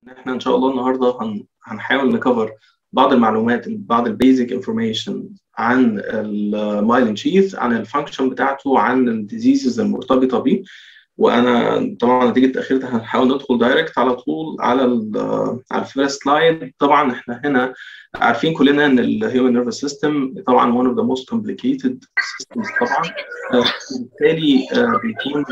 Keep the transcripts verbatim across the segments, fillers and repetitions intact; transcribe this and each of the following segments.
احنا ان شاء الله النهارده هن... هنحاول نكفر بعض المعلومات، بعض البيزك انفورميشن عن المايلين شيث، عن الفانكشن بتاعته، عن الديزيزز المرتبطه بيه. وانا طبعا نتيجه تاخيرتها هنحاول ندخل دايركت على طول على ال على الفيرست سلايد. طبعا احنا هنا عارفين كلنا ان الهيومن نيرفس سيستم طبعا one of the most complicated systems طبعا. بالتالي بيكون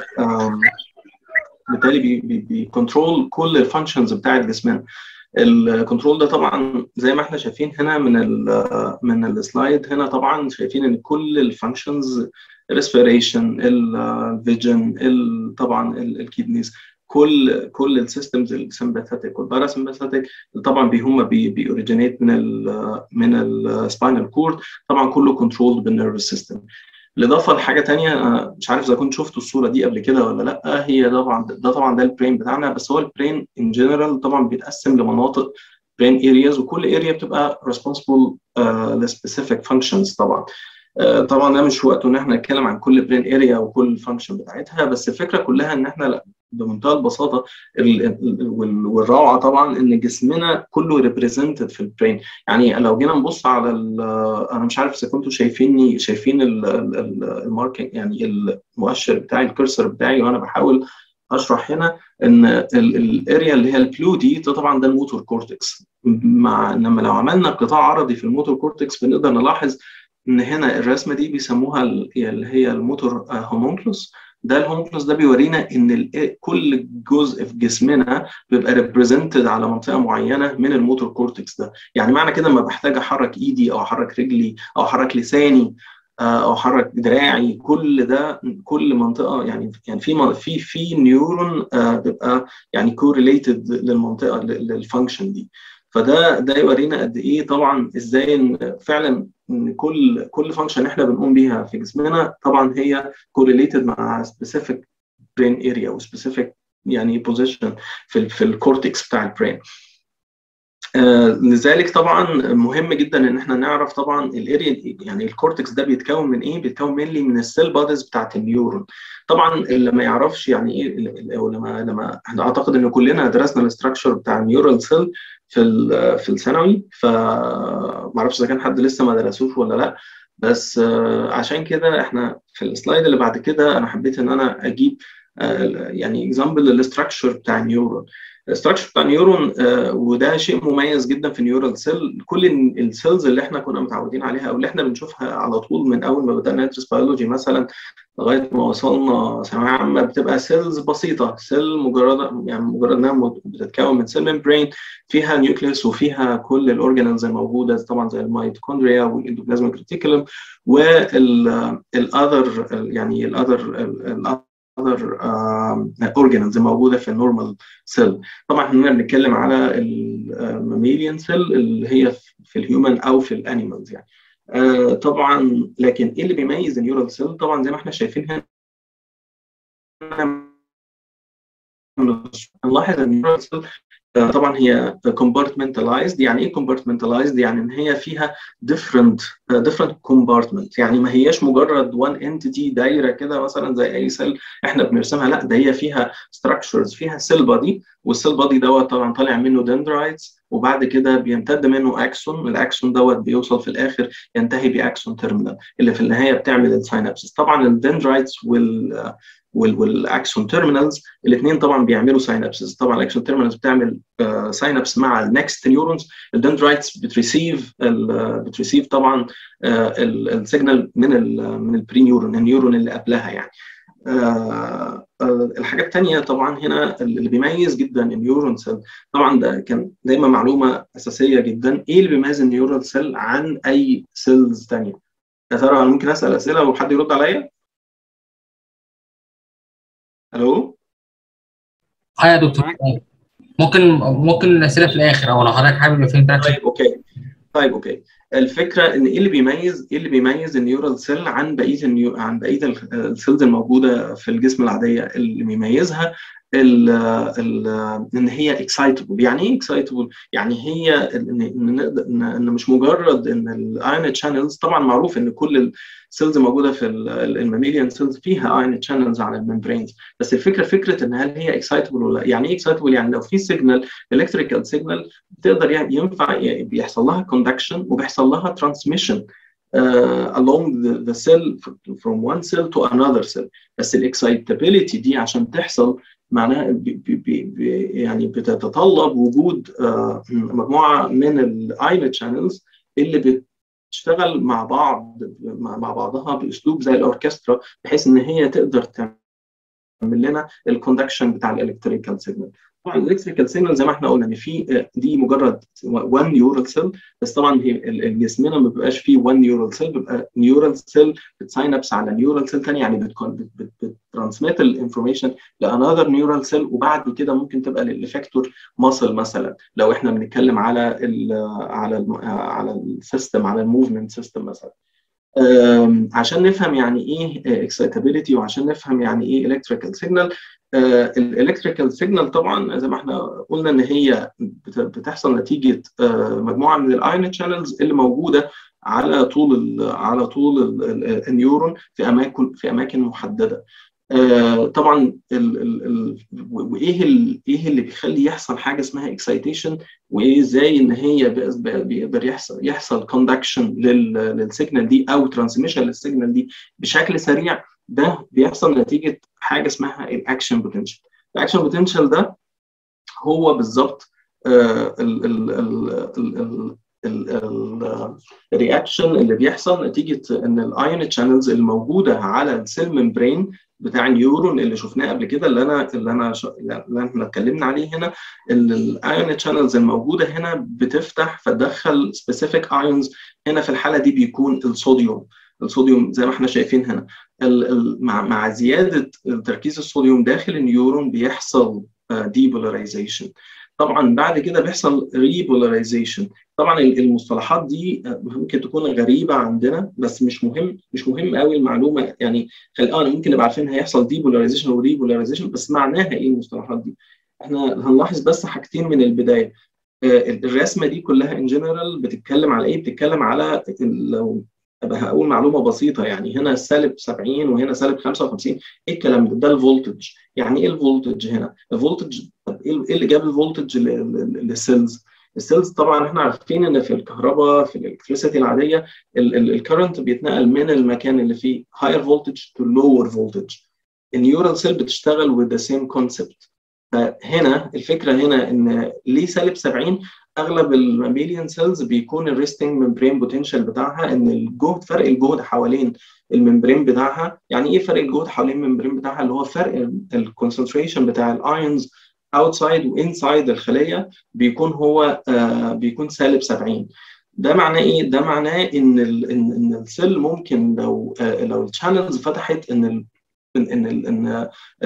بالتالي بيكنترول كل الفانكشنز بتاعت جسمنا. الكنترول ده طبعا زي ما احنا شايفين هنا من ال من السلايد هنا، طبعا شايفين ان كل الفانكشنز، الريسبيريشن، الفيجن، طبعا الكيدنيز، كل كل السيستمز السمباثيك والباراسمباثيك طبعا هم بيوريجينيت من ال من السباينال كورد، طبعا كله كنترول بالنيرفس سيستم. بالاضافه لحاجه ثانيه، انا مش عارف اذا كنت شفتوا الصوره دي قبل كده ولا لا. هي طبعا ده طبعا ده البرين بتاعنا، بس هو البرين ان جنرال طبعا بيتقسم لمناطق برين ارياز، وكل اريا بتبقى ريسبونسبل لسبيسيفيك فانكشنز. طبعا uh, طبعا ده مش وقته ان احنا نتكلم عن كل برين اريا وكل الفانكشن بتاعتها، بس الفكره كلها ان احنا لا بمنتهى البساطه والروعه طبعا ان جسمنا كله ريبريزنتد في البرين. يعني لو جينا نبص على انا مش عارف اذا كنتوا شايفيني شايفين الماركينج، يعني المؤشر بتاعي، الكرسر بتاعي، وانا بحاول اشرح هنا ان الاريا اللي هي البلو دي طبعا ده الموتور كورتكس. مع لما لو عملنا قطاع عرضي في الموتور كورتكس بنقدر نلاحظ ان هنا الرسمه دي بيسموها اللي هي الموتور هومونكلوس. ده الهومونكلوس ده بيورينا ان كل جزء في جسمنا بيبقى ريبريزنتد على منطقه معينه من الموتور كورتكس ده. يعني معنى كده لما بحتاج احرك ايدي او احرك رجلي او احرك لساني او احرك دراعي، كل ده كل منطقه يعني يعني في في في نيورون بيبقى يعني كورليتد للمنطقه للفانكشن دي. فده ده يورينا قد ايه طبعا ازاي ان فعلا ان كل كل فانكشن احنا بنقوم بيها في جسمنا طبعا هي كورليتد مع سبيسيفيك برين اريا وسبيسيفيك يعني بوزيشن في في الكورتكس بتاع البرين. آه لذلك طبعا مهم جدا ان احنا نعرف طبعا الاريا، يعني الكورتكس ده بيتكون من ايه؟ بيتكون منلي من السيل باديز بتاعت النيورون. طبعا اللي ما يعرفش يعني ايه، او لما لما احنا اعتقد ان كلنا درسنا الاستراكشر بتاع النيورال سيل في في الثانوي، فما اعرفش اذا كان حد لسه ما درسوش ولا لا. بس آه عشان كده احنا في السلايد اللي بعد كده انا حبيت ان انا اجيب آه يعني اكزامبل للاستراكشر بتاع النيورون. الاستراكشر بتاع النيورون آه وده شيء مميز جدا في النيورال سيل. كل السيلز اللي احنا كنا متعودين عليها او اللي احنا بنشوفها على طول من اول ما بدانا ندرس بيولوجي مثلا لغايه ما وصلنا ثانويه عامه، بتبقى سيلز بسيطه، سيل مجرد يعني مجرد انها بتتكون من سيل ممبرين فيها نيوكليوس وفيها كل الاورجانيلز الموجوده طبعا زي الميتوكوندريا والاندوبلازميك ريتيكولم والاذر يعني الاذر other uh, organelles موجوده في النورمال سيل. طبعا احنا بنتكلم على الماميليان سيل اللي هي في الهيومن او في الانيمالز يعني. uh, طبعا لكن ايه اللي بيميز النيورال سيل؟ طبعا زي ما احنا شايفين هنا نلاحظ ان النيورال سيل طبعا هي compartmentalized. يعني ايه compartmentalized؟ يعني ان هي فيها different uh, different compartment، يعني ما هياش مجرد one entity دايره كده مثلا زي اي سيل احنا بنرسمها، لا ده هي فيها structures، فيها cell body، والسيل بادي دوت طبعا طالع منه dendrites، وبعد كده بيمتد منه اكسون، الاكسون دوت بيوصل في الاخر ينتهي باكسون تيرمينال اللي في النهايه بتعمل الساينابسس. طبعا الدندرايتس وال والاكسون تيرمينالز الاثنين طبعا بيعملوا ساينابسز. طبعا الاكسون تيرمينالز بتعمل ساينابس مع النكست نيورونز، الدندرايتس بتريسيف بتريسيف طبعا السيجنال من ال من البري نيورون، النيورون اللي قبلها يعني. آه آه الحاجه الثانيه طبعا هنا اللي بيميز جدا النيورون سيل، طبعا ده كان دايما معلومه اساسيه جدا، ايه اللي بيميز النيورال سيل عن اي سيلز ثانيه؟ يا ترى انا ممكن اسال اسئله وحد يرد عليا؟ الو؟ اه يا دكتور، ممكن ممكن الاسئله في الاخر، او لو حضرتك حابب يبقى في انتراكشن. طيب اوكي طيب اوكي الفكره ان ايه اللي بيميز ايه اللي بيميز النيورال سيل عن بقيه النيو... عن بقيه السيلز الموجوده في الجسم العاديه؟ اللي بيميزها ال ال ان هي اكسايتبل. يعني ايه اكسايتبل؟ يعني هي ان نقدر ان مش مجرد ان الايون شانلز، طبعا معروف ان كل السيلز موجوده في الماميليان سيلز فيها ايون شانلز على الممبرينز، بس الفكره فكره ان هل هي اكسايتبل ولا لا. يعني ايه اكسايتبل؟ يعني لو في سيجنال الكتريكال سيجنال بتقدر ينفع بيحصل لها كوندكشن وبيحصل لها ترانسميشن Uh, along the, the cell from one cell to another cell. بس الاكسايتابيليتي دي عشان تحصل معناها بي بي بي يعني بتتطلب وجود uh, مجموعه من الايون شانلز اللي بتشتغل مع بعض مع بعضها باسلوب زي الاوركسترا، بحيث ان هي تقدر تعمل لنا الكوندكشن بتاع الالكتريكال سيجنال. طبعا الالكتريكال سيجنال زي ما احنا قلنا ان في دي مجرد واحد نيورال سيل، بس طبعا هي جسمنا ما بيبقاش فيه واحد نيورال سيل، بيبقى نيورال سيل بتساينابس على نيورال سيل ثاني، يعني بتترانسميت الانفورميشن لانذر نيورال سيل، وبعد كده ممكن تبقى للافكتور ماسل مثلا لو احنا بنتكلم على ال على ال على السيستم على الموفمنت سيستم مثلا. عشان نفهم يعني ايه اكسايتابيليتي وعشان نفهم يعني ايه الكتريكال سيجنال. الالكتريكال سيجنال طبعا زي ما احنا قلنا ان هي بتحصل نتيجه مجموعه من الايون شانلز اللي موجوده على طول على طول النيورون في اماكن في اماكن محدده. طبعا ال ال ال وايه ايه اللي بيخلي يحصل حاجه اسمها اكسايتيشن، وايه ازاي ان هي بيقدر يحصل يحصل كوندكشن للسيجنال دي او ترانسميشن للسيجنال دي بشكل سريع. ده بيحصل نتيجه حاجه اسمها الاكشن بوتنشال. الاكشن بوتنشال ده هو بالظبط الرياكشن اللي بيحصل نتيجه ان الايون شانلز الموجوده على السيل ممبرين بتاع النيورون اللي شفناه قبل كده، اللي انا اللي انا ش... اللي احنا اتكلمنا عليه هنا. الايون شانلز الموجوده هنا بتفتح فتدخل سبيسيفيك ايونز. هنا في الحاله دي بيكون الصوديوم. الصوديوم زي ما احنا شايفين هنا ال... ال... مع مع زياده تركيز الصوديوم داخل النيورون بيحصل ديبولاريزيشن. طبعا بعد كده بيحصل ريبولاريزيشن. طبعا المصطلحات دي ممكن تكون غريبه عندنا، بس مش مهم مش مهم قوي المعلومه. يعني خلي اه ممكن نبقى عارفين هيحصل ديبولاريزيشن وريبولاريزيشن، بس معناها ايه المصطلحات دي؟ احنا هنلاحظ بس حاجتين من البدايه. الرسمه دي كلها ان جنرال بتتكلم على ايه؟ بتتكلم على لو هقول معلومه بسيطه، يعني هنا سالب سبعين وهنا سالب خمسة وخمسين. ايه الكلام ده؟ ده الفولتج. يعني ايه الفولتج هنا؟ الفولتج، طب ايه اللي جاب الفولتج للسيلز؟ السيلز طبعا احنا عارفين ان في الكهرباء في الالكتريسيتي العاديه الكرنت بيتنقل من المكان اللي فيه هاير فولتج تو لور فولتج. النيورال سيل بتشتغل with the same concept. فهنا الفكره هنا ان ليه سالب سبعين؟ اغلب الماميليان سيلز بيكون الريستنج ممبرين بوتنشال بتاعها ان الجهد فرق الجهد حوالين الممبرين بتاعها. يعني ايه فرق الجهد حوالين الممبرين بتاعها؟ اللي هو فرق الكونسنتريشن بتاع الايونز اوتسايد وانسايد الخليه بيكون هو آه بيكون سالب سبعين. ده معناه ايه؟ ده معناه ان ال ان, إن السيل ممكن لو آه لو الشانلز فتحت ان ال ان ال ان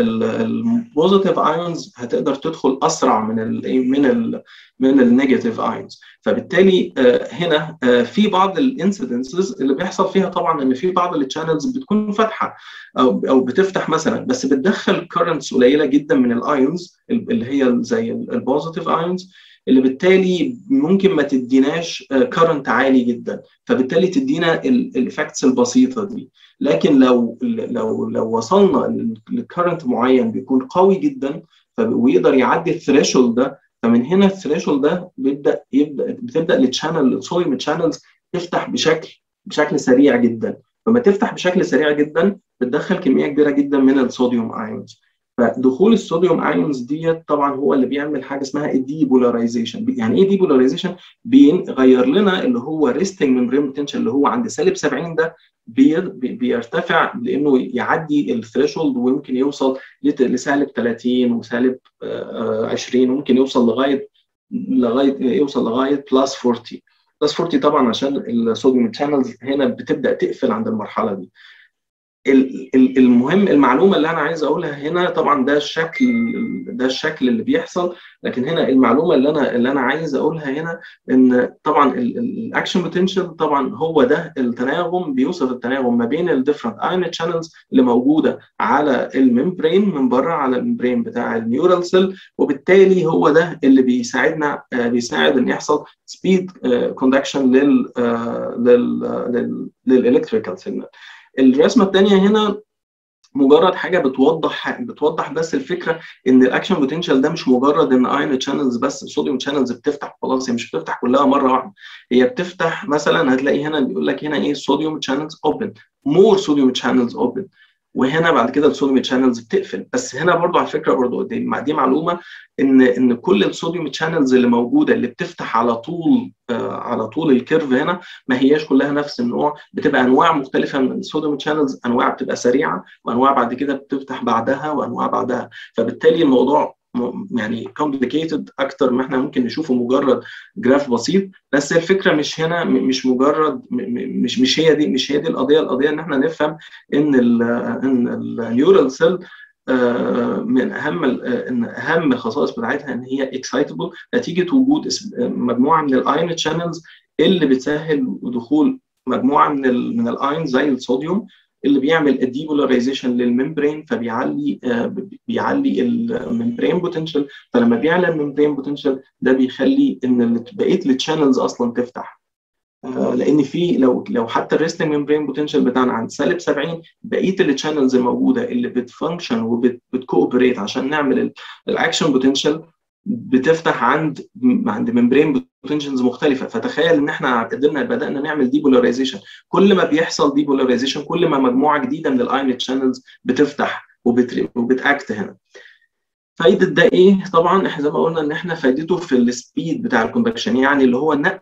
البوزيتيف ايونز هتقدر تدخل اسرع من ال من ال من النيجاتيف ايونز. فبالتالي هنا في بعض الانسيدنسز اللي بيحصل فيها طبعا ان في بعض الشانلز بتكون فاتحه او او بتفتح مثلا، بس بتدخل كرنتس قليله جدا من الايونز اللي هي زي البوزيتيف ايونز، اللي بالتالي ممكن ما تديناش كرنت عالي جدا، فبالتالي تدينا الايفكتس البسيطه دي. لكن لو لو لو وصلنا لكرنت معين بيكون قوي جدا ويقدر يعدي الثريشولد ده، فمن هنا الثريشولد ده بيبدا يبدا بتبدا الشانل الصوديوم شانلز تفتح بشكل بشكل سريع جدا. فما تفتح بشكل سريع جدا بتدخل كميه كبيره جدا من الصوديوم ايونز. فدخول الصوديوم ايونز ديت طبعا هو اللي بيعمل حاجه اسمها الديبولاريزيشن. يعني ايه ديبولاريزيشن؟ بيغير لنا اللي هو ريستنج ممبرين بوتنشال اللي هو عند سالب سبعين ده بيرتفع لانه يعدي الثريشولد ويمكن يوصل لسالب ثلاثين وسالب عشرين، وممكن يوصل لغايه لغايه يوصل لغايه بلس أربعين. بلس أربعين طبعا عشان الصوديوم شانلز هنا بتبدا تقفل عند المرحله دي. المهم المعلومه اللي انا عايز اقولها هنا، طبعا ده الشكل ده الشكل اللي بيحصل، لكن هنا المعلومه اللي انا اللي انا عايز اقولها هنا ان طبعا الاكشن بوتنشال طبعا هو ده التناغم، بيوصف التناغم ما بين الديفرنت ايون تشانلز اللي موجوده على الممبرين من بره، على الممبرين بتاع النيورال سيل، وبالتالي هو ده اللي بيساعدنا بيساعد ان يحصل سبيد كوندكشن لل لل للالكتريكال سيجنال. الرسمه الثانيه هنا مجرد حاجه بتوضح بتوضح بس الفكره ان الاكشن بوتنشال ده مش مجرد ان ايون تشانلز بس، صوديوم تشانلز بتفتح خلاص، هي مش بتفتح كلها مره واحده، هي بتفتح مثلا هتلاقي هنا بيقول لك هنا ايه صوديوم تشانلز اوبن، مور صوديوم تشانلز اوبن، وهنا بعد كده الصوديوم تشانلز بتقفل. بس هنا برضو على فكره برضو دي, دي معلومه ان ان كل الصوديوم تشانلز اللي موجوده اللي بتفتح على طول آه على طول الكيرف هنا ما هياش كلها نفس النوع، بتبقى انواع مختلفه من الصوديوم تشانلز، انواع بتبقى سريعه وانواع بعد كده بتفتح بعدها وانواع بعدها، فبالتالي الموضوع يعني complicated اكتر ما احنا ممكن نشوفه مجرد جراف بسيط. بس الفكره مش هنا مش مجرد مش مش هي دي مش هي دي القضيه القضيه ان احنا نفهم ان ال ان النيورال سيل من اهم ان اهم الخصائص بتاعتها ان هي اكسايتبل نتيجه وجود مجموعه من الايون تشانلز اللي بتسهل دخول مجموعه من ال من الايون زي الصوديوم اللي بيعمل الديبولاريزيشن للممبرين، فبيعلي آه بيعلي الممبرين بوتنشال، فلما بيعلى الممبرين بوتنشال ده بيخلي ان بقيه التشانلز اصلا تفتح، آه لان في لو لو حتى الريستنج ممبرين بوتنشال بتاعنا عند سالب سبعين، بقيه التشانلز الموجوده اللي بتفانكشن وبتكوبريت عشان نعمل الاكشن بوتنشال بتفتح عند عند ممبرين بوتنشنز مختلفه. فتخيل ان احنا قدرنا بدانا نعمل ديبولاريزيشن، كل ما بيحصل ديبولاريزيشن كل ما مجموعه جديده من الايون تشانلز بتفتح وبتاكت هنا. فايده ده ايه؟ طبعا احنا زي ما قلنا ان احنا فايدته في السبيد بتاع الكوندكشن، يعني اللي هو نقل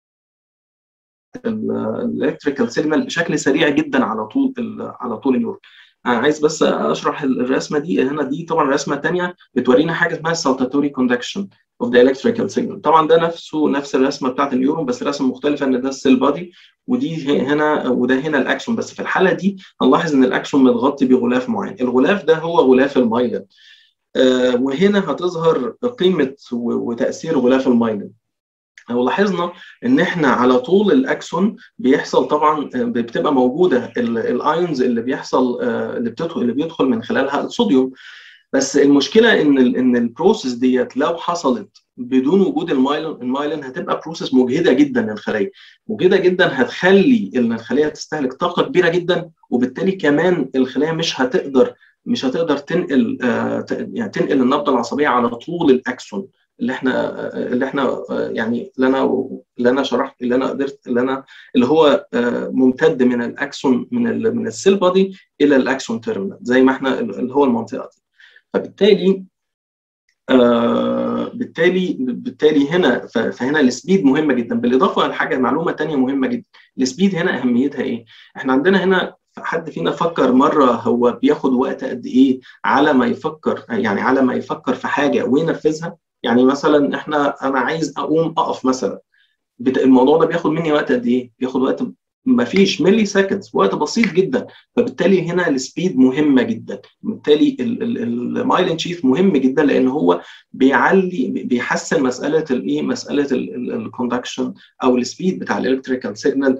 الالكتريكال سيجنال بشكل سريع جدا على طول على طول النور. انا عايز بس اشرح الرسمه دي هنا، دي طبعا رسمه ثانيه بتورينا حاجه اسمها saltatory conduction of the electrical signal. طبعا ده نفسه نفس الرسمه بتاعت النيورون بس رسمه مختلفه، ان ده السيل بادي ودي هنا وده هنا الاكسون، بس في الحاله دي هنلاحظ ان الاكسون متغطي بغلاف معين، الغلاف ده هو غلاف المايلين، آه وهنا هتظهر قيمه وتاثير غلاف المايلين. لو لاحظنا ان احنا على طول الاكسون بيحصل طبعا بتبقى موجوده الايونز اللي بيحصل اللي بتدخل اللي بيدخل من خلالها الصوديوم، بس المشكله ان ال ان البروسيس ديت لو حصلت بدون وجود المايلين المايلين هتبقى بروسيس مجهده جدا للخليه، مجهده جدا هتخلي ان الخليه تستهلك طاقه كبيره جدا، وبالتالي كمان الخليه مش هتقدر مش هتقدر تنقل يعني تنقل النبضه العصبيه على طول الاكسون اللي احنا اللي احنا يعني اللي انا اللي انا شرحت اللي انا قدرت اللي انا اللي هو ممتد من الاكسون من ال من السيل بادي الى الاكسون تيرمينال زي ما احنا اللي هو المنطقه دي. فبالتالي آه بالتالي بالتالي هنا فهنا السبيد مهمه جدا، بالاضافه لحاجه معلومه ثانيه مهمه جدا. السبيد هنا اهميتها ايه؟ احنا عندنا هنا حد فينا فكر مره هو بياخد وقت قد ايه على ما يفكر يعني على ما يفكر في حاجه وينفذها؟ يعني مثلا احنا انا عايز اقوم اقف مثلا، الموضوع ده بياخد مني وقت قد ايه؟ بياخد وقت ما فيش ملي سكندز، وقت بسيط جدا. فبالتالي هنا السبيد مهمه جدا، بالتالي المايلين شيث مهم جدا لان هو بيعلي بيحسن مساله الايه مساله الكوندكشن او السبيد بتاع الالكتريكال سيجنال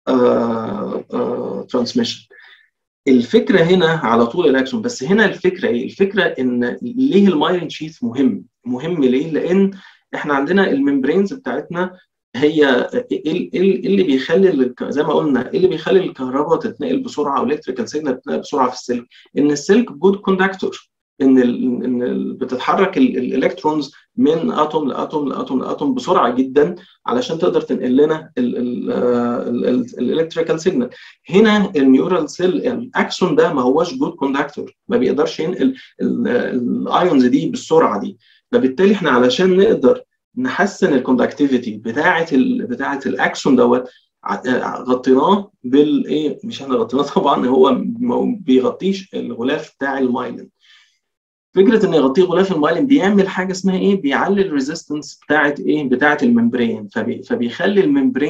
ترانسميشن. الفكره هنا على طول الاكشن، بس هنا الفكره ايه؟ الفكره ان ليه المايلين شيث مهم؟ مهم ليه؟ لان احنا عندنا الممبرينز بتاعتنا هي ايه اللي بيخلي زي ما قلنا ايه اللي بيخلي الكهرباء تتنقل بسرعه او الكتريكال سيجنال تتنقل بسرعه في السلك؟ ان السلك جود كوندكتور، ان ال ان ال بتتحرك الالكترونز من اتوم لاتوم لاتوم لاتوم بسرعه جدا علشان تقدر تنقل لنا الالكتريكال سيجنال. هنا النيورال سيل الاكسون ده ما هوش جود كوندكتور، ما بيقدرش ينقل الايونز دي بالسرعه دي، فبالتالي احنا علشان نقدر نحسن الكوندكتيفيتي بتاعه ال بتاعه الاكسون دوت غطيناه بالايه؟ مش احنا غطيناه طبعا، هو ما بيغطيش الغلاف بتاع المايلين. فكره ان يغطيه غلاف المايلين بيعمل حاجه اسمها ايه؟ بيعلي الريزيستنس بتاعه ايه؟ بتاعه الممبرين، فبي فبيخلي الممبرين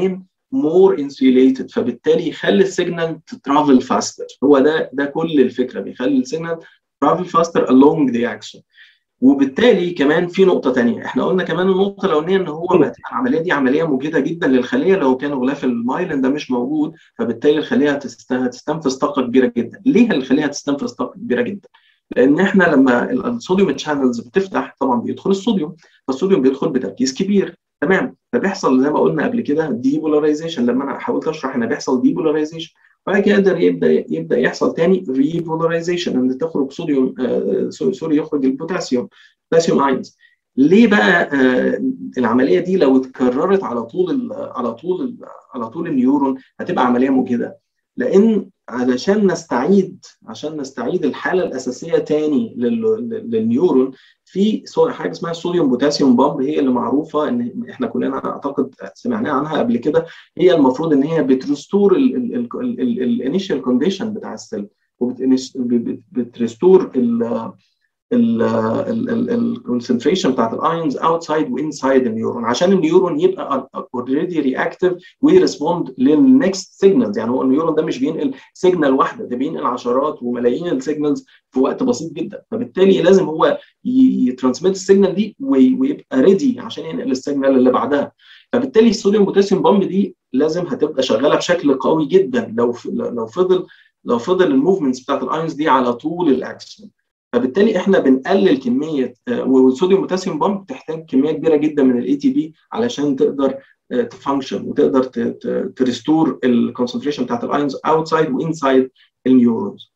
more insulated، فبالتالي يخلي السيجنال تترافل فاستر. هو ده ده كل الفكره، بيخلي السيجنال ترافل فاستر along the axon. وبالتالي كمان في نقطه ثانيه، احنا قلنا كمان النقطه الاولانيه ان هو هتبقى العمليه دي عمليه مجهده جدا للخليه لو كان غلاف المايلين ده مش موجود، فبالتالي الخليه هتستنفذ طاقه كبيره جدا. ليه الخليه هتستنفذ طاقه كبيره جدا؟ لان احنا لما الصوديوم تشانلز بتفتح طبعا بيدخل الصوديوم، فالصوديوم بيدخل بتركيز كبير، تمام، فبيحصل زي ما قلنا قبل كده ديبولاريزيشن. لما انا حاولت اشرح ان بيحصل ديبولاريزيشن، بعد كده يقدر يبدا يبدا يحصل تاني ريبولاريزيشن، ان تخرج صوديوم آه سوري يخرج البوتاسيوم بوتاسيوم ايونز. ليه بقى آه العمليه دي لو اتكررت على طول على طول على طول النيورون هتبقى عمليه مجهده؟ لان علشان نستعيد عشان نستعيد الحاله الاساسيه تاني للنيورون، في حاجه اسمها الصوديوم بوتاسيوم بامب، هي اللي معروفه ان احنا كلنا اعتقد سمعناها عنها قبل كده. هي المفروض ان هي بترستور الانيشال كونديشن بتاع السيل، وبترستور الكونسنتريشن بتاعت الايونز اوتسايد وانسايد النيورون، عشان النيورون يبقى اوريدي رياكتيف ويرسبوند للنكست سيجنالز. يعني هو النيورون ده مش بينقل سيجنال واحده، ده بينقل عشرات وملايين السيجنالز في وقت بسيط جدا، فبالتالي لازم هو يترانسميت السيجنال دي ويبقى ريدي عشان ينقل السيجنال اللي بعدها. فبالتالي الصوديوم بوتاسيوم بامب دي لازم هتبقى شغاله بشكل قوي جدا لو لو فضل لو فضل الموفمنتس بتاعت الايونز دي على طول الاكسون. فبالتالي احنا بنقلل كميه، والصوديوم بوتاسيوم بامب بتحتاج كميه كبيره جدا من الاي تي بي علشان تقدر تفانكشن وتقدر تريستور الكونسنتريشن بتاعت الايونز اوتسايد وانسايد النيورونز.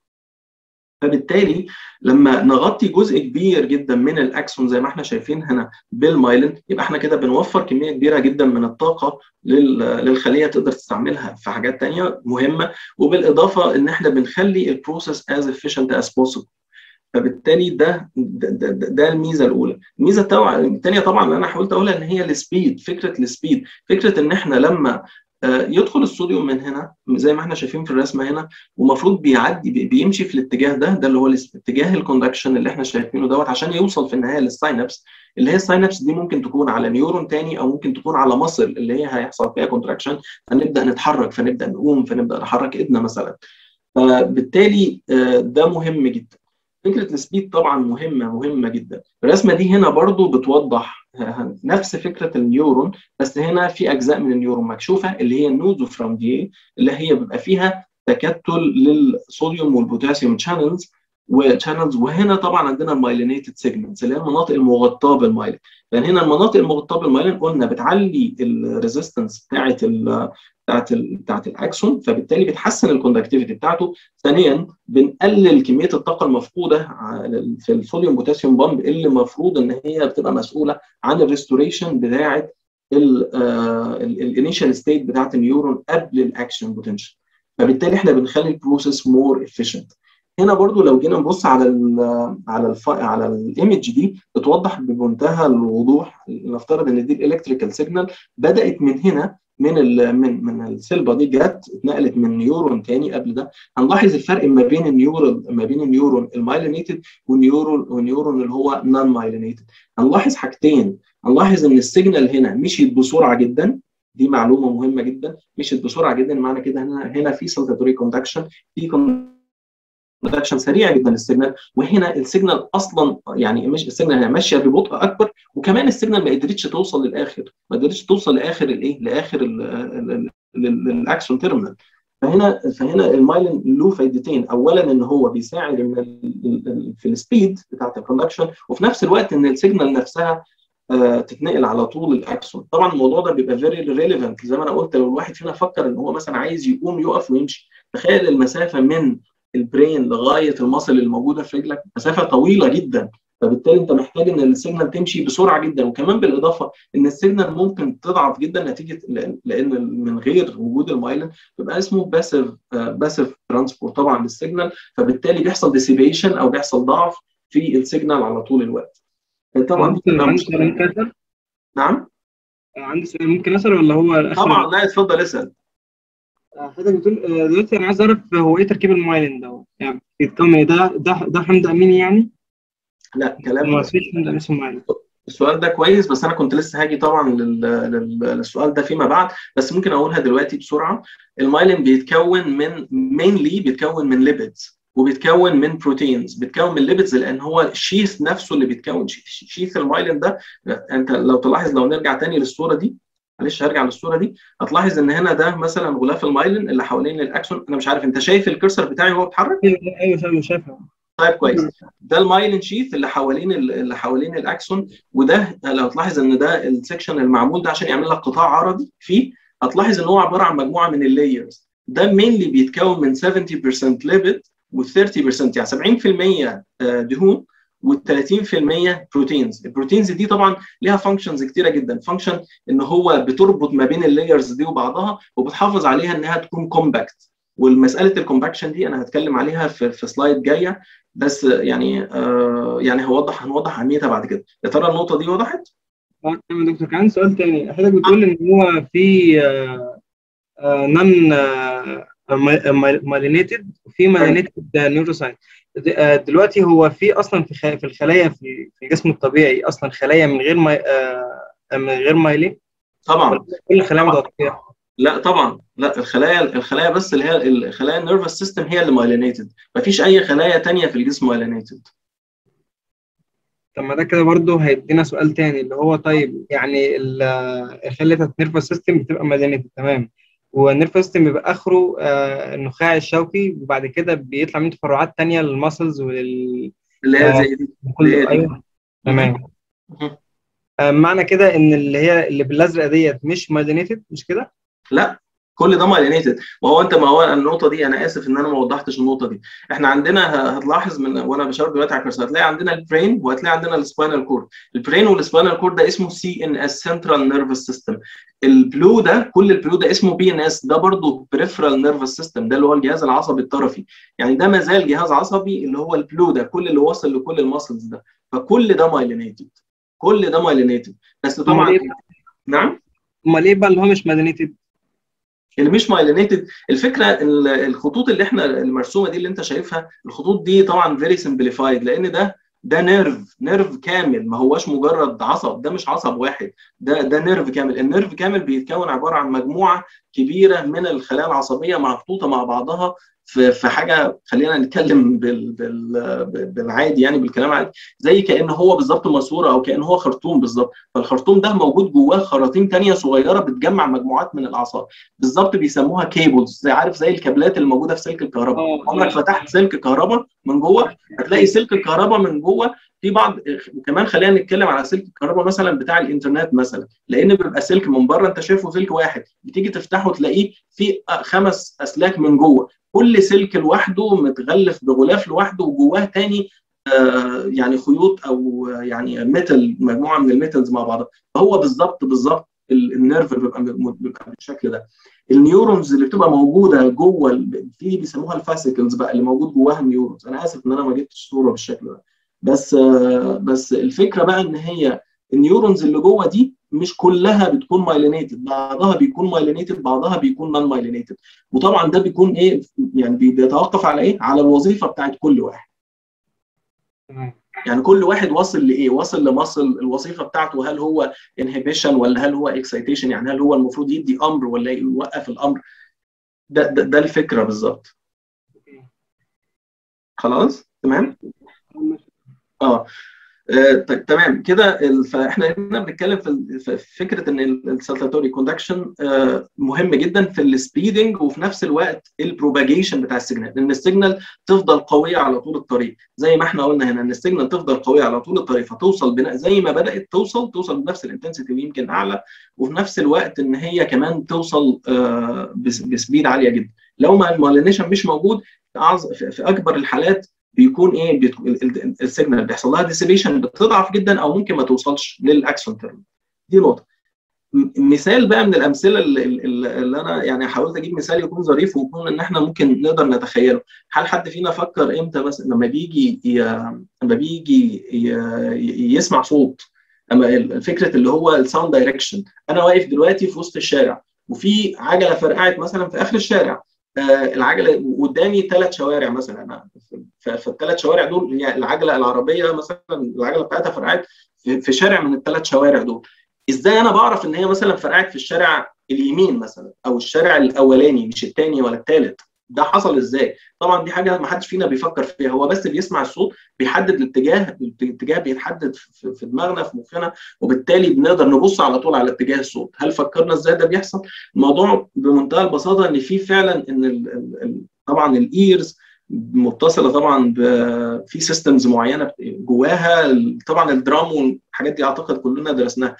فبالتالي لما نغطي جزء كبير جدا من الاكسون زي ما احنا شايفين هنا بالمايلين، يبقى احنا كده بنوفر كميه كبيره جدا من الطاقه للخليه تقدر تستعملها في حاجات ثانيه مهمه، وبالاضافه ان احنا بنخلي البروسيس از efficient as possible. فبالتالي ده ده, ده, ده الميزه الاولى. الميزه الثانيه طبعا اللي انا حاولت اقولها ان هي السبيد، فكره السبيد، فكره ان احنا لما يدخل الصوديوم من هنا زي ما احنا شايفين في الرسمه هنا، ومفروض بيعدي بيمشي في الاتجاه ده، ده اللي هو اتجاه الكوندكشن اللي احنا شايفينه دوت، عشان يوصل في النهايه للساينابس، اللي هي الساينابس دي ممكن تكون على نيورون تاني او ممكن تكون على مصل اللي هي هيحصل فيها كونتراكشن، فنبدا نتحرك، فنبدا نقوم، فنبدا نحرك ايدنا مثلا. فبالتالي ده مهم جدا. فكره السبيد طبعا مهمه مهمه جدا. الرسمه دي هنا برضو بتوضح نفس فكره النيورون، بس هنا في اجزاء من النيورون مكشوفه اللي هي النودوفرانجيه، اللي هي بيبقى فيها تكتل للصوديوم والبوتاسيوم شانلز وشانلز وهنا طبعا عندنا المايلينيتد سيجمنتس اللي هي المناطق المغطاه بالمايلين. لان هنا المناطق المغطاه بالمايلين قلنا بتعلي الريزيستنس بتاعه ال بتاعت ال بتاعت الاكسون، فبالتالي بتحسن الكوندكتيفيتي بتاعته. ثانيا بنقلل كميه الطاقه المفقوده في الصوديوم بوتاسيوم بامب اللي المفروض ان هي بتبقى مسؤوله عن الريستوريشن بتاعه الانيشال ستيت بتاعت النيورون قبل الاكشن بوتنشال. فبالتالي احنا بنخلي البروسيس مور افيشنت. هنا برضو لو جينا نبص على ال على ال على الايمج دي بتوضح بمنتهى الوضوح. نفترض ان دي الالكتريكال سيجنال بدات من هنا من ال من من السيلبا دي، جت اتنقلت من نيورون تاني قبل ده. هنلاحظ الفرق ما بين النيورون ما بين النيورون المايلينيتد والنيورون والنيورون اللي هو نون مايلينيتد. هنلاحظ حاجتين، هنلاحظ ان السيجنال هنا مشيت بسرعه جدا، دي معلومه مهمه جدا، مشيت بسرعه جدا، معنى كده هنا هنا في سلتاتوري كوندكشن، في كوندكشن سريع جدا للسيجنال. وهنا السيجنال اصلا يعني مش السيجنال هنا ماشيه ببطء اكبر، وكمان السيجنال ما قدرتش توصل للاخر، ما قدرتش توصل لاخر الايه لاخر الاكسون تيرمينال. فهنا فهنا المايلين له فايدتين، اولا ان هو بيساعد ان في السبيد بتاعت الكوندكشن، وفي نفس الوقت ان السيجنال نفسها آه تتنقل على طول الاكسون. طبعا الموضوع ده بيبقى فيري ريليفنت زي ما انا قلت، لو الواحد فينا فكر ان هو مثلا عايز يقوم يقف ويمشي، تخيل المسافه من البرين لغايه المصل اللي موجوده في رجلك، مسافه طويله جدا. فبالتالي انت محتاج ان السيجنال تمشي بسرعه جدا، وكمان بالاضافه ان السيجنال ممكن تضعف جدا نتيجه لان من غير وجود المايلين بيبقى اسمه باسيف باسيف ترانسبورت طبعا للسيجنال، فبالتالي بيحصل ديسيبيشن او بيحصل ضعف في السيجنال على طول الوقت. طبعا عندي سؤال ممكن اسال؟ نعم عندي سؤال ممكن اسال ولا هو طبعا لا اتفضل اسال. حضرتك بتقول دلوقتي انا عايز اعرف هو ايه تركيب المايلين ده، يعني بيتكون ده ده ده حمض اميني يعني؟ لا كلام ما فيش حمض اميني اسمه مايلين. السؤال ده كويس، بس انا كنت لسه هاجي طبعا لل... لل... للسؤال ده فيما بعد، بس ممكن اقولها دلوقتي بسرعه. المايلين بيتكون من مينلي بيتكون من ليبيدز، وبيتكون من بروتينز. بيتكون من ليبيدز لان هو الشيث نفسه اللي بيتكون شيث المايلين ده. انت لو تلاحظ، لو نرجع تاني للصوره دي، معلش هرجع للصوره دي، هتلاحظ ان هنا ده مثلا غلاف المايلين اللي حوالين الاكسون. انا مش عارف انت شايف الكرسر بتاعي وهو بيتحرك؟ ايوه ايوه شايفها. طيب كويس. ده المايلين شيث اللي حوالين اللي حوالين الاكسون. وده لو تلاحظ ان ده السكشن المعمول ده عشان يعمل لك قطاع عرضي فيه، هتلاحظ ان هو عباره عن مجموعه من اللايرز. ده مينلي بيتكون من سبعين بالمية ليبيد و30% يعني سبعين بالمية دهون و30% بروتينز. البروتينز دي طبعا ليها فانكشنز كتيره جدا. فانكشن ان هو بتربط ما بين اللايرز دي وبعضها، وبتحافظ عليها انها تكون كومباكت. والمساله الكومباكشن دي انا هتكلم عليها في في سلايد جايه، بس يعني آه يعني هوضح هنوضح اهميتها بعد كده. يا ترى النقطه دي وضحت؟ اه تمام يا دكتور. كان سؤال تاني، حضرتك بتقول ان هو في نون مايلينيتد وفي مايلينيتد نيوروسايت. دلوقتي هو في اصلا في في الخلايا في في الجسم الطبيعي اصلا خلايا من غير ماي من غير مايلين؟ طبعا كل الخلايا متغطيه؟ لا طبعا، لا. الخلايا الخلايا بس اللي هي الخلايا النيرفس سيستم هي اللي مايلينيتد، مفيش اي خلايا ثانيه في الجسم مايلينيتد. طب ما ده كده برضه هيدينا سؤال تاني اللي هو طيب يعني الخلايا بتاعت النيرفس سيستم بتبقى مايلينيتد تمام، والنيرفس سيستم بيبقى اخره آه النخاع الشوكي، وبعد كده بيطلع منه تفرعات تانيه للماسلز ولل اللي هي زي دي. كل ايوه تمام. آه معنى كده ان اللي هي اللي بالازرق ديت مش مايلينيتد، مش كده؟ لا، كل ده مايلينيتد. ما هو انت، ما هو النقطه دي انا اسف ان انا ما وضحتش النقطه دي. احنا عندنا هتلاحظ من وانا بشاور دلوقتي على الكرسي، هتلاقي عندنا البرين وهتلاقي عندنا السباينال كورد. البرين والسباينال كورد ده اسمه سي ان اس سنترال نيرفس سيستم. البلو ده، كل البلو ده اسمه بي ان اس، ده برضه بريفرال نيرفس سيستم، ده اللي هو الجهاز العصبي الطرفي. يعني ده ما زال جهاز عصبي اللي هو البلو ده، كل اللي واصل لكل الماسلز ده. فكل ده مايلينيتد، كل ده مايلينيتد. بس طبعا نعم. امال ايه بقى اللي هو مش مايلينيتد؟ اللي مش مايلينيتد، الفكره الخطوط اللي احنا المرسومه دي اللي انت شايفها، الخطوط دي طبعا فيري سمبليفايد، لان ده ده نيرف نيرف كامل، ما هوش مجرد عصب. ده مش عصب واحد، ده ده نيرف كامل. النيرف كامل بيتكون عباره عن مجموعه كبيره من الخلايا العصبيه محطوطه مع بعضها في في حاجه، خلينا نتكلم بال بال بالعادي، يعني بالكلام عادي، زي كأن هو بالظبط ماسوره او كأن هو خرطوم بالظبط. فالخرطوم ده موجود جواه خراطيم ثانيه صغيره بتجمع مجموعات من الاعصاب بالظبط، بيسموها كيبلز. زي عارف زي الكابلات اللي موجوده في سلك الكهرباء. عمرك فتحت سلك كهرباء من جوه هتلاقي سلك الكهرباء من جوه في بعض. وكمان خلينا نتكلم على سلك الكهرباء مثلا بتاع الانترنت مثلا، لان بيبقى سلك من بره انت شايفه سلك واحد، بتيجي تفتحه تلاقيه في خمس اسلاك من جوه، كل سلك لوحده متغلف بغلاف لوحده، وجواه تاني آه يعني خيوط او يعني ميتال، مجموعه من الميتالز مع بعضها. فهو بالظبط بالظبط النيرف بيبقى بيبقى بالشكل ده. النيورونز اللي بتبقى موجوده جوه في بيسموها الفاسيكلز بقى، اللي موجود جواها النيورونز. انا اسف ان انا ما جبتش صوره بالشكل ده، بس آه بس الفكره بقى ان هي النيورونز اللي جوه دي مش كلها بتكون مايلينيتد، بعضها بيكون مايلينيتد، بعضها بيكون نون مايلينيتد. وطبعا ده بيكون ايه يعني، بيتوقف على ايه، على الوظيفه بتاعت كل واحد. يعني كل واحد واصل لايه، واصل لمصل الوظيفه بتاعته، هل هو انهبيشن ولا هل هو اكسايتيشن، يعني هل هو المفروض يدي امر ولا يوقف الامر. ده ده, ده الفكره بالظبط. خلاص تمام. اه آه، تمام كده. فاحنا هنا بنتكلم في فكره ان السالتاتوري كوندكشن آه مهم جدا في السبيدنج، وفي نفس الوقت البروباجيشن بتاع السيجنال، ان السيجنال تفضل قويه على طول الطريق. زي ما احنا قلنا هنا ان السيجنال تفضل قويه على طول الطريق، فتوصل بنا زي ما بدات توصل توصل بنفس الانتنسيتي ويمكن اعلى، وفي نفس الوقت ان هي كمان توصل آه بسبيد عاليه جدا. لو ما المالينيشن مش موجود في اكبر الحالات بيكون ايه، السيجنال بيحصل لها ديسيبيشن، بتضعف جدا او ممكن ما توصلش للاكسون تيرم. دي نقطه. مثال بقى من الامثله اللي, اللي انا يعني حاولت اجيب مثال يكون ظريف ويكون ان احنا ممكن نقدر نتخيله. هل حد فينا فكر امتى مثلا لما بيجي لما بيجي يسمع صوت، اما فكره اللي هو الساوند دايركشن، انا واقف دلوقتي في وسط الشارع وفي عجله فرقعت مثلا في اخر الشارع، آه العجله قدامي ثلاث شوارع مثلا، في الثلاث شوارع دول يعني العجله العربيه مثلا العجله بتاعتها فرقعت في شارع من الثلاث شوارع دول، ازاي انا بعرف ان هي مثلا فرقعت في الشارع اليمين مثلا او الشارع الاولاني مش الثاني ولا الثالث؟ ده حصل ازاي؟ طبعا دي حاجه ما حدش فينا بيفكر فيها، هو بس بيسمع الصوت بيحدد الاتجاه، الاتجاه بيتحدد في دماغنا في مخنا، وبالتالي بنقدر نبص على طول على اتجاه الصوت. هل فكرنا ازاي ده بيحصل؟ الموضوع بمنتهى البساطه ان في فعلا ان ال ال طبعا الايرز متصله طبعا في سيستمز معينه جواها، طبعا الدرام والحاجات دي اعتقد كلنا درسناها،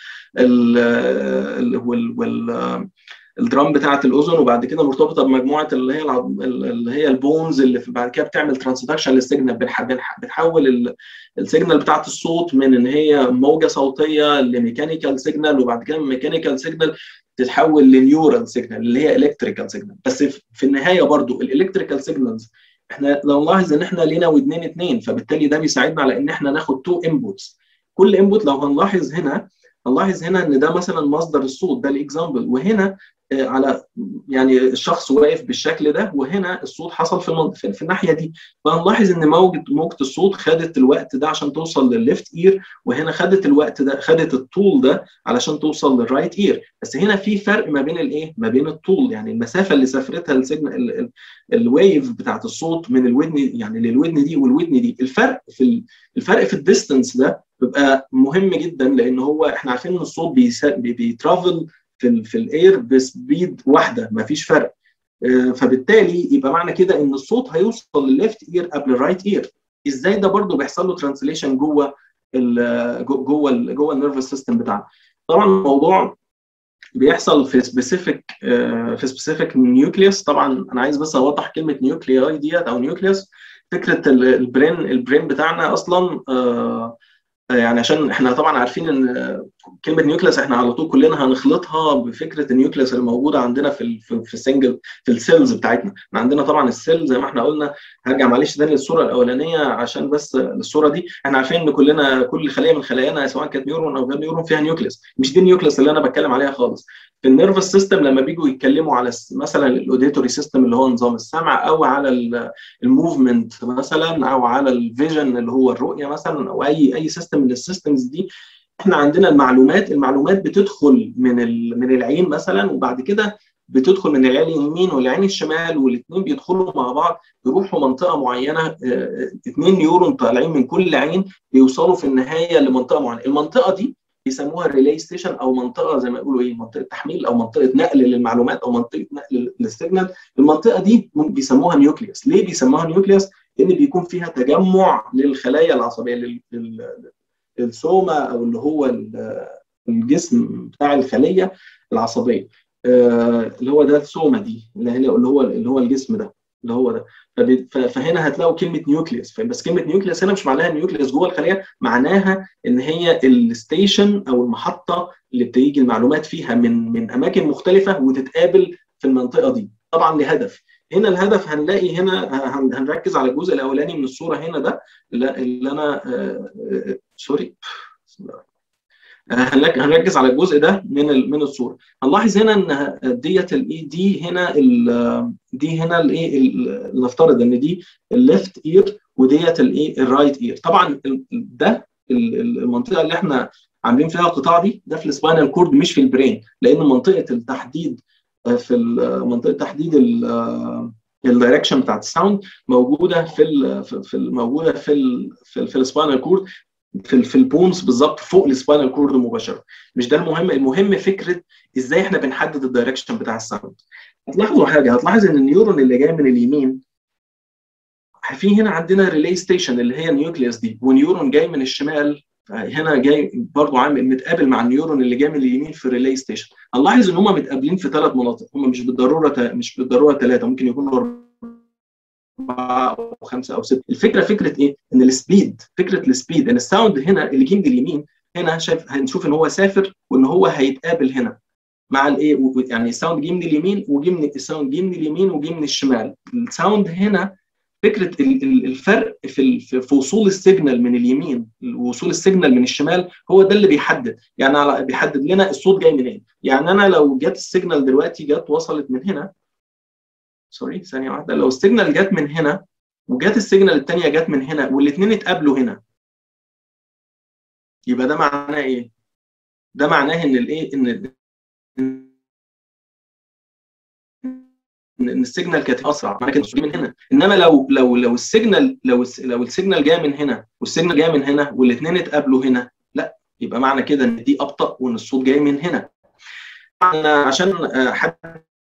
ال وال الدرام بتاعه الاذن، وبعد كده مرتبطه بمجموعه اللي هي اللي هي البونز اللي بعد كده بتعمل ترانسدكشن للسيجنال، بتحول السيجنال بتاعه الصوت من ان هي موجه صوتيه لميكانيكال سيجنال، وبعد كده ميكانيكال سيجنال تتحول لنيورال سيجنال اللي هي الكتريكال سيجنال. بس في النهايه برضو الالكتريكال سيجنالز احنا لو نلاحظ ان احنا لينا ودنين اثنين، فبالتالي ده بيساعدنا على ان احنا ناخد تو انبوتس. كل انبوت لو هنلاحظ هنا هنلاحظ هنا ان ده مثلا مصدر الصوت، ده الاكزامبل، وهنا على يعني الشخص واقف بالشكل ده، وهنا الصوت حصل في المنطقه في, في الناحيه دي، فهنلاحظ ان موجه موجه الصوت خدت الوقت ده عشان توصل للليفت اير، وهنا خدت الوقت ده خدت الطول ده علشان توصل للرايت اير. بس هنا في فرق ما بين الايه؟ ما بين الطول، يعني المسافه اللي سافرتها السيجنال الويف بتاعت الصوت من الودن يعني للودن دي والودن دي، الفرق في الفرق في الديستنس ده بيبقى مهم جدا، لان هو احنا عارفين ان الصوت بيترافل في في الاير بسبيد واحده، ما فيش فرق، فبالتالي يبقى معنى كده ان الصوت هيوصل للليفت اير قبل الرايت اير. ازاي ده برضو بيحصل له ترانسليشن جوه ال جوه ال جوه النيرفس سيستم بتاعنا؟ طبعا الموضوع بيحصل في سبيسيفيك في سبيسيفيك نيوكليوس. طبعا انا عايز بس اوضح كلمه نيوكلياي ديت او نيوكليوس، فكره البرين البرين بتاعنا اصلا يعني عشان احنا طبعا عارفين ان كلمه نيوكليس احنا على طول كلنا هنخلطها بفكره النيوكليس اللي موجوده عندنا في في السنجل في السيلز بتاعتنا. احنا عندنا طبعا السيل زي ما احنا قلنا، هرجع معلش تاني للصوره الاولانيه عشان بس الصوره دي، احنا عارفين ان كلنا كل خليه من خلايانا سواء كانت نيورون او غير نيورون فيها نيوكليس، مش دي النيوكليس اللي انا بتكلم عليها خالص. في النيرفس سيستم لما بيجوا يتكلموا على مثلا الاوديتوري سيستم اللي هو نظام السمع، او على الموفمنت مثلا، او على الفيجن اللي هو الرؤيه مثلا، او اي اي سيستم من السيستمز دي، احنا عندنا المعلومات المعلومات بتدخل من من العين مثلا، وبعد كده بتدخل من العين اليمين والعين الشمال، والاثنين بيدخلوا مع بعض يروحوا منطقه معينه، اثنين نيورون طالعين من كل عين بيوصلوا في النهايه لمنطقه معينه. المنطقه دي بيسموها الريلي ستيشن، او منطقه زي ما يقولوا ايه، منطقه تحميل او منطقه نقل للمعلومات او منطقه نقل للسيجنال. المنطقه دي بيسموها نيوكليوس. ليه بيسموها نيوكليوس؟ لان بيكون فيها تجمع للخلايا العصبيه، للسوما او اللي هو الجسم بتاع الخليه العصبيه، اللي هو ده السوما دي اللي هو اللي هو الجسم ده اللي هو ده. فهنا هتلاقوا كلمه نيوكليوس، بس كلمه نيوكليوس هنا مش معناها نيوكليوس جوه الخليه، معناها ان هي الستيشن او المحطه اللي بتيجي المعلومات فيها من من اماكن مختلفه وتتقابل في المنطقه دي، طبعا لهدف. هنا الهدف هنلاقي هنا هنركز على الجزء الاولاني من الصوره هنا ده اللي انا آه سوري هنركز على الجزء ده من من الصوره. هنلاحظ هنا ان ديت الاي دي هنا دي هنا الايه، نفترض ان دي الليفت اير وديت الايه الرايت اير. طبعا ده المنطقه اللي احنا عاملين فيها القطاع دي ده في السباينال كورد مش في البرين، لان منطقه التحديد في منطقه تحديد الدايركشن بتاعت الساوند موجوده في في موجوده في ال في, في السباينال كورد في في البونز بالظبط فوق السباينال كورد مباشره. مش ده المهم، المهم فكره ازاي احنا بنحدد الدايركشن بتاع الساوند. هتلاحظوا حاجه، هتلاحظ ان النيورون اللي جاي من اليمين في هنا عندنا ريلي ستيشن اللي هي النيوكليوس دي، ونيورون جاي من الشمال هنا جاي برضه عامل متقابل مع النيورون اللي جاي من اليمين في الريلي ستيشن. هنلاحظ ان هم متقابلين في ثلاث مناطق، هم مش بالضروره مش بالضروره ثلاثه، ممكن يكونوا أربعة أو خمسة أو ستة. الفكرة فكرة إيه؟ إن السبيد، فكرة السبيد، إن الساوند هنا اللي جه من اليمين هنا شايف هنشوف إن هو سافر وإن هو هيتقابل هنا مع الإيه؟ يعني الساوند جه من اليمين وجه من الساوند جه من اليمين وجه من الشمال. الساوند هنا فكرة الفرق في في وصول السيجنال من اليمين ووصول السيجنال من الشمال هو ده اللي بيحدد، يعني بيحدد لنا الصوت جاي منين. يعني أنا لو جت السيجنال دلوقتي جت وصلت من هنا، سوري ثانية واحدة، لو السيجنال جت من هنا وجت السيجنال الثانية جت من هنا والاثنين اتقابلوا هنا، يبقى ده معناه ايه؟ ده معناه ان الايه ان ان السيجنال كانت اسرع، معنى كده من هنا. انما لو لو لو السيجنال لو لو السيجنال جاي من هنا والسيجنال جاي من هنا والاثنين اتقابلوا هنا، لا، يبقى معنى كده ان دي ابطا وان الصوت جاي من هنا. عشان حد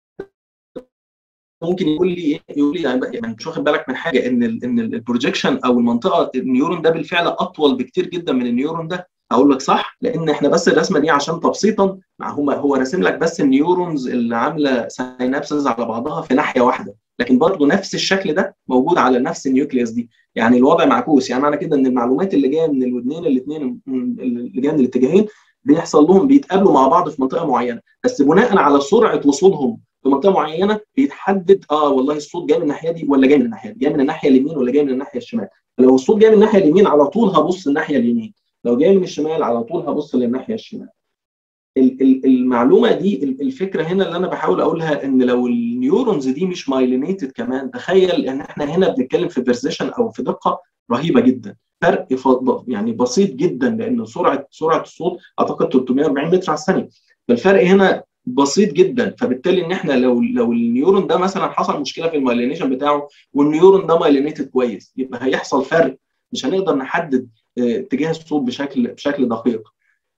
ممكن يقول لي ايه، يقول لي يعني مش واخد بالك من حاجه، ان ال ان البروجيكشن او المنطقه النيورون ده بالفعل اطول بكتير جدا من النيورون ده. اقول لك صح، لان احنا بس الرسمه دي عشان تبسيطا، هو هو راسم لك بس النيورونز اللي عامله ساينابسز على بعضها في ناحيه واحده، لكن برضه نفس الشكل ده موجود على نفس النيوكليوس دي. يعني الوضع معكوس، يعني معنى كده ان المعلومات اللي جايه من الودنين الاثنين اللي جايه من الاتجاهين بيحصل لهم بيتقابلوا مع بعض في منطقه معينه، بس بناء على سرعه وصولهم في منطقه معينه بيتحدد اه والله الصوت جاي من الناحيه دي ولا جاي من الناحيه دي، جاي من الناحيه اليمين ولا جاي من الناحيه الشمال. لو الصوت جاي من الناحيه اليمين على طول هبص الناحيه اليمين، لو جاي من الشمال على طول هبص للناحيه الشمال. المعلومه دي الفكره هنا اللي انا بحاول اقولها، ان لو النيورونز دي مش مايلينيتد كمان، تخيل ان احنا هنا بنتكلم في برسيشن او في دقه رهيبه جدا، فرق يعني بسيط جدا، لان سرعه سرعه الصوت اعتقد ثلاثمائة وأربعين متر على الثانيه، فالفرق هنا بسيط جدا. فبالتالي ان احنا لو لو النيورون ده مثلا حصل مشكله في المايلينيشن بتاعه والنيورون ده مايلينيتد كويس، يبقى هيحصل فرق، مش هنقدر نحدد اتجاه الصوت بشكل بشكل دقيق.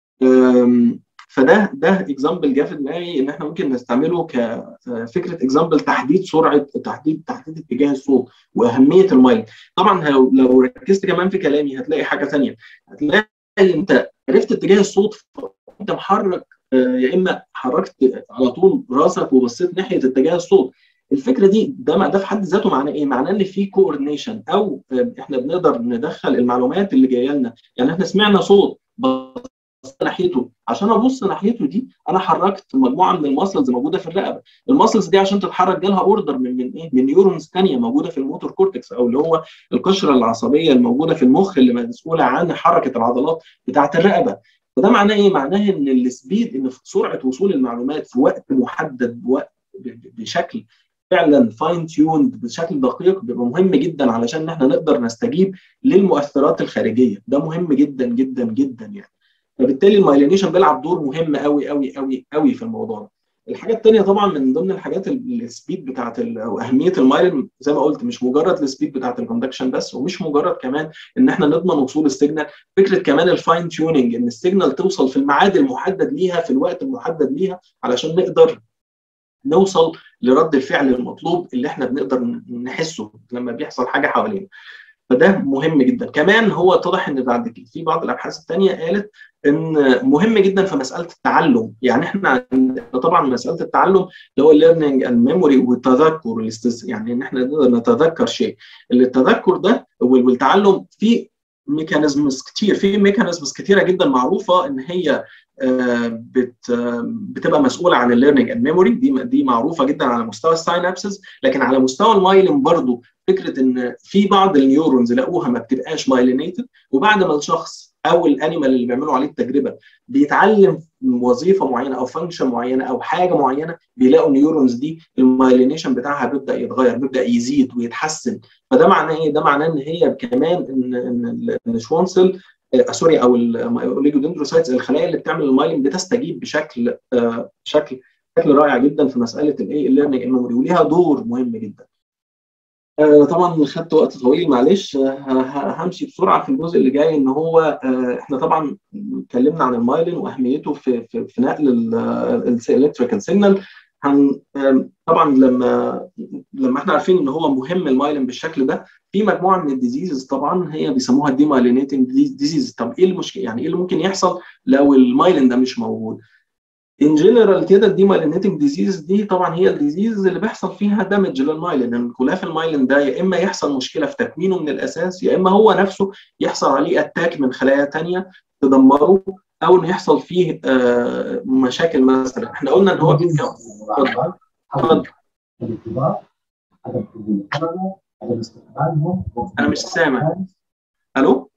فده ده اكزامبل جه في دماغي ان احنا ممكن نستعمله كفكره اكزامبل تحديد سرعه تحديد تحديد اتجاه الصوت واهميه المايل. طبعا لو ركزت كمان في كلامي هتلاقي حاجه ثانيه، هتلاقي انت عرفت اتجاه الصوت انت محرك، يا اما حركت على طول راسك وبصيت ناحيه اتجاه الصوت. الفكره دي ده ده في حد ذاته معناه ايه؟ معناه ان في كوردينيشن، او احنا بنقدر ندخل المعلومات اللي جايه لنا. يعني احنا سمعنا صوت ناحيته، عشان ابص ناحيته دي انا حركت مجموعه من الماسلز موجوده في الرقبه. الماسلز دي عشان تتحرك جالها اوردر من من ايه؟ من نيورونز ثانيه موجوده في الموتور كورتكس، او اللي هو القشره العصبيه الموجوده في المخ اللي مسؤوله عن حركه العضلات بتاعه الرقبه. فده معناه ايه؟ معناه ان السبيد، ان سرعه وصول المعلومات في وقت محدد، بوقت بشكل فعلا فاين تيوند، بشكل دقيق، بيبقى مهم جدا علشان احنا نقدر نستجيب للمؤثرات الخارجيه. ده مهم جدا جدا جدا يعني. فبالتالي المايلينيشن بيلعب دور مهم قوي قوي قوي قوي في الموضوع ده. الحاجه الثانيه طبعا من ضمن الحاجات السبيد بتاعت او اهميه المايلين، زي ما قلت مش مجرد السبيد بتاعت الكوندكشن بس، ومش مجرد كمان ان احنا نضمن وصول السيجنال، فكره كمان الفاين تيوننج، ان السيجنال توصل في الميعاد المحدد ليها في الوقت المحدد ليها علشان نقدر نوصل لرد الفعل المطلوب اللي احنا بنقدر نحسه لما بيحصل حاجه حوالينا. فده مهم جدا. كمان هو اتضح ان بعد في بعض الابحاث الثانيه قالت ان مهم جدا في مساله التعلم. يعني احنا طبعا مساله التعلم اللي هو الليرنينج اند ميموري والتذكر، يعني ان احنا نقدر نتذكر شيء. التذكر ده والتعلم في ميكانيزمز كتير، في ميكانيزمز كتيره جدا معروفه ان هي بت بتبقى مسؤوله عن الليرنينج اند ميموري، دي دي معروفه جدا على مستوى الساينابسز. لكن على مستوى المايلين برضو فكره ان في بعض النيورونز لقوها ما بتبقاش مايلينيتد، وبعد ما الشخص او الانيمال اللي بيعملوا عليه التجربه بيتعلم وظيفه معينه او فانكشن معينه او حاجه معينه، بيلاقوا النيورونز دي المايلينيشن بتاعها بيبدا يتغير، بيبدا يزيد ويتحسن. فده معناه ايه؟ ده معناه ان هي كمان ان ان الشوانسل آه سوري او الاوليجودندروسايتس، الخلايا اللي بتعمل المايلين بتستجيب بشكل آه شكل شكل رائع جدا في مساله الايه الليرنينج ميموري، وليها دور مهم جدا. آه طبعا خدت وقت طويل، معلش. آه همشي بسرعه في الجزء اللي جاي. ان هو آه احنا طبعا اتكلمنا عن المايلين واهميته في في, في نقل الالكتريكال سيجنال. طبعا لما لما احنا عارفين ان هو مهم المايلين بالشكل ده، في مجموعه من الديزيزز طبعا هي بيسموها الديمايلينيتنج ديزيز. طب ايه المشكله؟ يعني ايه اللي ممكن يحصل لو المايلين ده مش موجود؟ ان جنرال كده الديمايلينيتنج ديزيز دي طبعا هي الديزيز اللي بيحصل فيها دامج للمايلين. ان غلاف المايلين ده يا اما يحصل مشكله في تكوينه من الاساس، يا اما هو نفسه يحصل عليه اتاك من خلايا ثانيه تدمره، او ان يحصل فيه آه مشاكل. مثلا احنا قلنا ان هو بيتكون. انا مش سامع. الو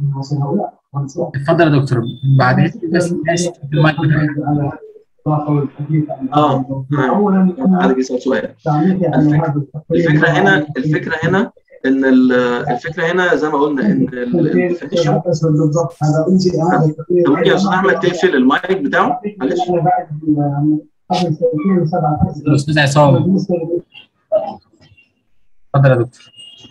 اتفضل يا دكتور. بعدين بس ماشي المايك بتاعك. اه عادي بيسأل سؤال. الفكرة, الفكرة هنا الفكرة هنا ان الفكره هنا زي ما قلنا ان الديفينيشن. ممكن يا استاذ احمد تقفل المايك بتاعه معلش؟ الاستاذ عصام اتفضل يا دكتور.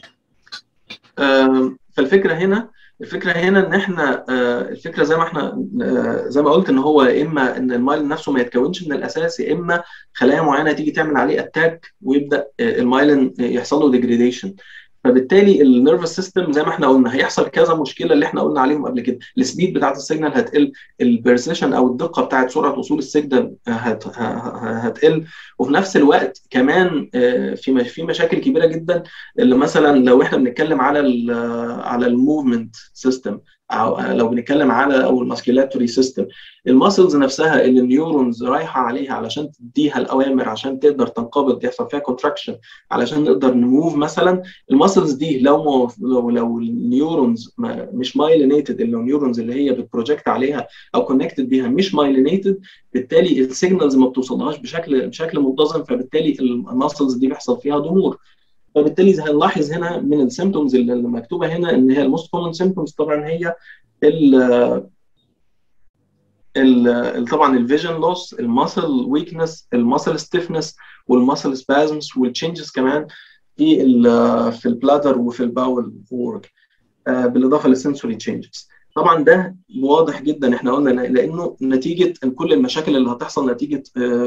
فالفكره هنا الفكره هنا ان احنا الفكره زي ما احنا زي ما قلت ان هو يا اما ان المايلين نفسه ما يتكونش من الاساس، يا اما خلايا معينه تيجي تعمل عليه اتاك ويبدا المايلين يحصل له ديجريديشن. فبالتالي النيرفس سيستم زي ما احنا قلنا هيحصل كذا مشكله اللي احنا قلنا عليهم قبل كده. السبيد بتاعت السيجنال هتقل، البرسيشن او الدقه بتاعت سرعه وصول السيجنال هت هتقل، وفي نفس الوقت كمان في في مشاكل كبيره جدا اللي مثلا لو احنا بنتكلم على ال على الموفمنت سيستم او لو بنتكلم على او الماسكيلاتوري سيستم، الماسلز نفسها اللي النيورونز رايحه عليها علشان تديها الاوامر عشان تقدر تنقبض يحصل فيها كونتراكشن علشان نقدر نموف مثلا. الماسلز دي لو لو لو النيورونز مش مايلينيتد، اللي النيورونز اللي هي بتبروجكت عليها او كونكتد بيها مش مايلينيتد، بالتالي السيجنالز ما بتوصلهاش بشكل بشكل منتظم، فبالتالي الماسلز دي بيحصل فيها ضمور. فبالتالي هنلاحظ هنا من السيمبتومز اللي مكتوبه هنا ان هي الموست كومن سيمبتومز طبعا هي ال ال طبعا الفيجن لوس، الماسل ويكنس، الماسل ستيفنس، والماسل سبازمز، والتشينجز كمان في ال في البلادر وفي الباول وورك، بالاضافه للسنسوري تشينجز. طبعا ده واضح جدا احنا قلنا لانه نتيجه كل المشاكل اللي هتحصل نتيجه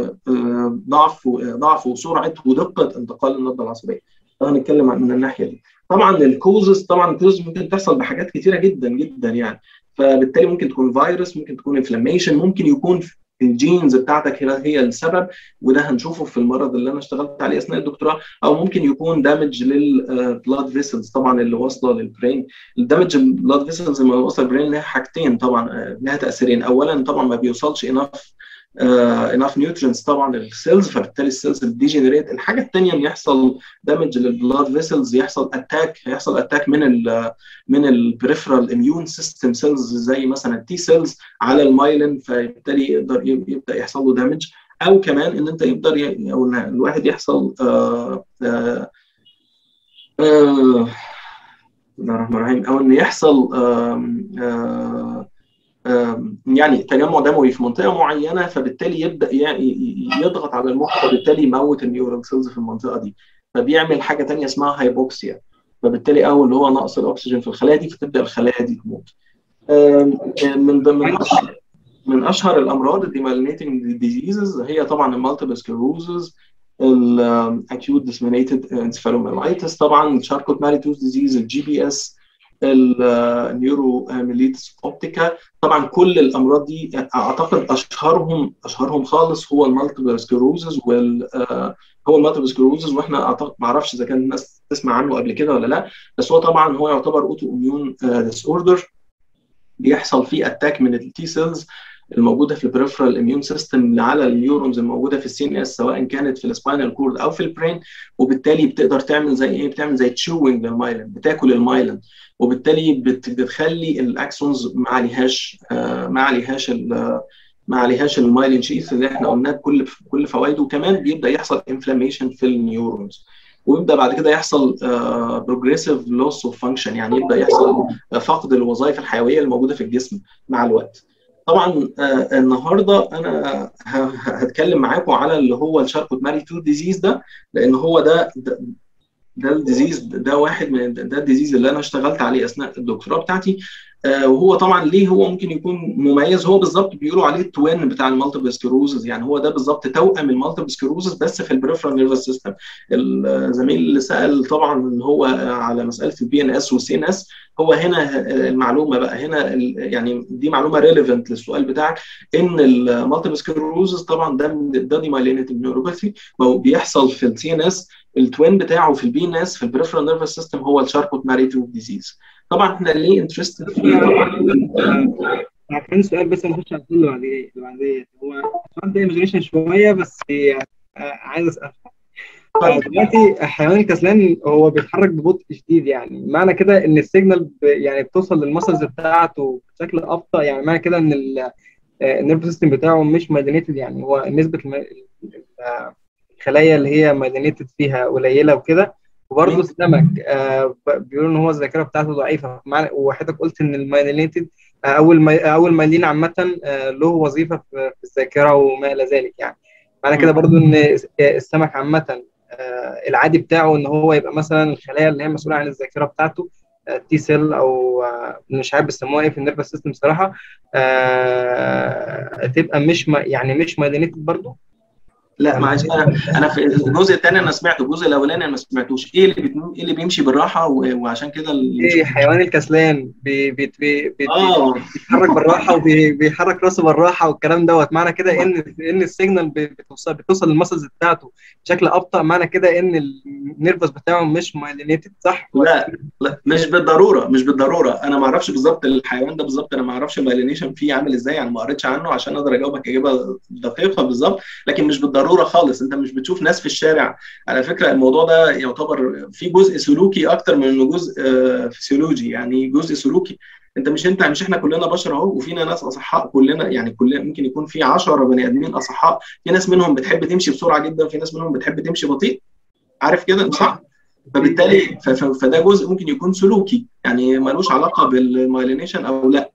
ضعف ضعف وسرعه ودقه انتقال النبضه العصبيه. هنتكلم من الناحيه دي. طبعا الكوزز طبعا الكوزز ممكن تحصل بحاجات كثيره جدا جدا يعني، فبالتالي ممكن تكون فيروس، ممكن تكون انفلاميشن، ممكن يكون الجينز بتاعتك هي السبب، وده هنشوفه في المرض اللي انا اشتغلت عليه اثناء الدكتوراه، او ممكن يكون دامج للبلاد فيسلز طبعا اللي واصله للبرين. الدامج البلاد فيسلز لما يوصل للبرين لها حاجتين طبعا، لها تاثيرين. اولا طبعا ما بيوصلش انف انف نيوترينز طبعا للسيلز، فبالتالي السيلز بتديجنريت. الحاجه الثانيه ان يحصل دامج للبلاد فيسلز، يحصل اتاك هيحصل اتاك من ال من البريفرال اميون سيستم سيلز زي مثلا التي سيلز على المايلين، فبالتالي يقدر يبدا يحصل له دامج. او كمان ان انت يقدر ي... او الواحد يحصل آه آه آه بسم الله الرحمن الرحيم، او ان يحصل آه آه يعني تجمع دموي في منطقه معينه، فبالتالي يبدا يضغط على المخ، فبالتالي يموت النيورال سيلز في المنطقه دي، فبيعمل حاجه ثانيه اسمها هايبوكسيا، فبالتالي او اللي هو نقص الاكسجين في الخلايا دي، فتبدا الخلايا دي تموت. من ضمن من اشهر الامراض الديمالينيتنج ديزيزز هي طبعا المالتيبل سكلروزز، الاكيوت ديسمينيتد انسفالوميلايتس، طبعا الشاركوت ماريتوس ديزيز، الجي بي اس، النيورو ميليتس اوبتيكا. طبعا كل الامراض دي اعتقد اشهرهم اشهرهم خالص هو المالتيبل سكلروزز وال هو المالتيبل سكلروزز، واحنا اعتقد ما اعرفش اذا كان الناس تسمع عنه قبل كده ولا لا، بس هو طبعا هو يعتبر اوتو اميون ديس اوردر، بيحصل فيه اتاك من التي سيلز الموجوده في البريفرال اميون سيستم على النيورونز الموجوده في السي ان اس، سواء كانت في السباينال كورد او في البرين، وبالتالي بتقدر تعمل زي ايه، بتعمل زي تشوينج للمايلين، بتاكل المايلين، وبالتالي بتخلي الاكسونز ما عليهاش آه ما عليهاش ما عليهاش المايلين شيث اللي احنا قلناه بكل كل فوائده. وكمان بيبدا يحصل انفلاميشن في النيورونز، ويبدا بعد كده يحصل بروجريسيف لوس اوف فانكشن، يعني يبدا يحصل فقد الوظائف الحيويه الموجوده في الجسم مع الوقت. طبعا آه النهارده انا هتكلم معاكم على اللي هو الشاركوت ماري تو ديزيز ده، لان هو ده ده, ده الديزيز ده واحد من ده الديزيز اللي انا اشتغلت عليه اثناء الدكتوراه بتاعتي. آه وهو طبعا ليه هو ممكن يكون مميز، هو بالظبط بيقولوا عليه التوين بتاع المالتيبل سكلروزز، يعني هو ده بالظبط توأم المالتيبل سكلروزز بس في البريفرال نيرفس سيستم. الزميل اللي سأل طبعا هو على مساله البي ان اس والسي ان اس، هو هنا المعلومه بقى هنا يعني دي معلومه ريليفنت للسؤال بتاعك، ان المالتيبل سكلروزز طبعا ده ده ديمايلينيتد نيوروباثي بيحصل في السي ان اس، التوين بتاعه في البي ان اس في البريفرال نيرفس سيستم هو الشاركوت ماري تو ديزيز. طبعا احنا ليه انترستد فيه؟ كان سؤال بس نخش على اللي بعديه اللي بعديه هو سؤال ده ايماجينيشن شويه بس عايز اسال. دلوقتي حيوان الكسلان هو بيتحرك ببطء شديد، يعني معنى كده ان السيجنال يعني بتوصل للمسلز بتاعته بشكل ابطا، يعني معنى كده ان النيرف سيستم بتاعه مش مايلينيتد، يعني هو نسبه الخلايا اللي هي مايلينيتد فيها قليله وكده، وبرضه السمك آه بيقولوا ان هو الذاكره بتاعته ضعيفه، وحضرتك قلت ان المايلينيتد آه اول ما اول مايلين عامه آه له وظيفه في الذاكره وما الى ذلك يعني. معنى كده برضه ان السمك عامه آه العادي بتاعه ان هو يبقى مثلا الخلايا اللي هي مسؤوله عن الذاكره بتاعته تي سيل او آه مش عارف بيسموها ايه في النيرفس سيستم صراحه، آه تبقى مش يعني مش مايلينيتد برضه. لا معلش، انا انا في الجزء الثاني انا سمعته، الجزء الاولاني انا ما سمعتوش. ايه اللي بتم... ايه اللي بيمشي بالراحه وعشان كده ايه حيوان الكسلان بي بي بي بي اه بيتحرك بالراحه وبيحرك راسه بالراحه والكلام دوت. معنى كده ان ان السيجنال بتوصل بتوصل للمسلز بتاعته بشكل ابطا، معنى كده ان النيرفس بتاعه مش مايلينيتد صح؟ لا لا مش بالضروره، مش بالضروره. انا ما اعرفش بالظبط الحيوان ده بالظبط، انا ما اعرفش المايلينيشن فيه عامل ازاي يعني، ما قريتش عنه عشان اقدر اجاوبك اجابه دقيقه بالظبط، لكن مش بالضروره خالص. انت مش بتشوف ناس في الشارع. على فكره الموضوع ده يعتبر في جزء سلوكي اكتر من انه جزء فسيولوجي، يعني جزء سلوكي. انت مش انت مش احنا كلنا بشر اهو، وفينا ناس اصحاء كلنا، يعني كلنا ممكن يكون في عشرة بني ادمين اصحاء، في ناس منهم بتحب تمشي بسرعه جدا، في ناس منهم بتحب تمشي بطيء، عارف كده صح؟ فبالتالي فده جزء ممكن يكون سلوكي، يعني ملوش علاقه بالمايلينيشن او لا.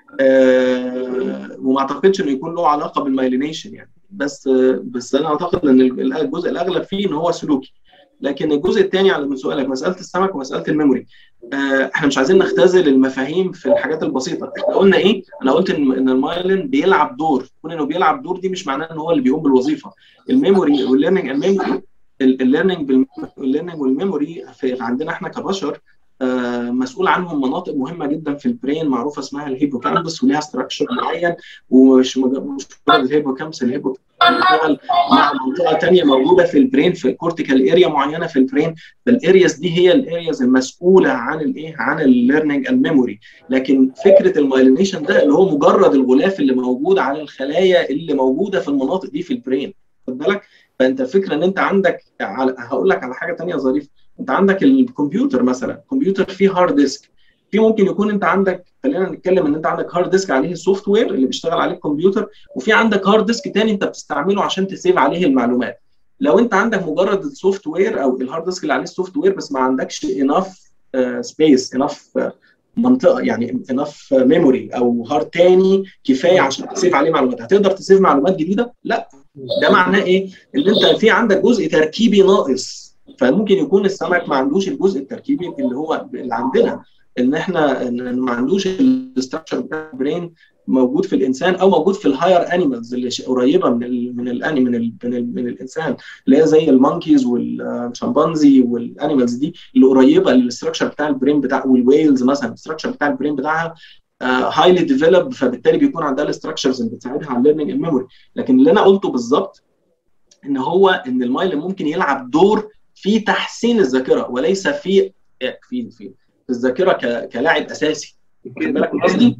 أه وما اعتقدش انه يكون له علاقه بالمايلينيشن يعني، بس بس انا اعتقد ان الجزء الاغلب فيه ان هو سلوكي. لكن الجزء الثاني على من سؤالك، مساله السمك ومساله الميموري، أه احنا مش عايزين نختزل المفاهيم في الحاجات البسيطه. احنا قلنا ايه؟ انا قلت ان ان المايلين بيلعب دور، كون انه بيلعب دور دي مش معناه ان هو اللي بيقوم بالوظيفه. الميموري والليرنينج الميموري الليرنينج الليرنينج والميموري عندنا احنا كبشر آه مسؤول عنهم مناطق مهمه جدا في البرين معروفه اسمها الهيبوكامبس، وليها ستراكشر معين، ومش مجرد الهيبوكامبس، الهيبوكامبس بيشتغل مع منطقه ثانيه موجوده في البرين، في كورتيكال اريا معينه في البرين. فالارياز دي هي الارياز المسؤوله عن الايه، عن الليرنينج الميموري. لكن فكره المايلينيشن ده اللي هو مجرد الغلاف اللي موجود على الخلايا اللي موجوده في المناطق دي في البرين، خد بالك. فانت الفكره ان انت عندك، هقول لك على حاجه ثانيه ظريفه، انت عندك الكمبيوتر مثلا، الكمبيوتر فيه هارد ديسك، في ممكن يكون انت عندك، خلينا نتكلم ان انت عندك هارد ديسك عليه السوفت وير اللي بيشتغل عليه الكمبيوتر، وفي عندك هارد ديسك ثاني انت بتستعمله عشان تسيف عليه المعلومات. لو انت عندك مجرد السوفت وير او الهارد ديسك اللي عليه السوفت وير بس ما عندكش انف سبيس، انف منطقه، يعني انف ميموري او هارد تاني كفايه عشان تسيف عليه معلومات، هتقدر تسيف معلومات جديده؟ لا. ده معناه ايه؟ ان انت في عندك جزء تركيبي ناقص. فممكن يكون السمك ما عندوش الجزء التركيبي اللي هو اللي عندنا، ان احنا إن ما عندوش الاستراكشر بتاع البرين موجود في الانسان او موجود في الهاير انيمالز اللي قريبه من ال من الاني من ال من, ال من الانسان، اللي هي زي المونكيز والشمبانزي والانيمالز دي اللي قريبه للاستراكشر بتاع البرين بتاع، والويلز مثلا الاستراكشر بتاع البرين بتاعها هايلي ديفلوب، فبالتالي بيكون عندها الاستراكشرز اللي بتساعدها على الليرنينج الميموري. لكن اللي انا قلته بالظبط ان هو ان المايلين ممكن يلعب دور في تحسين الذاكره وليس في في في, في الذاكره كلاعب اساسي. واخد بالك من قصدي؟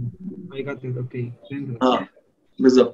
اه بالظبط.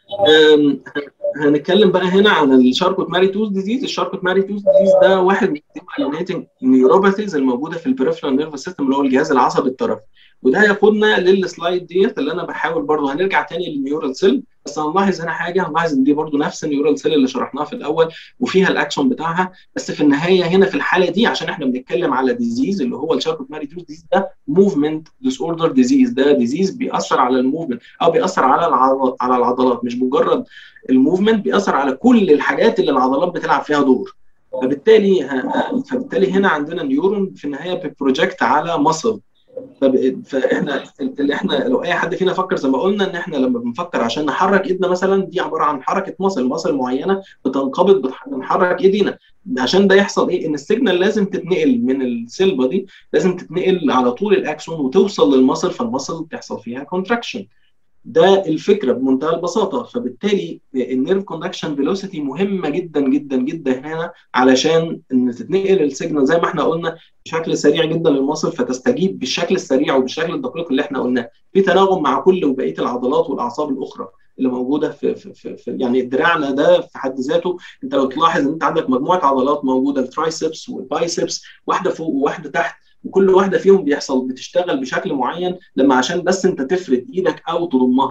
هنتكلم بقى هنا عن الشاركوت ماري توث ديزيز. الشاركوت ماري توث ديزيز ده واحد من المايلينيتنج نيوروباثيز الموجوده في البريفرال نيرفس سيستم اللي هو الجهاز العصبي الطرفي. وده ياخدنا للسلايد ديت اللي انا بحاول برضه هنرجع تاني للنيورال سيل، بس هنلاحظ هنا حاجه، هنلاحظ ان دي برضه نفس النيورال سيل اللي شرحناها في الاول وفيها الاكشن بتاعها، بس في النهايه هنا في الحاله دي عشان احنا بنتكلم على ديزيز اللي هو الشاركوت ماري توث ديزيز، ده موفمنت ديس اوردر ديزيز، ده ديزيز بيأثر على الموفمنت او بيأثر على العضلات، على العضلات مش مجرد الموفمنت، بيأثر على كل الحاجات اللي العضلات بتلعب فيها دور. فبالتالي فبالتالي هنا عندنا نيورون في النهايه بيبروجكت على مصل. فاحنا اللي احنا لو اي حد فينا فكر زي ما قلنا ان احنا لما بنفكر عشان نحرك ايدنا مثلا، دي عباره عن حركه مصل مصل معينه بتنقبض بنحرك ايدينا. عشان ده يحصل ايه؟ ان السيجنال لازم تتنقل من السيل بادي، لازم تتنقل على طول الاكسون وتوصل للمصل، فالمصل تحصل فيها كونتراكشن. ده الفكره بمنتهى البساطه. فبالتالي النيرف كوندكشن فيلوسيتي مهمه جدا جدا جدا هنا علشان ان تتنقل السيجنال زي ما احنا قلنا بشكل سريع جدا للمصل، فتستجيب بالشكل السريع وبالشكل الدقيق اللي احنا قلناه، في تناغم مع كل وبقيه العضلات والاعصاب الاخرى اللي موجوده في, في, في, في يعني دراعنا ده في حد ذاته. انت لو تلاحظ ان انت عندك مجموعه عضلات موجوده، الترايسبس والبايسبس، واحده فوق وواحده تحت، وكل واحده فيهم بيحصل بتشتغل بشكل معين لما عشان بس انت تفرد ايدك او تضمها.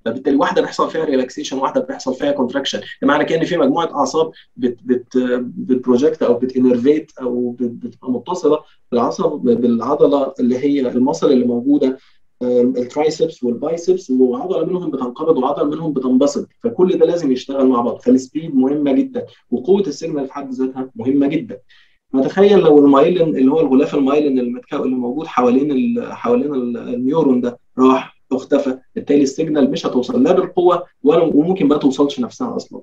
فبالتالي واحده بيحصل فيها ريلاكسيشن، واحده بيحصل فيها كونتراكشن، بمعنى كان في مجموعه اعصاب بت بت بتبروجكت او بتانرفيت او بتبقى متصله بالعصب بالعضله اللي هي المصل اللي موجوده، الترايسبس والبايسبس، وعضله منهم بتنقبض وعضله منهم بتنبسط، فكل ده لازم يشتغل مع بعض. فالسبيد مهمه جدا، وقوه السيجنال في حد ذاتها مهمه جدا. نتخيل لو المايلين اللي هو الغلاف المايلين المتكون اللي موجود حوالين ال حوالين النيورون ده راح واختفى، بالتالي السيجنال مش هتوصل لا بالقوه ولا وممكن ما توصلش نفسها اصلا،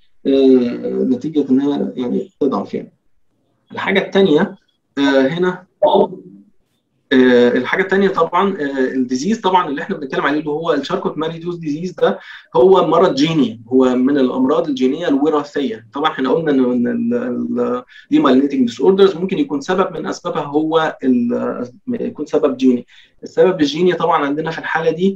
آه نتيجه انها يعني تضعف. يعني الحاجه الثانيه آه هنا آه الحاجه الثانيه طبعا آه الديزيز طبعا اللي احنا بنتكلم عليه اللي هو الشاركوت ماري-تooth ديزيز، ده هو مرض جيني، هو من الامراض الجينيه الوراثيه. طبعا احنا قلنا ان دي مايلينيتنج ديس اوردرز ممكن يكون سبب من اسبابها هو يكون سبب جيني. السبب الجيني طبعا عندنا في الحاله دي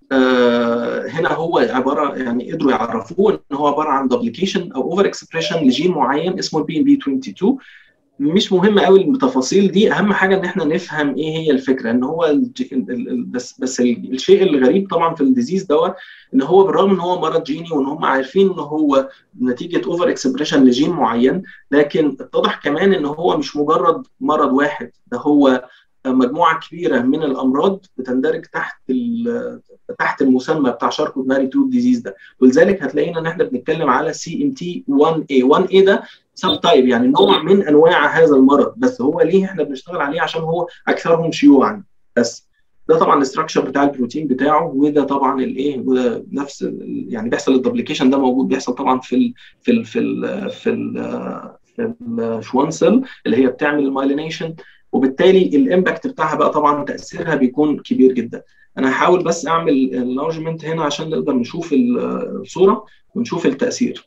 آه هنا هو عباره يعني قدروا يعرفوه ان هو عباره عن دوبليكيشن او اوفر اكسبريشن لجين معين اسمه بي ام بي اتنين وعشرين. مش مهم قوي التفاصيل دي، اهم حاجه ان احنا نفهم ايه هي الفكره. ان هو بس بس الشيء الغريب طبعا في الديزيز دوت ان هو بالرغم ان هو مرض جيني وان هم عارفين ان هو نتيجه اوفر اكسبريشن لجين معين، لكن اتضح كمان ان هو مش مجرد مرض واحد، ده هو مجموعه كبيره من الامراض بتندرج تحت تحت المسمى بتاع شاركوت ماري-تooth ديزيز ده. ولذلك هتلاقينا ان احنا بنتكلم على سي ام تي واحد اي. واحد اي ده سب تايب، يعني نوع من انواع هذا المرض، بس هو ليه احنا بنشتغل عليه؟ عشان هو اكثرهم شيوعا. بس ده طبعا الاستراكشر بتاع البروتين بتاعه، وده طبعا الايه، وده نفس يعني بيحصل الدبليكيشن ده موجود، بيحصل طبعا في ال في ال في ال في ال في الشوان سيل اللي هي بتعمل المايلينيشن، وبالتالي الامباكت بتاعها بقى طبعا تاثيرها بيكون كبير جدا. انا هحاول بس اعمل اللارجمنت هنا عشان نقدر نشوف الصوره ونشوف التاثير.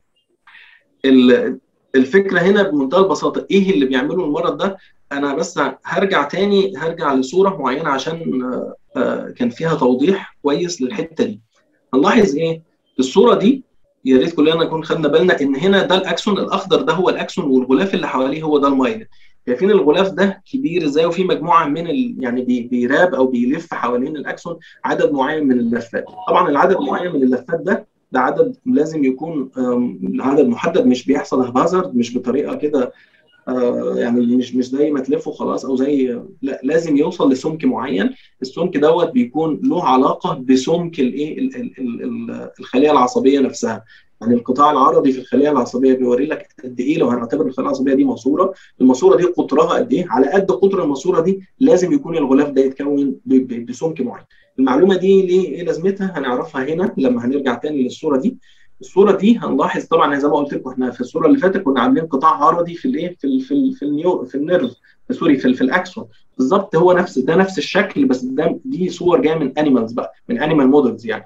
الفكره هنا بمنتهى البساطه ايه اللي بيعمله المرض ده. انا بس هرجع تاني هرجع لصوره معينه عشان كان فيها توضيح كويس للحته دي. هنلاحظ ايه الصوره دي، يا ريت كلنا نكون خدنا بالنا ان هنا ده الاكسون الاخضر، ده هو الاكسون والغلاف اللي حواليه هو ده المايلين. شايفين الغلاف ده كبير ازاي، وفي مجموعه من ال... يعني بي... بيراب او بيلف حوالين الاكسون عدد معين من اللفات. طبعا العدد معين من اللفات ده ده عدد لازم يكون عدد محدد، مش بيحصل هازارد، مش بطريقه كده يعني مش مش زي ما تلفه خلاص او زي، لا لازم يوصل لسمك معين. السمك دوت بيكون له علاقه بسمك الايه الخليه العصبيه نفسها. يعني القطاع العرضي في الخليه العصبيه بيوري لك قد ايه، لو هنعتبر الخليه العصبيه دي ماسوره، الماسوره دي قطرها قد ايه، على قد قطر الماسوره دي لازم يكون الغلاف ده يتكون بسمك معين. المعلومه دي ليه ايه لازمتها هنعرفها هنا لما هنرجع تاني للصوره دي. الصوره دي هنلاحظ طبعا زي ما قلت لكم احنا في الصوره اللي فاتت كنا عاملين قطاع عرضي في الايه في ال في ال في النيو في النيرف سوري في, في الاكسون بالظبط، هو نفس ده نفس الشكل، بس ده دي صور جايه من انيمالز بقى، من انيمال مودلز. يعني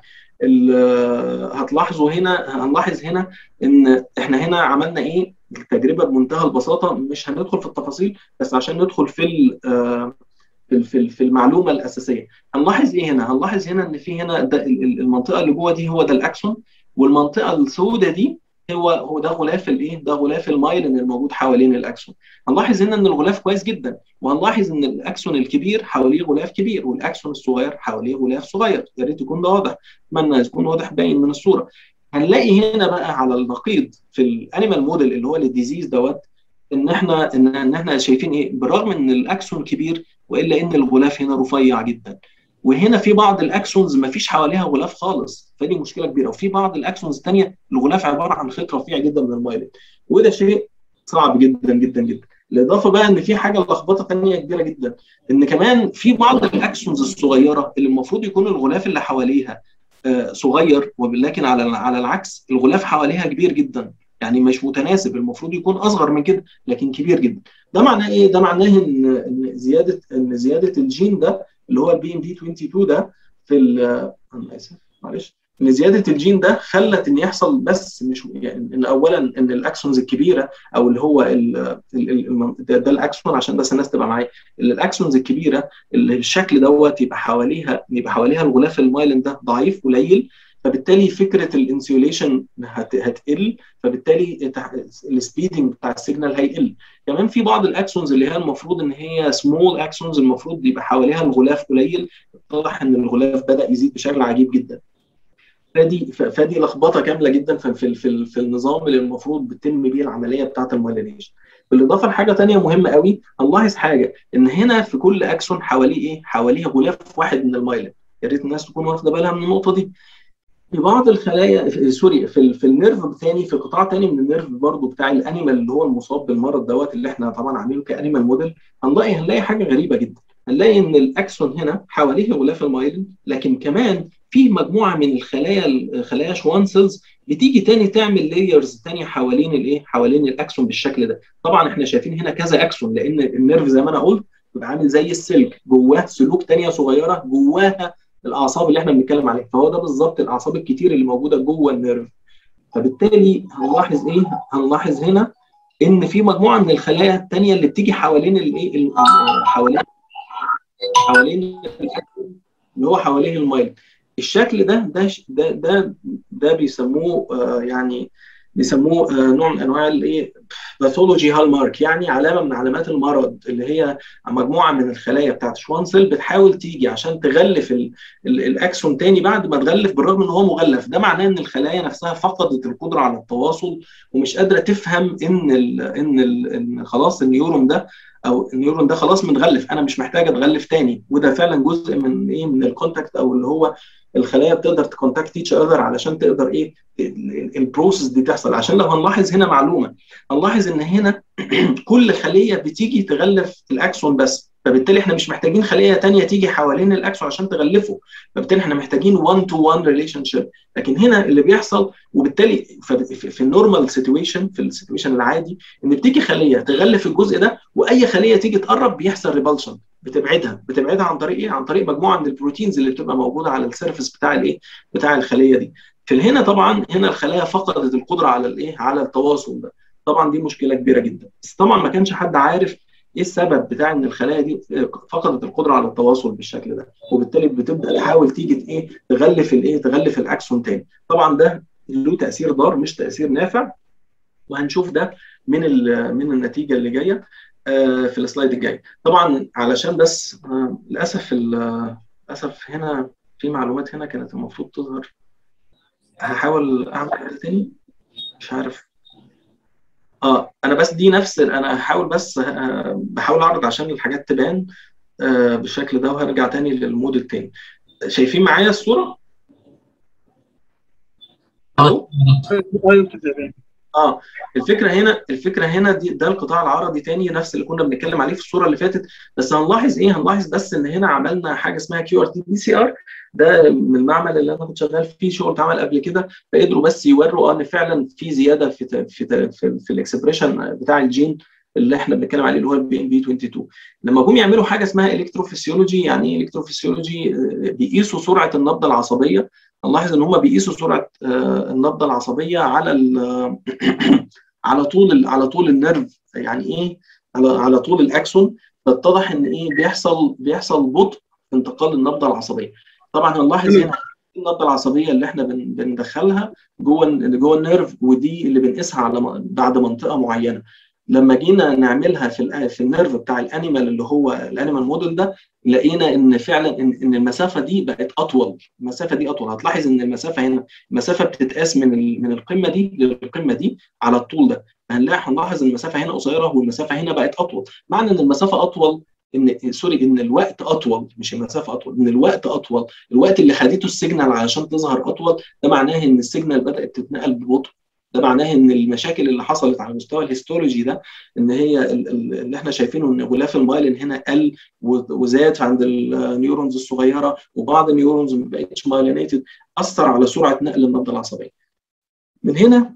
هتلاحظوا هنا هنلاحظ هنا ان احنا هنا عملنا ايه التجربه بمنتهى البساطه، مش هندخل في التفاصيل بس عشان ندخل في في في المعلومه الاساسيه. هنلاحظ ايه هنا؟ هنلاحظ هنا ان في هنا ده المنطقه اللي جوه دي هو ده الاكسون، والمنطقه السوداء دي هو هو ده غلاف الايه؟ ده غلاف المايلين الموجود حوالين الاكسون. هنلاحظ هنا ان الغلاف كويس جدا، وهنلاحظ ان الاكسون الكبير حواليه غلاف كبير، والاكسون الصغير حواليه غلاف صغير. يا ريت يكون ده واضح، اتمنى يكون واضح باين من الصوره. هنلاقي هنا بقى على النقيض في الانيمال موديل اللي هو الديزيز دوت ان احنا ان, إن احنا شايفين ايه، بالرغم ان الاكسون كبير والا ان الغلاف هنا رفيع جدا، وهنا في بعض الاكسونز ما فيش حواليها غلاف خالص، فدي مشكله كبيره. وفي بعض الاكسونز الثانيه الغلاف عباره عن خيط رفيع جدا من المايلين، وده شيء صعب جدا جدا جدا. بالاضافه بقى ان في حاجه لخبطه ثانيه كبيره جدا، ان كمان في بعض الاكسونز الصغيره اللي المفروض يكون الغلاف اللي حواليها آه صغير، ولكن على على العكس الغلاف حواليها كبير جدا، يعني مش متناسب، المفروض يكون اصغر من كده لكن كبير جدا. ده معناه ايه؟ ده معناه ان ان زياده ان زياده الجين ده اللي هو البي ام بي اتنين وعشرين ده في انا اسف معلش ان زياده الجين ده خلت ان يحصل، بس مش يعني ان اولا ان الاكسونز الكبيره او اللي هو ال ال ده, ده الاكسون، عشان بس الناس تبقى معايا، الاكسونز الكبيره اللي الشكل دوت يبقى حواليها يبقى حواليها الغلاف المايلين ده ضعيف قليل، فبالتالي فكره الانسيوليشن هتقل، فبالتالي السبيدنج بتاع السيجنال هيقل. كمان في بعض الاكسونز اللي هي المفروض ان هي سمول اكسونز المفروض يبقى حواليها الغلاف قليل، اتضح ان الغلاف بدا يزيد بشكل عجيب جدا. فدي فدي لخبطه كامله جدا في في في, في النظام اللي المفروض بتتم بيه العمليه بتاعه المايلينيشن. بالاضافه لحاجه ثانيه مهمه قوي، هنلاحظ حاجه ان هنا في كل اكسون حواليه ايه؟ حواليه غلاف واحد من المايلين. يا ريت الناس تكون واخده بالها من النقطه دي. في بعض الخلايا في سوري في في النيرف الثاني، في قطاع ثاني من النيرف برضو بتاع الانيمال اللي هو المصاب بالمرض دوت اللي احنا طبعا عاملينه كانيمال موديل، هنلاقي هنلاقي حاجه غريبه جدا. هنلاقي ان الاكسون هنا حواليه غلاف المايلين، لكن كمان في مجموعه من الخلايا خلايا شوان سيلز بتيجي تاني تعمل لايرز ثانيه حوالين الايه؟ حوالين الاكسون بالشكل ده. طبعا احنا شايفين هنا كذا اكسون، لان النيرف زي ما انا قلت بيبقى عامل زي السلك، جواه سلوك ثانيه صغيره جواها الاعصاب اللي احنا بنتكلم عليها، فهو ده بالظبط الاعصاب الكتير اللي موجوده جوه النيرف. فبالتالي هنلاحظ ايه؟ هنلاحظ هنا ان في مجموعه من الخلايا الثانيه اللي بتيجي حوالين الايه؟ حوالين حوالين اللي هو حوالين المايل. الشكل ده ده ده ده, ده بيسموه آه يعني بيسموه آه نوع من انواع الايه؟ باثولوجي هالمارك، يعني علامه من علامات المرض، اللي هي مجموعه من الخلايا بتاعت شوان سيل بتحاول تيجي عشان تغلف ال ال الاكسون تاني بعد ما تغلف، بالرغم ان هو مغلف. ده معناه ان الخلايا نفسها فقدت القدره على التواصل ومش قادره تفهم ان ال ان ال ان خلاص النيورون ده او النيورون ده خلاص متغلف، انا مش محتاج اتغلف تاني. وده فعلا جزء من ايه؟ من الكونتاكت، او اللي هو الخلايا بتقدر تكونتاكت ايتش اذر علشان تقدر ايه؟ البروسيس دي تحصل. عشان لو هنلاحظ هنا معلومه، هنلاحظ ان هنا كل خليه بتيجي تغلف الاكسون بس، فبالتالي احنا مش محتاجين خليه ثانيه تيجي حوالين الاكسون عشان تغلفه، فبالتالي احنا محتاجين واحد تو واحد ريليشن شيب. لكن هنا اللي بيحصل، وبالتالي في النورمال سيتويشن، في السيتويشن العادي، ان بتيجي خليه تغلف الجزء ده، واي خليه تيجي تقرب بيحصل ريبلشن، بتبعدها بتبعدها عن طريق ايه؟ عن طريق مجموعه من البروتينز اللي بتبقى موجوده على السيرفيس بتاع الايه؟ بتاع الخليه دي. في هنا طبعا هنا الخلايا فقدت القدره على الايه؟ على التواصل ده. طبعا دي مشكله كبيره جدا، بس طبعا ما كانش حد عارف ايه السبب بتاع ان الخلايا دي فقدت القدره على التواصل بالشكل ده، وبالتالي بتبدا تحاول تيجي ايه؟ تغلف الايه؟ تغلف الاكسون تاني. طبعا ده له تاثير ضار مش تاثير نافع، وهنشوف ده من من النتيجه اللي جايه في السلايد الجاي. طبعا علشان بس للاسف للاسف هنا في معلومات هنا كانت المفروض تظهر، هحاول اعمل حاجه تاني مش عارف. اه انا بس دي نفس انا هحاول بس آه بحاول اعرض عشان الحاجات تبان آه بالشكل ده، وهرجع تاني للمود التاني. شايفين معايا الصوره؟ اه اه الفكره هنا الفكره هنا دي ده القطاع العرضي تاني، نفس اللي كنا بنتكلم عليه في الصوره اللي فاتت. بس هنلاحظ ايه؟ هنلاحظ بس ان هنا عملنا حاجه اسمها كيو ار تي بي سي ار، ده من المعمل اللي انا كنت شغال فيه، شغل اتعمل قبل كده، فقدروا بس يوروا ان فعلا في زياده في في في, في الاكسبريشن بتاع الجين اللي احنا بنتكلم عليه اللي هو البي ان بي اتنين وعشرين. لما جم يعملوا حاجه اسمها الكتروفيسيولوجي، يعني ايه الكتروفيسيولوجي؟ بيقيسوا سرعه النبضه العصبيه. نلاحظ ان هم بيقيسوا سرعه النبضه العصبيه على على طول على طول النيرف، يعني ايه؟ على على طول الاكسون. فاتضح ان ايه؟ بيحصل بيحصل بطء في انتقال النبضه العصبيه. طبعا هنلاحظ هنا النبضه العصبيه اللي احنا بندخلها جوه جوه النيرف، ودي اللي بنقيسها على بعد منطقه معينه. لما جينا نعملها في في النيرف بتاع الانيمال اللي هو الانيمال موديل ده، لقينا ان فعلا ان, إن المسافه دي بقت اطول. المسافه دي اطول. هتلاحظ ان المسافه هنا المسافه بتتقاس من من القمه دي للقمه دي على الطول ده، هنلاقي هنلاحظ المسافه هنا قصيره والمسافه هنا بقت اطول. معنى ان المسافه اطول ان سوري ان الوقت اطول، مش المسافه اطول، ان الوقت اطول، الوقت اللي خدته السيجنال علشان تظهر اطول، ده معناه ان السيجنال بدات تتنقل ببطء. ده معناه ان المشاكل اللي حصلت على مستوى الهيستولوجي ده، ان هي اللي احنا شايفينه ان غلاف المايلين هنا قل وزاد عند النيورونز الصغيره، وبعض النيورونز ما بقتش مايلينيتد، اثر على سرعه نقل النبضه العصبيه. من هنا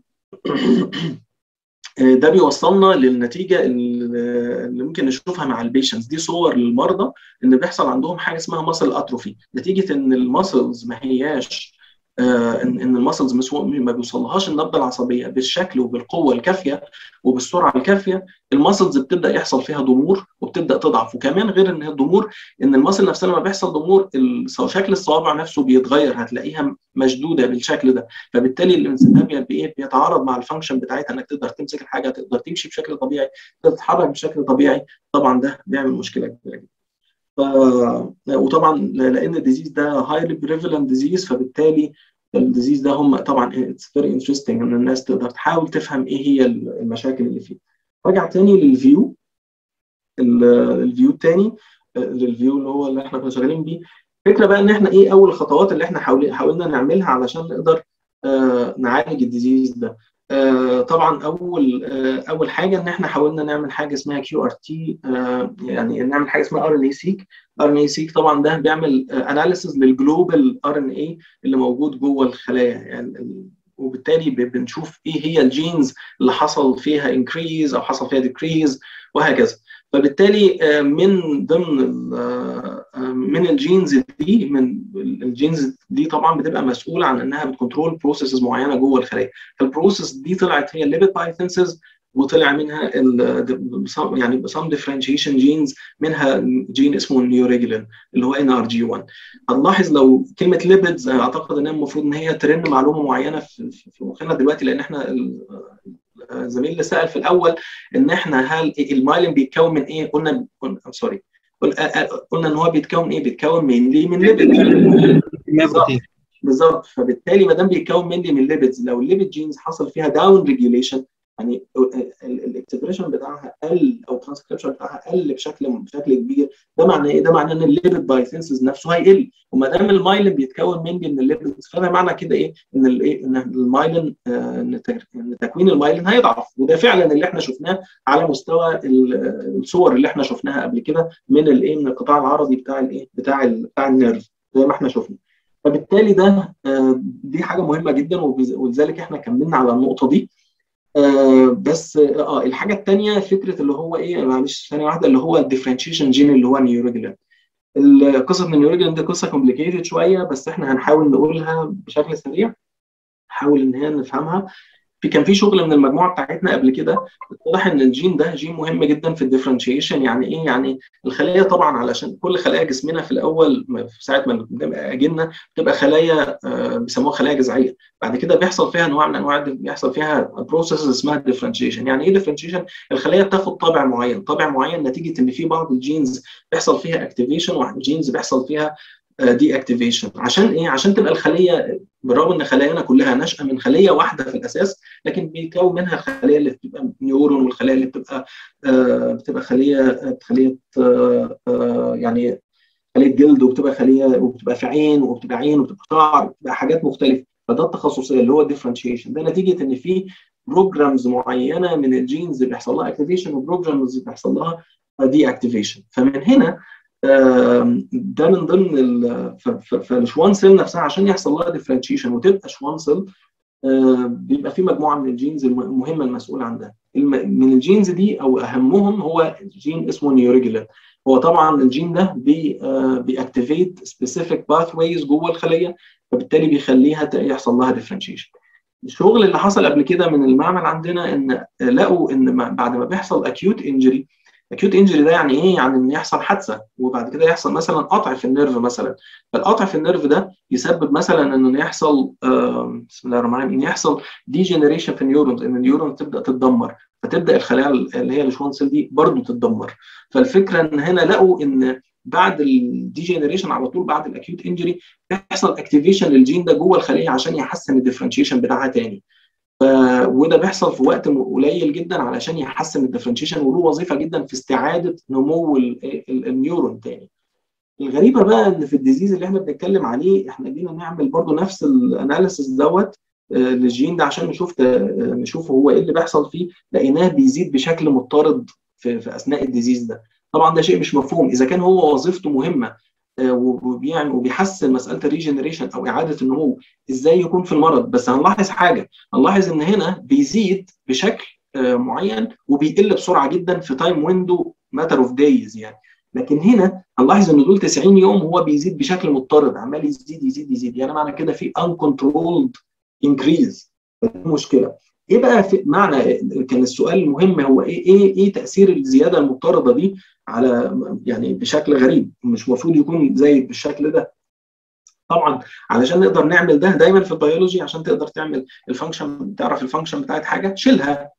ده بيوصلنا للنتيجه اللي ممكن نشوفها مع البيشنتس. دي صور للمرضى ان بيحصل عندهم حاجه اسمها ماسل اتروفي، نتيجه ان الماسلز ما هياش آه ان ان الماسلز ما بيوصلهاش النبضه العصبيه بالشكل وبالقوه الكافيه وبالسرعه الكافيه. الماسلز بتبدا يحصل فيها ضمور وبتبدا تضعف. وكمان غير ان الضمور، ان الماسل نفسها لما بيحصل ضمور شكل الصوابع نفسه بيتغير، هتلاقيها مشدوده بالشكل ده. فبالتالي الانسان ده بيتعارض مع الفانكشن بتاعتها، انك تقدر تمسك الحاجه، تقدر تمشي بشكل طبيعي، تقدر تتحرك بشكل طبيعي. طبعا ده بيعمل مشكله كبيره جدا. ف... وطبعا لان الديزيز ده هايلي بريفالنت ديزيز، فبالتالي الديزيز ده هم طبعا اتس فيري انترستنج ان الناس تقدر تحاول تفهم ايه هي المشاكل اللي فيه. رجع تاني للفيو، الفيو الثاني للفيو اللي هو اللي احنا كنا شغالين بيه. الفكره بقى ان احنا ايه اول الخطوات اللي احنا حاول حاولنا نعملها علشان نقدر آه نعالج الديزيز ده. آه طبعا اول آه اول حاجه ان احنا حاولنا نعمل حاجه اسمها كيو ار تي، آه يعني نعمل حاجه اسمها ار ان اي سيك. ار ان اي سيك طبعا ده بيعمل اناليسيز للجلوبال ار ان اي اللي موجود جوه الخلايا يعني، وبالتالي بنشوف ايه هي الجينز اللي حصل فيها انكريز او حصل فيها ديكريز وهكذا. فبالتالي من ضمن من الجينز دي من الجينز دي طبعا بتبقى مسؤوله عن انها بتكنترول بروسيسز معينه جوه الخلايا. البروسيس دي طلعت هي الليبيد بايثنسز، وطلع منها يعني بسام ديفرنشيشن جينز، منها جين اسمه النيوريجلين اللي هو ان ار جي واحد. هنلاحظ لو كلمه ليبيدز اعتقد ان المفروض ان هي ترن معلومه معينه في في مخنا دلوقتي، لان احنا الزميل اللي سال في الاول ان احنا هل المايلين بيتكون من ايه؟ قلنا سوري قلنا ان هو بيتكون ايه؟ بيتكون من من ليبيدز. بالظبط. فبالتالي ما دام بيتكون منلي من ليبيدز، لو الليبيد جينز حصل فيها داون ريجيوليشن يعني الاكسبريشن بتاعها قل او الترانسكريبشن بتاعها قل بشكل بشكل كبير، ده معناه ايه؟ ده معناه ان الليبيد بايثنسز نفسه هيقل. وما دام المايلين بيتكون منلي من الليبيدز، فده معنى كده ايه؟ ان الايه ان المايلين ان تكوين المايلين هيضعف. وده فعلا اللي احنا شفناه على مستوى الصور اللي احنا شفناها قبل كده من الايه من القطاع العرضي بتاع الايه بتاع بتاع النيرف زي ما احنا شفنا. فبالتالي ده دي حاجه مهمه جدا، ولذلك احنا كملنا على النقطه دي. بس اه الحاجه الثانيه فكره اللي هو ايه معلش ثانيه واحده اللي هو الديفرنشيشن جين اللي هو النيوريجلين. قصه النيوريجلين دي قصه كومبليكيتد شويه، بس احنا هنحاول نقولها بشكل سريع، نحاول ان هي نفهمها. في كان في شغل من المجموعه بتاعتنا قبل كده اتضح ان الجين ده جين مهم جدا في الديفرنشيشن. يعني ايه؟ يعني الخلايا طبعا علشان كل خلايا جسمنا في الاول في ساعه ما بنبقى اجلنا بتبقى خلايا بيسموها خلايا جذعيه، بعد كده بيحصل فيها انواع من انواع بيحصل فيها بروسيس اسمها ديفرنشيشن. يعني ايه ديفرنشيشن؟ الخلايا بتاخد طابع معين طابع معين نتيجه ان في بعض الجينز بيحصل فيها اكتيفيشن وجينز بيحصل فيها دي اكتيفيشن. عشان ايه؟ عشان تبقى الخليه بالرغم ان خلايانا كلها ناشئه من خليه واحده في الاساس، لكن بيتكون منها الخلايا اللي بتبقى نيورون والخلايا اللي بتبقى آه بتبقى خليه خليه آه آه يعني خليه جلد، وبتبقى خليه وبتبقى في عين وبتبقى عين وبتبقى شعر وبتبقى حاجات مختلفه. فده التخصصيه اللي هو الديفرنشيشن، ده نتيجه ان في بروجرامز معينه من الجينز بيحصل لها اكتيفيشن وبروجرامز بيحصل لها دي اكتيفيشن. فمن هنا ده من ضمن فالشوان سيل نفسها عشان يحصل لها ديفرنشيشن وتبقى شوان سيل بيبقى في مجموعه من الجينز المهمه المسؤوله عن ده. من الجينز دي او اهمهم هو جين اسمه نيوريجلين. هو طبعا الجين ده بي بيأكتيفيت سبيسيفيك باثويز جوه الخليه، فبالتالي بيخليها يحصل لها ديفرنشيشن. الشغل اللي حصل قبل كده من المعمل عندنا ان لقوا ان بعد ما بيحصل اكيوت انجري، اكيوت انجري ده يعني ايه؟ يعني ان يحصل حادثه وبعد كده يحصل مثلا قطع في النيرف مثلا. فالقطع في النيرف ده يسبب مثلا انه يحصل آه بسم الله الرحمن الرحيم ان يحصل ديجنريشن في النيورونز، ان النيورون تبدا تتدمر، فتبدا الخلايا اللي هي الشوان سيل دي برضه تتدمر. فالفكره ان هنا لقوا ان بعد الديجنريشن على طول بعد الاكيوت انجري بيحصل اكتيفيشن للجين ده جوه الخليه عشان يحسن الديفرنشيشن بتاعها تاني. وده بيحصل في وقت قليل جدا علشان يحسن الديفرنشيشن، وله وظيفه جدا في استعاده نمو النيورون تاني. الغريبه بقى ان في الديزيز اللي احنا بنتكلم عليه احنا جينا نعمل برضو نفس الاناليسيس دوت للجين ده عشان نشوف نشوف هو ايه اللي بيحصل فيه. لقيناه بيزيد بشكل مضطرد في, في اثناء الديزيز ده. طبعا ده شيء مش مفهوم اذا كان هو وظيفته مهمه وبيعمل وبيحسن مساله الريجنريشن او اعاده النمو، ازاي يكون في المرض؟ بس هنلاحظ حاجه، هنلاحظ ان هنا بيزيد بشكل معين وبيقل بسرعه جدا في تايم ويندو ماتر اوف دايز يعني. لكن هنا هنلاحظ ان دول تسعين يوم هو بيزيد بشكل مضطرد، عمال يزيد يزيد يزيد، يعني معنى كده في uncontrolled increase. مشكله ايه بقى؟ في معنى كان السؤال المهم هو ايه ايه ايه تاثير الزياده المضطرده دي على يعني بشكل غريب مش المفروض يكون زي بالشكل ده. طبعا علشان نقدر نعمل ده دايما في البيولوجي عشان تقدر تعمل الفانكشن تعرف الفانكشن بتاعت حاجه شيلها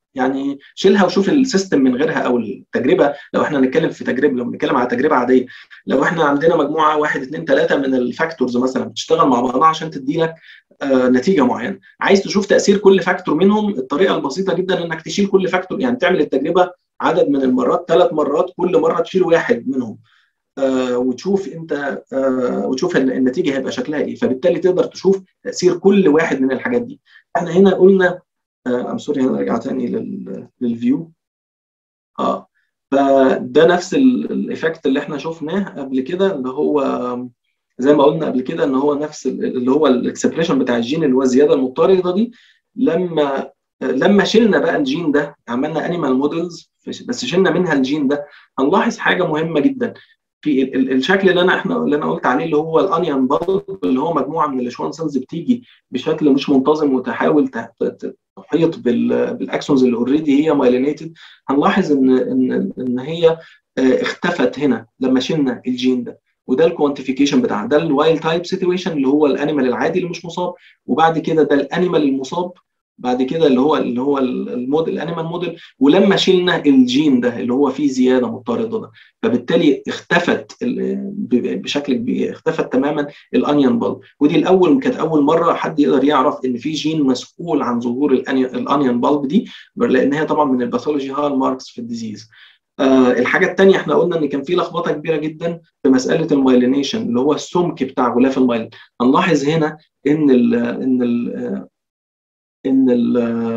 يعني شيلها وشوف السيستم من غيرها، او التجربه لو احنا هنتكلم في تجربه، لو بنتكلم على تجربه عاديه، لو احنا عندنا مجموعه واحد اثنين ثلاثه من الفاكتورز مثلا بتشتغل مع بعضها عشان تدي لك آه نتيجه معينه، عايز تشوف تاثير كل فاكتور منهم، الطريقه البسيطه جدا انك تشيل كل فاكتور، يعني تعمل التجربه عدد من المرات، ثلاث مرات، كل مره تشيل واحد منهم آه وتشوف انت آه وتشوف النتيجه هيبقى شكلها ايه، فبالتالي تقدر تشوف تاثير كل واحد من الحاجات دي. احنا هنا قلنا ام سوري هنرجع تاني للفيو. اه فده نفس الايفكت اللي احنا شفناه قبل كده، اللي هو زي ما قلنا قبل كده ان هو نفس اللي هو الاكسبريشن بتاع الجين اللي هو الزياده المضطرده دي. لما لما شلنا بقى الجين ده، عملنا انيمال مودلز بس شلنا منها الجين ده، هنلاحظ حاجه مهمه جدا في الشكل اللي انا احنا اللي انا قلت عليه، اللي هو الانيون بالب، اللي هو مجموعه من الشوان سيلز بتيجي بشكل مش منتظم وتحاول تحيط بالاكسونز اللي اوريدي هي مايلينيتد. هنلاحظ ان ان ان هي اختفت هنا لما شلنا الجين ده، وده الكوانتيفيكيشن بتاعها، ده الوايلد تايب سيتويشن اللي هو الانيمال العادي اللي مش مصاب، وبعد كده ده الانيمال المصاب بعد كده اللي هو اللي هو الموديل الانيمال موديل، ولما شلنا الجين ده اللي هو فيه زياده مضطرده ده، فبالتالي اختفت بشكل كبير، اختفت تماما الانيون بالب. ودي الاول كانت اول مره حد يقدر يعرف ان في جين مسؤول عن ظهور الانيون بالب دي، لان هي طبعا من الباثولوجي هاي ماركس في الديزيز. آه الحاجه الثانيه احنا قلنا ان كان في لخبطه كبيره جدا في مساله المايلينيشن اللي هو السمك بتاع غلاف المايلين. هنلاحظ هنا ان ال ان ال ان ال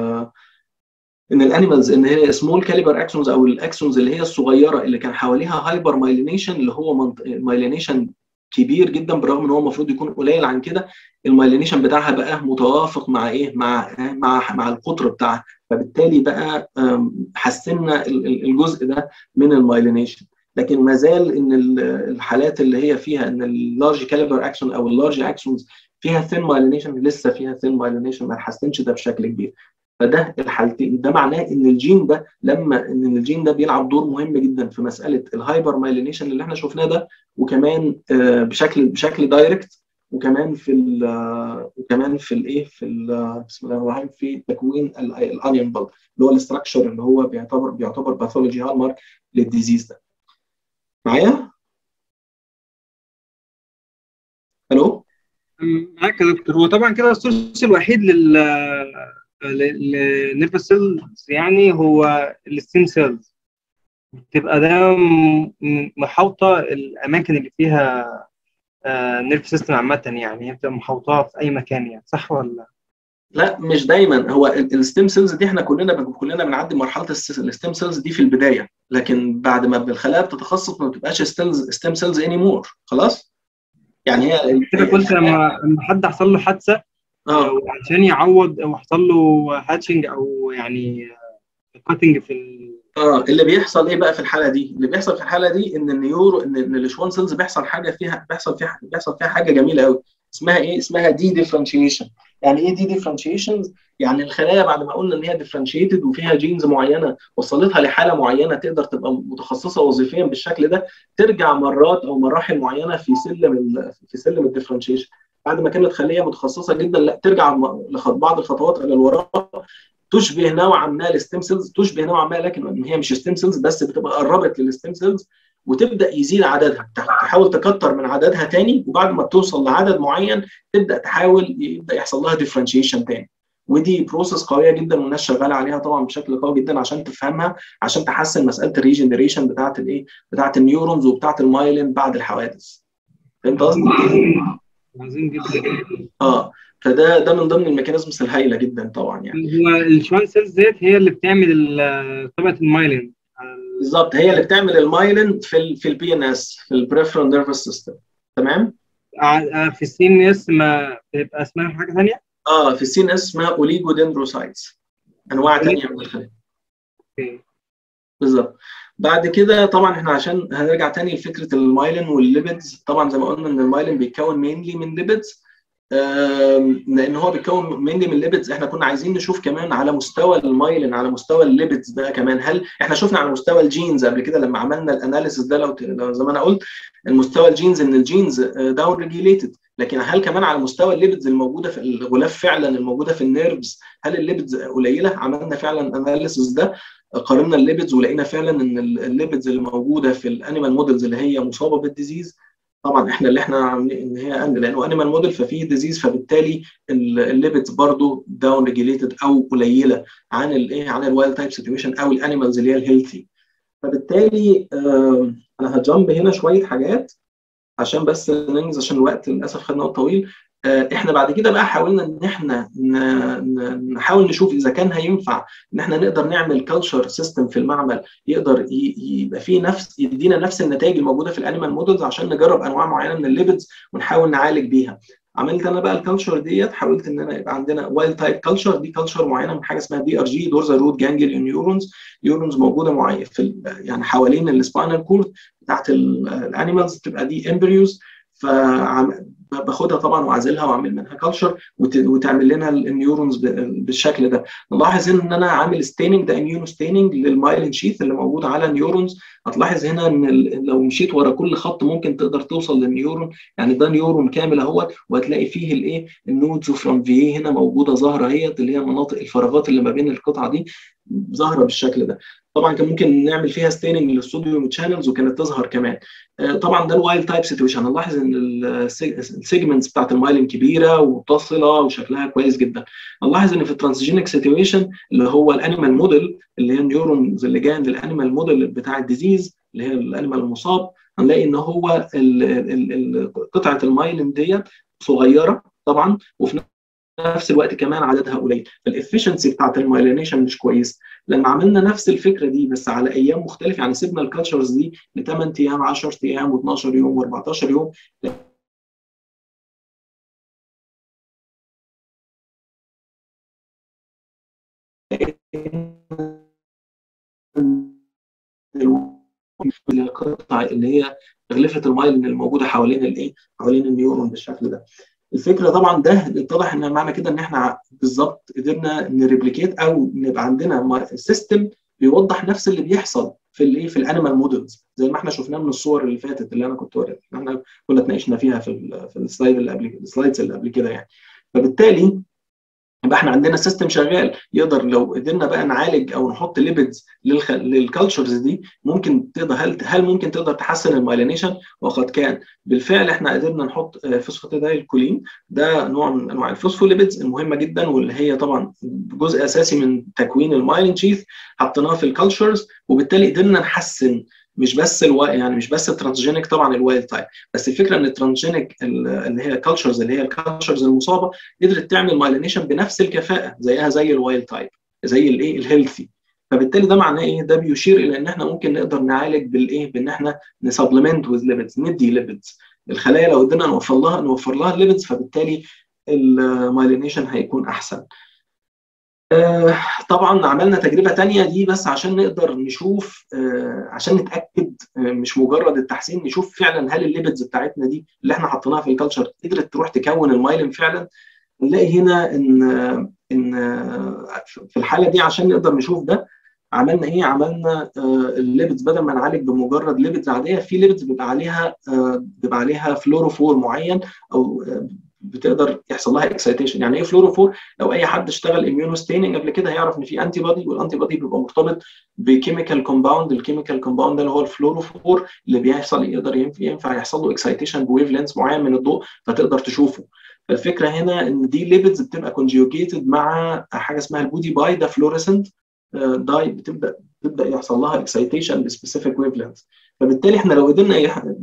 ان الانيمالز ان هي سمول كاليبر اكسونز او الاكسونز اللي هي الصغيره اللي كان حواليها هايبر مايلينيشن، اللي هو مايلينيشن كبير جدا بالرغم ان هو المفروض يكون قليل عن كده، المايلينيشن بتاعها بقى متوافق مع ايه مع مع مع القطر بتاعها، فبالتالي بقى حسنا الجزء ده من المايلينيشن. لكن ما زال ان الحالات اللي هي فيها ان اللارج كاليبر اكسون او اللارج اكسونز فيها ثين مايلينيشن، لسه فيها ثين مايلينيشن، ما تحسنش ده بشكل كبير. فده الحالتين، ده معناه ان الجين ده لما ان الجين ده بيلعب دور مهم جدا في مساله الهايبر مايلينيشن اللي احنا شفناه ده، وكمان بشكل بشكل دايركت، وكمان في ال وكمان في الايه في بسم الله الرحمن الرحيم في تكوين الانيون بالب اللي هو الاستراكشر اللي هو بيعتبر بيعتبر باثولوجي هاي مارك للديزيز ده. معايا؟ الو؟ معاك يا دكتور. هو طبعا كده السورس الوحيد لل للنيرفس سيلز يعني هو الستيم سيلز، بتبقى ده محاوطه الاماكن اللي فيها نيرف سيستم عامه، يعني هي بتبقى محوطاها في اي مكان، يعني صح ولا؟ لا مش دايما. هو الستيم سيلز دي احنا كلنا كلنا بنعدي مرحله الستيم سيلز دي في البدايه، لكن بعد ما الخلايا بتتخصص ما بتبقاش ستيم سيلز اني مور خلاص. يعني هي كده كنت لما لما حد حصل له حادثه اه وعشان يعوض او حصل له هاتشنج او يعني كاتنج في ال... اه اللي بيحصل ايه بقى في الحاله دي؟ اللي بيحصل في الحاله دي ان النيورو ان ان الشوان سيلز بيحصل حاجه فيها بيحصل فيها بيحصل فيها حاجه جميله قوي، اسمها ايه؟ اسمها دي ديفرنشيشن. يعني ايه دي ديفرنشيشن؟ يعني الخلايا بعد ما قلنا ان هي ديفرنشيتد وفيها جينز معينه وصلتها لحاله معينه تقدر تبقى متخصصه وظيفيا بالشكل ده، ترجع مرات او مراحل معينه في سلم في سلم الديفرنشيشن. بعد ما كانت خليه متخصصه جدا لا ترجع بعض الخطوات الى الوراء، تشبه نوعا ما الستيم سيلز، تشبه نوعا ما لكن هي مش ستيم سيلز بس بتبقى قربت للستيم سيلز، وتبدا يزيد عددها، تحاول تكتر من عددها تاني، وبعد ما توصل لعدد معين تبدا تحاول يبدا يحصل لها ديفرنشيشن تاني. ودي بروسيس قويه جدا والناس شغاله عليها طبعا بشكل قوي جدا عشان تفهمها، عشان تحسن مساله الريجنريشن بتاعه الايه بتاعه النيورونز وبتاعه المايلين بعد الحوادث. فهمت قصدي؟ عظيم جدا. اه فده ده من ضمن الميكانيزمز الهائله جدا طبعا. يعني هو الشوان سيلز ديت هي اللي بتعمل طبقه المايلين بالظبط، هي اللي بتعمل المايلين في ال في البي ان اس في البريفرال نيرفس سيستم. تمام. في السي ان اس ما بيبقى اسمها حاجه ثانيه؟ اه في السي ان اس اسمها اوليجو دندروسايتس، انواع ثانيه من الخلايا. اوكي بالظبط. بعد كده طبعا احنا عشان هنرجع تاني لفكره المايلين والليبيدز، طبعا زي ما قلنا ان المايلين بيتكون مينلي من ليبيدز، لان هو بيتكون مينلي من ليبيدز. احنا كنا عايزين نشوف كمان على مستوى المايلين على مستوى الليبيدز ده كمان، هل احنا شفنا على مستوى الجينز قبل كده لما عملنا الاناليسيس ده، لو زي ما انا قلت المستوى الجينز ان الجينز داون ريجيليتد، لكن هل كمان على مستوى الليبيدز الموجوده في الغلاف فعلا الموجوده في النيرفز هل الليبيدز قليله؟ عملنا فعلا اناليسيس ده، قارنا الليبيدز ولقينا فعلا ان الليبيدز اللي موجوده في الانيمال موديلز اللي هي مصابه بالديزيز، طبعا احنا اللي احنا عاملين ان هي لانه انيمال موديل ففيه ديزيز، فبالتالي الليبيدز برضو داون ريجيليتد او قليله عن الايه عن الوايلد تايب سيتويشن او الانيمالز اللي هي الهيلثي. فبالتالي آه انا هجامب هنا شويه حاجات عشان بس ننجز عشان الوقت للاسف خدنا وقت طويل. آه احنا بعد كده بقى حاولنا ان احنا نحاول نشوف اذا كان هينفع ان احنا نقدر نعمل كلتشر سيستم في المعمل يقدر يبقى فيه نفس يدينا نفس النتائج الموجوده في الانيمال مودلز عشان نجرب انواع معينه من الليبيدز ونحاول نعالج بيها. عملت انا بقى الكالتشر ديت، حاولت ان انا يبقى عندنا وايلد تايب كالتشر، دي كالتشر معينه من حاجه اسمها دي ار جي دورزال روت جانجليون نيورونز، نيورونز موجوده معينه في يعني حوالين السباينال كورد بتاعت الانيمالز، تبقى دي امبريوز، فباخدها طبعا واعزلها واعمل منها كلتشر وتعمل لنا النيورونز بالشكل ده. نلاحظ ان انا عامل ستيننج، ده اميونو ستيننج للمايلين شيث اللي موجود على النيورونز. هتلاحظ هنا ان لو مشيت ورا كل خط ممكن تقدر توصل للنيورون، يعني ده نيورون كامل اهوت، وهتلاقي فيه الايه النودز وفرانفيه هنا موجوده ظاهره اهيت اللي هي مناطق الفراغات اللي ما بين القطعه دي ظاهره بالشكل ده. طبعا كان ممكن نعمل فيها ستيننج للصوديوم تشانلز وكانت تظهر كمان. طبعا ده الوايلد تايب سيتويشن. هنلاحظ ان السيجمنتس بتاعت المايلين كبيره ومتصله وشكلها كويس جدا. نلاحظ ان في الترانسجينيك سيتويشن اللي هو الانيمال موديل اللي هي النيورونز اللي جايه من الانيمال موديل بتاع الديزيز اللي هي الانيمال المصاب، هنلاقي ان هو قطعه المايلين ديت صغيره طبعا، وفي نفس الوقت كمان عددها قليل، فالافشنسي بتاعت المايلينيشن مش كويس. لما عملنا نفس الفكره دي بس على ايام مختلفه، يعني سيبنا الكالتشرز دي ل ثمانية ايام عشرة ايام و12 يوم و14 يوم، القطع اللي هي غلفه المايلين الموجوده حوالين الايه حوالين النيورون بالشكل ده. الفكره طبعا ده اتضح ان معنى كده ان احنا بالظبط قدرنا نريبليكيت او نبقى عندنا سيستم بيوضح نفس اللي بيحصل في الايه في الانيمال مودلز زي ما احنا شفناه من الصور اللي فاتت اللي انا كنت وريتها، احنا كنا اتناقشنا فيها في في السلايد اللي قبل السلايدز اللي قبل كده يعني. فبالتالي يبقى احنا عندنا سيستم شغال يقدر لو قدرنا بقى نعالج او نحط ليبيدز للخ... للكالتشرز دي ممكن تقدر هل هل ممكن تقدر تحسن المايلينيشن؟ وقد كان بالفعل احنا قدرنا نحط فوسفاتيدايل كولين، ده نوع من انواع الفوسفوليبيدز المهمه جدا واللي هي طبعا جزء اساسي من تكوين المايلين شيث، حطيناه في الكالتشرز وبالتالي قدرنا نحسن مش بس الوا... يعني مش بس الترانسجينيك طبعا الوايلد تايب، بس الفكره ان الترانسجينيك اللي هي الكالتشرز اللي هي الكالتشرز المصابه قدرت تعمل مايلينيشن بنفس الكفاءه زيها زي الوايلد تايب زي الايه الهيلثي. فبالتالي ده معناه ايه؟ ده بيشير الى ان احنا ممكن نقدر نعالج بالايه؟ بان احنا نسبلمنت وذ ليبيدز، ندي ليبيدز الخلايا لو قدرنا نوفر لها نوفر لها الليبيدز فبالتالي المايلينيشن هيكون احسن. آه طبعا عملنا تجربه ثانيه دي بس عشان نقدر نشوف آه عشان نتاكد آه مش مجرد التحسين، نشوف فعلا هل الليبيدز بتاعتنا دي اللي احنا حطيناها في الكالتشر قدرت تروح تكون المايلين فعلا. نلاقي هنا ان ان في الحاله دي عشان نقدر نشوف ده عملنا ايه؟ عملنا الليبيدز بدل ما نعالج بمجرد ليبيدز عاديه، في ليبيدز بيبقى عليها بيبقى عليها فلوروفور معين او بتقدر يحصل لها اكسايتيشن. يعني ايه فلوروفور؟ لو اي حد اشتغل اميونو ستيننج قبل كده هيعرف ان في انتي بودي، والانتي بودي بيبقى مرتبط بكيميكال كومباوند، الكيميكال كومباوند ده اللي هو الفلوروفور اللي بيحصل يقدر ينفع يحصل له اكسايتيشن بويف لينث معين من الضوء فتقدر تشوفه. فالفكره هنا ان دي ليبيدز بتبقى كونجيوجيتد مع حاجه اسمها البودي باي ده فلوريسنت داي، بتبدا تبدا يحصل لها اكسايتيشن بسبيسيفيك ويف لينث. فبالتالي احنا لو قدرنا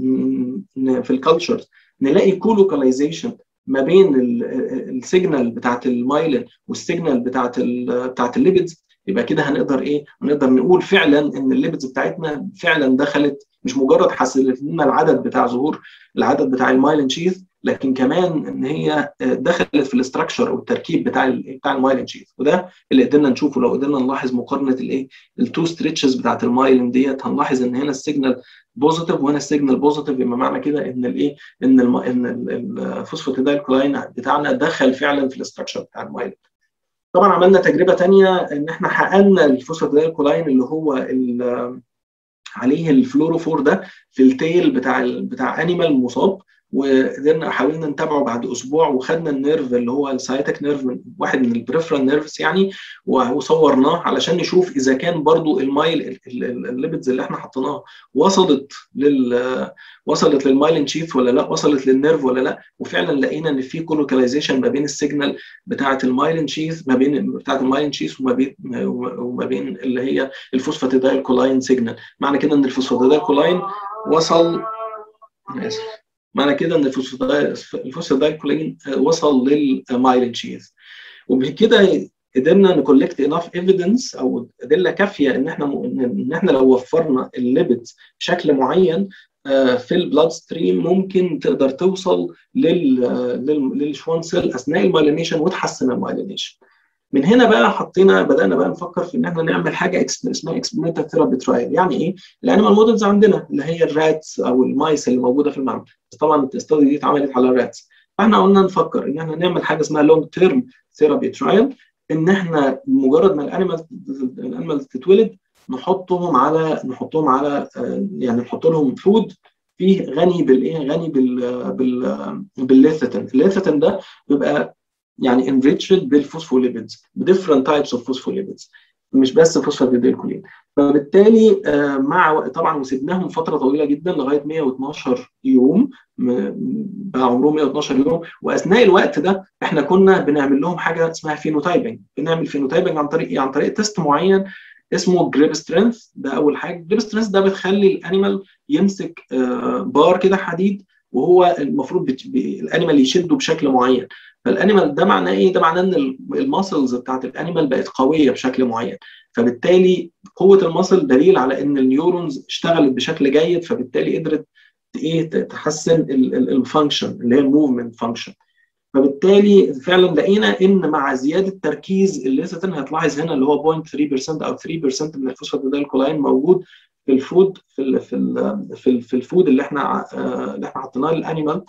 في الكالتشرز نلاقي كولوكاليزيشن ما بين السيجنال بتاعت المايلين والسيجنال بتاعت بتاعت الليبيدز، يبقى كده هنقدر ايه؟ هنقدر نقول فعلا ان الليبيدز بتاعتنا فعلا دخلت، مش مجرد حسنت لنا العدد بتاع ظهور العدد بتاع المايلين شيث، لكن كمان ان هي دخلت في الاستراكشر والتركيب بتاع بتاع المايلين شيث. وده اللي قدرنا نشوفه لو قدرنا نلاحظ مقارنه الايه؟ التو ستريتشز بتاعت المايلين ديت، هنلاحظ ان هنا السيجنال بوزيتيف وهنا السيجنال بوزيتيف، بما معنى كده ان الايه؟ ان الم... ان الفوسفاتيدايل كولاين بتاعنا دخل فعلا في الاستراكشر بتاع المايلين. طبعا عملنا تجربه ثانيه ان احنا حققنا الفوسفاتيدايل كولاين اللي هو عليه الفلوروفور ده في التيل بتاع بتاع انيمال مصاب، وقدرنا حاولنا نتابعه بعد اسبوع، وخدنا النيرف اللي هو السايتك نيرف من واحد من البريفرال نيرفز يعني، وصورناه علشان نشوف اذا كان برضو المايل الليبيدز اللي احنا حطيناها وصلت لل وصلت للمايلين شيث ولا لا، وصلت للنيرف ولا لا. وفعلا لقينا ان في كولوكاليزيشن ما بين السيجنال بتاعه المايلين شيث، ما بين بتاعه المايلين شيث وما بين وما بين اللي هي الفوسفاتيدايل كولاين سيجنال. معنى كده ان الفوسفاتيدايل كولاين وصل اسف معنى كده ان الفوسفاتيدايل كولاين وصل للمايلين شيث. وبكده قدرنا نكولكت اناف ايفيدنس او ادله كافيه ان احنا ان احنا لو وفرنا الليبيدز بشكل معين في البلاد ستريم ممكن تقدر توصل لل للشوان سيل اثناء المايلينيشن وتحسن المايلينيشن. من هنا بقى حطينا بدانا بقى نفكر في ان احنا نعمل حاجه اسمها اكسبيرمنتال ثيرابي ترايل. يعني ايه؟ الانيمال مودلز عندنا اللي هي الراتس او المايس اللي موجوده في المعمل، بس طبعا الاستادي دي اتعملت على الراتس. فاحنا قلنا نفكر ان احنا نعمل حاجه اسمها لونج تيرم ثيرابي ترايل، ان احنا مجرد ما الانيمال الانيمال تتولد نحطهم على نحطهم على يعني نحط لهم فود فيه غني بالايه غني بال بال بالليثيتين. الليثيتين ده بيبقى يعني enriched بالفوسفوليبيدز بديفرنت تايبس اوف فوسفوليبيدز، مش بس فوسفاتيديل كولين. فبالتالي مع طبعا وسيبناهم فتره طويله جدا لغايه مية واتناشر يوم، بقى عمرهم مية واتناشر يوم. واثناء الوقت ده احنا كنا بنعمل لهم حاجه اسمها فينوتايبنج. بنعمل فينوتايبنج عن طريق عن طريق تيست معين اسمه جريب سترينث. ده اول حاجه. جريب سترينث ده بتخلي الانيمال يمسك بار كده حديد، وهو المفروض الانيمال يشده بشكل معين. فالانيمال ده معناه ايه؟ ده معناه ان الماسلز بتاعت الانيمال بقت قويه بشكل معين، فبالتالي قوه الماسل دليل على ان النيورونز اشتغلت بشكل جيد، فبالتالي قدرت ايه تحسن الفانكشن اللي هي الموفمنت فانكشن. فبالتالي فعلا لقينا ان مع زياده تركيز الليثيتين، هتلاحظ هنا اللي هو صفر فاصلة ثلاثة بالمية او ثلاثة بالمية من الفوسفاتيدايل كولاين موجود في الفود في ال في ال في, ال في الفود اللي احنا اللي احنا حطيناه للانيمال.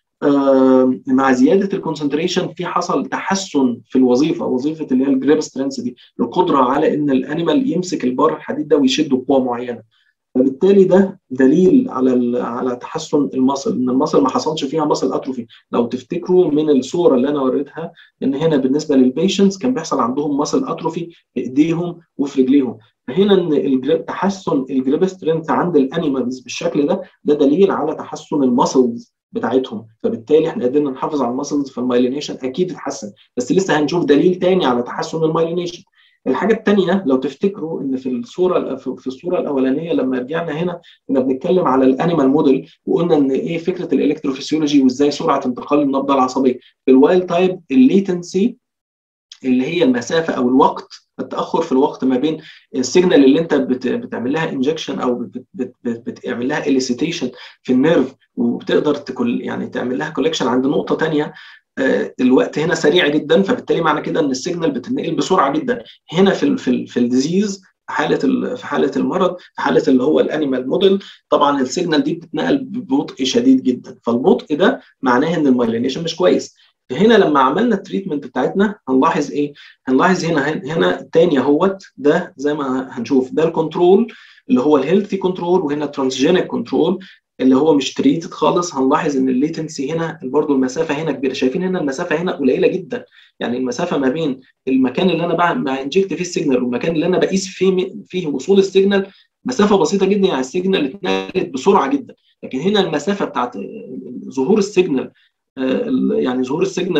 آه مع زياده الكونسنتريشن في حصل تحسن في الوظيفه، وظيفه اللي هي الجريب سترينث دي، القدره على ان الانيمال يمسك البار الحديد ده ويشده بقوه معينه. فبالتالي ده دليل على على تحسن المصل، ان المصل ما حصلش فيها مصل اتروفي. لو تفتكروا من الصوره اللي انا وريتها ان هنا بالنسبه للبيشنتس كان بيحصل عندهم مصل اتروفي في ايديهم وفي رجليهم. فهنا ان الجريب تحسن الجريب سترينث عند الانيمالز بالشكل ده ده دليل على تحسن المصلز بتاعتهم. فبالتالي احنا قدرنا نحافظ على المسلز، فالمايلينيشن اكيد اتحسن. بس لسه هنشوف دليل تاني على تحسن المايلينيشن. الحاجه الثانيه لو تفتكروا ان في الصوره في الصوره الاولانيه لما رجعنا هنا كنا بنتكلم على الانيمال موديل، وقلنا ان ايه فكره الالكتروفيسيولوجي وازاي سرعه انتقال النبضه العصبيه. في الوايلد تايب الليتنسي اللي هي المسافه او الوقت، التاخر في الوقت ما بين السيجنال اللي انت بتعمل لها انجكشن او بتعمل لها اليسيتيشن في النيرف، وبتقدر تكل يعني تعمل لها كولكشن عند نقطه ثانيه. الوقت هنا سريع جدا، فبالتالي معنى كده ان السيجنال بتنقل بسرعه جدا. هنا في ال في ال في الديزيز في حاله في حاله المرض في حاله اللي هو الانيمال موديل، طبعا السيجنال دي بتتنقل ببطء شديد جدا. فالبطء ده معناه ان المايلينيشن مش كويس. هنا لما عملنا التريتمنت بتاعتنا هنلاحظ ايه؟ هنلاحظ هنا هنا تاني اهوت، ده زي ما هنشوف ده الكنترول اللي هو الهيلثي كنترول، وهنا ترانسجينيك كنترول اللي هو مش تريتد خالص. هنلاحظ ان الليتنسي هنا برضه المسافه هنا كبيره. شايفين هنا المسافه هنا قليله جدا، يعني المسافه ما بين المكان اللي انا بانجكت فيه السيجنال والمكان اللي انا بقيس فيه فيه وصول السيجنال مسافه بسيطه جدا، يعني السيجنال اتنقلت بسرعه جدا. لكن هنا المسافه بتاعت ظهور السيجنال يعني ظهور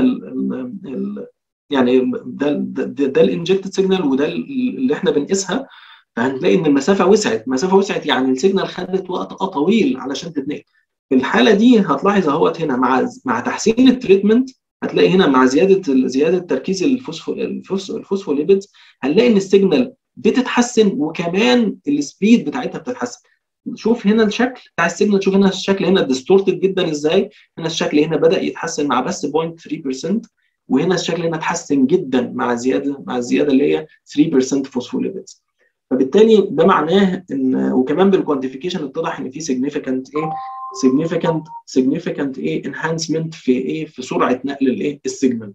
السيجنال يعني ده ده, ده, ده الانجكتد سيجنال وده اللي احنا بنقيسها، فهنلاقي ان المسافه وسعت مسافه وسعت يعني السيجنال خدت وقت طويل علشان تتنقل. في الحاله دي هتلاحظ اهوت هنا مع مع تحسين التريتمنت، هتلاقي هنا مع زياده زياده تركيز الفوسفو الفوسفوليبيدز هنلاقي ان السيجنال بتتحسن، وكمان السبيد بتاعتها بتتحسن. شوف هنا الشكل بتاع السيجنال، شوف هنا الشكل هنا ديستورتد جدا ازاي. هنا الشكل هنا بدا يتحسن مع بس صفر فاصلة ثلاثة بالمية، وهنا الشكل هنا اتحسن جدا مع زياده مع الزياده اللي هي ثلاثة بالمية فوسفوليبيدز. فبالتالي ده معناه ان وكمان بالكوانتيفيكيشن اتضح ان في سيجنيفيكانت ايه سيجنيفيكانت سيجنيفيكانت ايه انهانسمنت في ايه في سرعه نقل الايه السيجنال.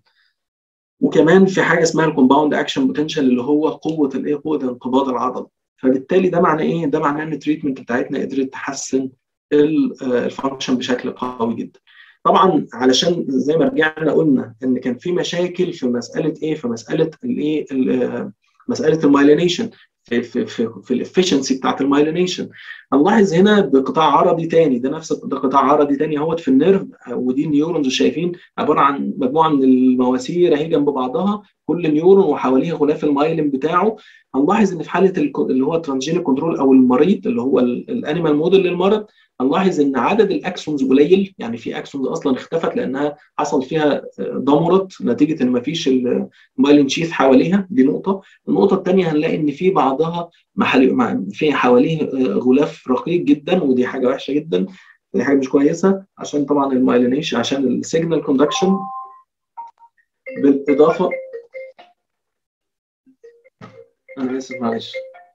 وكمان في حاجه اسمها الكومباوند اكشن بوتنشال اللي هو قوه الايه قوه انقباض العضله. فبالتالي ده معناه ايه؟ ده معناه ان التريتمنت بتاعتنا قدرت تحسن الفانكشن بشكل قوي جدا. طبعا علشان زي ما رجعنا قلنا ان كان في مشاكل في مساله ايه في مساله الايه مساله المايلينيشن في في في, في الافشنسي بتاعت المايلينيشن. هنلاحظ هنا بقطاع عرضي ثاني، ده نفس ده قطاع عرضي ثاني اهوت في النيرف، ودي النيورونز شايفين عباره عن مجموعه من المواسير اهي جنب بعضها، كل نيورون وحواليه غلاف المايلين بتاعه. هنلاحظ ان في حاله اللي هو ترانسجينيك كنترول او المريض اللي هو الانيمال موديل للمرض، هنلاحظ ان عدد الاكسونز قليل، يعني في اكسونز اصلا اختفت لانها حصل فيها ضمرت نتيجه ان ما فيش المايلين شيث حواليها، دي نقطه. النقطه الثانيه هنلاقي ان في بعضها محل في حواليه غلاف رقيق جدا، ودي حاجه وحشه جدا، دي حاجه مش كويسه عشان طبعا المايلينيشن عشان السيجنال كوندكشن. بالاضافه انا اسف معلش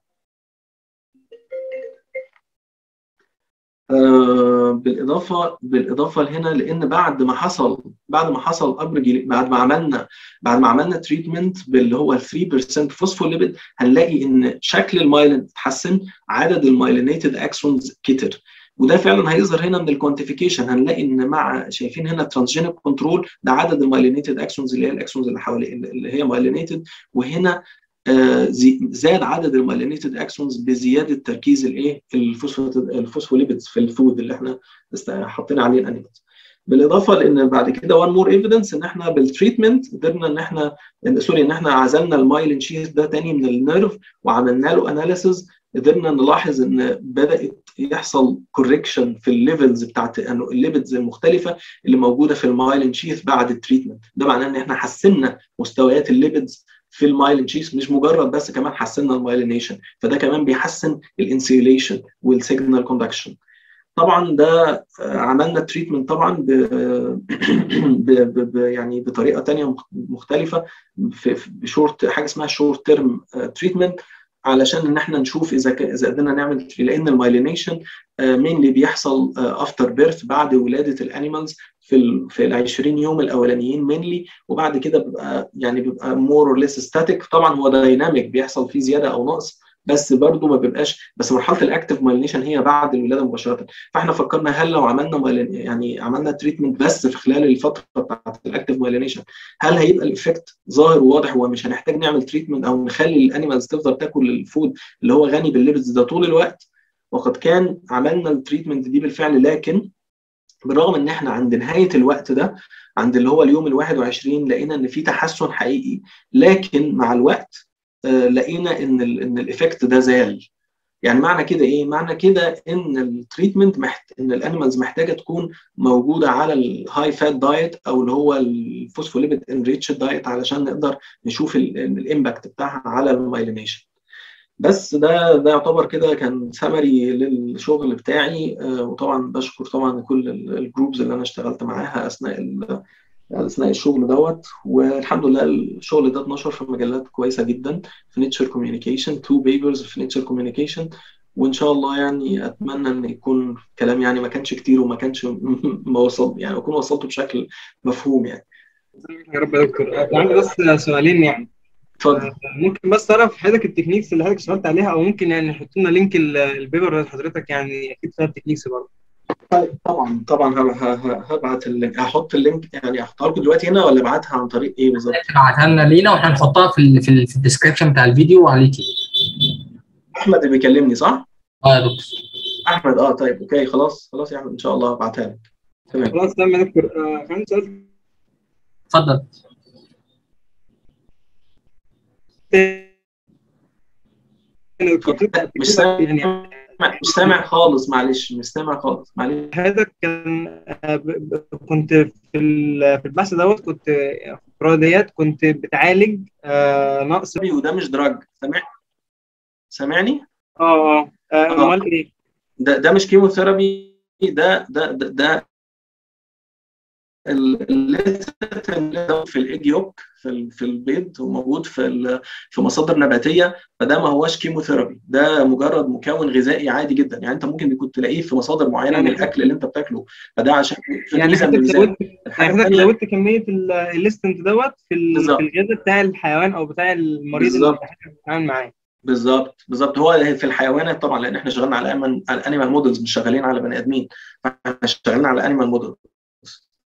آه بالاضافه بالاضافه لهنا، لان بعد ما حصل بعد ما حصل ابرج بعد ما عملنا بعد ما عملنا تريتمنت باللي هو ثلاثة بالمية فوسفوليبيد، هنلاقي ان شكل المايلين اتحسن، عدد المايلينيتد اكسونز كتر، وده فعلا هيظهر هنا من الكوانتيفيكيشن. هنلاقي ان مع شايفين هنا ترانسجينيك كنترول ده عدد المايلينيتد اكسونز اللي هي الاكسونز اللي حوالي اللي هي مايلينيتد، وهنا آه زاد عدد المايلينيتد اكسونز بزياده تركيز الايه الفوسفوليبيدز في الفود اللي احنا حاطين عليه الانيمالز. بالاضافه لان بعد كده وان مور ايفيدنس ان احنا بالتريتمنت قدرنا ان احنا سوري ان احنا عزلنا المايلين شيث ده تاني من النيرف وعملنا له اناليسيز، قدرنا نلاحظ ان بدات يحصل كوركشن في الليفلز بتاعت الليبيدز المختلفه اللي موجوده في المايلين شيث بعد التريتمنت. ده معناه ان احنا حسنا مستويات الليبيدز في المايلين شيث، مش مجرد بس كمان حسنا المايلينيشن، فده كمان بيحسن الانسيوليشن والسيجنال كوندكشن. طبعا ده عملنا تريتمنت طبعا ب... ب... ب... يعني بطريقه ثانيه مختلفه في بشورت حاجه اسمها شورت تيرم تريتمنت، علشان ان احنا نشوف اذا ك... اذا قدرنا نعمل، لان المايلينيشن مينلي بيحصل افتر بيرث بعد ولاده الانيمالز في ال في ال عشرين يوم الاولانيين مينلي، وبعد كده بيبقى يعني بيبقى مور اور ليس ستاتيك. طبعا هو دايناميك بيحصل فيه زياده او نقص، بس برضه ما بيبقاش، بس مرحله الاكتف مايلينيشن هي بعد الولاده مباشره. فاحنا فكرنا هل لو عملنا يعني عملنا تريتمنت بس في خلال الفتره بتاعت الاكتف مايلينيشن، هل هيبقى الايفكت ظاهر وواضح ومش هنحتاج نعمل تريتمنت او نخلي الانيمالز تفضل تاكل الفود اللي هو غني بالليبيدز ده طول الوقت؟ وقد كان عملنا التريتمنت دي بالفعل، لكن بالرغم ان احنا عند نهايه الوقت ده عند اللي هو اليوم الواحد وعشرين لقينا ان في تحسن حقيقي، لكن مع الوقت آه لقينا ان ال ان الايفكت ده زال. يعني معنى كده ايه؟ معنى كده ان التريتمنت محت... ان الانيمالز محتاجه تكون موجوده على الهاي فات دايت او اللي هو الفوسفوليبيد انريتش دايت علشان نقدر نشوف الامباكت بتاعها على المايلينيشن. بس ده ده يعتبر كده كان سمري للشغل بتاعي، وطبعا بشكر طبعا كل الجروبز اللي انا اشتغلت معاها اثناء اثناء الشغل دوت، والحمد لله الشغل ده اتنشر في مجلات كويسه جدا في نيتشر كوميونيكيشن، تو بيبرز في نيتشر كوميونيكيشن، وان شاء الله يعني اتمنى ان يكون كلام يعني ما كانش كتير وما كانش ما وصل يعني اكون وصلته بشكل مفهوم يعني. يا رب يا دكتور. عندي بس سؤالين يعني. اتفضل. ممكن بس تعرف حضرتك التكنيكس اللي حضرتك اشتغلت عليها، او ممكن يعني نحط لنا لينك البيبر حضرتك يعني اكيد فيها التكنيكس برضه. طبعا طبعا هبعت اللينك، هحط اللينك يعني هحطها لكم دلوقتي هنا ولا ابعتها عن طريق ايه بالظبط؟ ابعتها لنا لينا واحنا نحطها في ال في, ال في الديسكربشن بتاع الفيديو على اليوتيوب. احمد اللي بيكلمني صح؟ اه يا دكتور احمد. اه طيب اوكي خلاص خلاص يا احمد ان شاء الله هبعتها لك. تمام خلاص تمام يا دكتور. آه عندي سؤال. اتفضل. مش سامع مش سامع خالص معلش مش سامع خالص معلش. هذا كان كنت في في البحث دوت، كنت في الرياضيات كنت بتعالج آه نقص، وده مش دراج. سامع سامعني؟ اه اه امال ايه؟ ده ده مش كيموثيرابي، ده ده ده, ده الليثيوم في الايج يوك في في البيض وموجود في في مصادر نباتيه، فده ما هوش كيموثيرابي، ده مجرد مكون غذائي عادي جدا، يعني انت ممكن كنت تلاقيه في مصادر معينه يعني من الاكل اللي انت بتاكله، فده عشان يعني حضرتك زودت حضرتك زودت كميه الليستنت دوت في الغذاء بتاع الحيوان او بتاع المريض اللي بتتعامل معاه. بالظبط بالظبط. هو في الحيوانات طبعا لان احنا شغالين على انيمال مودلز مش شغالين على بني ادمين، فاحنا شغالين على انيمال مودلز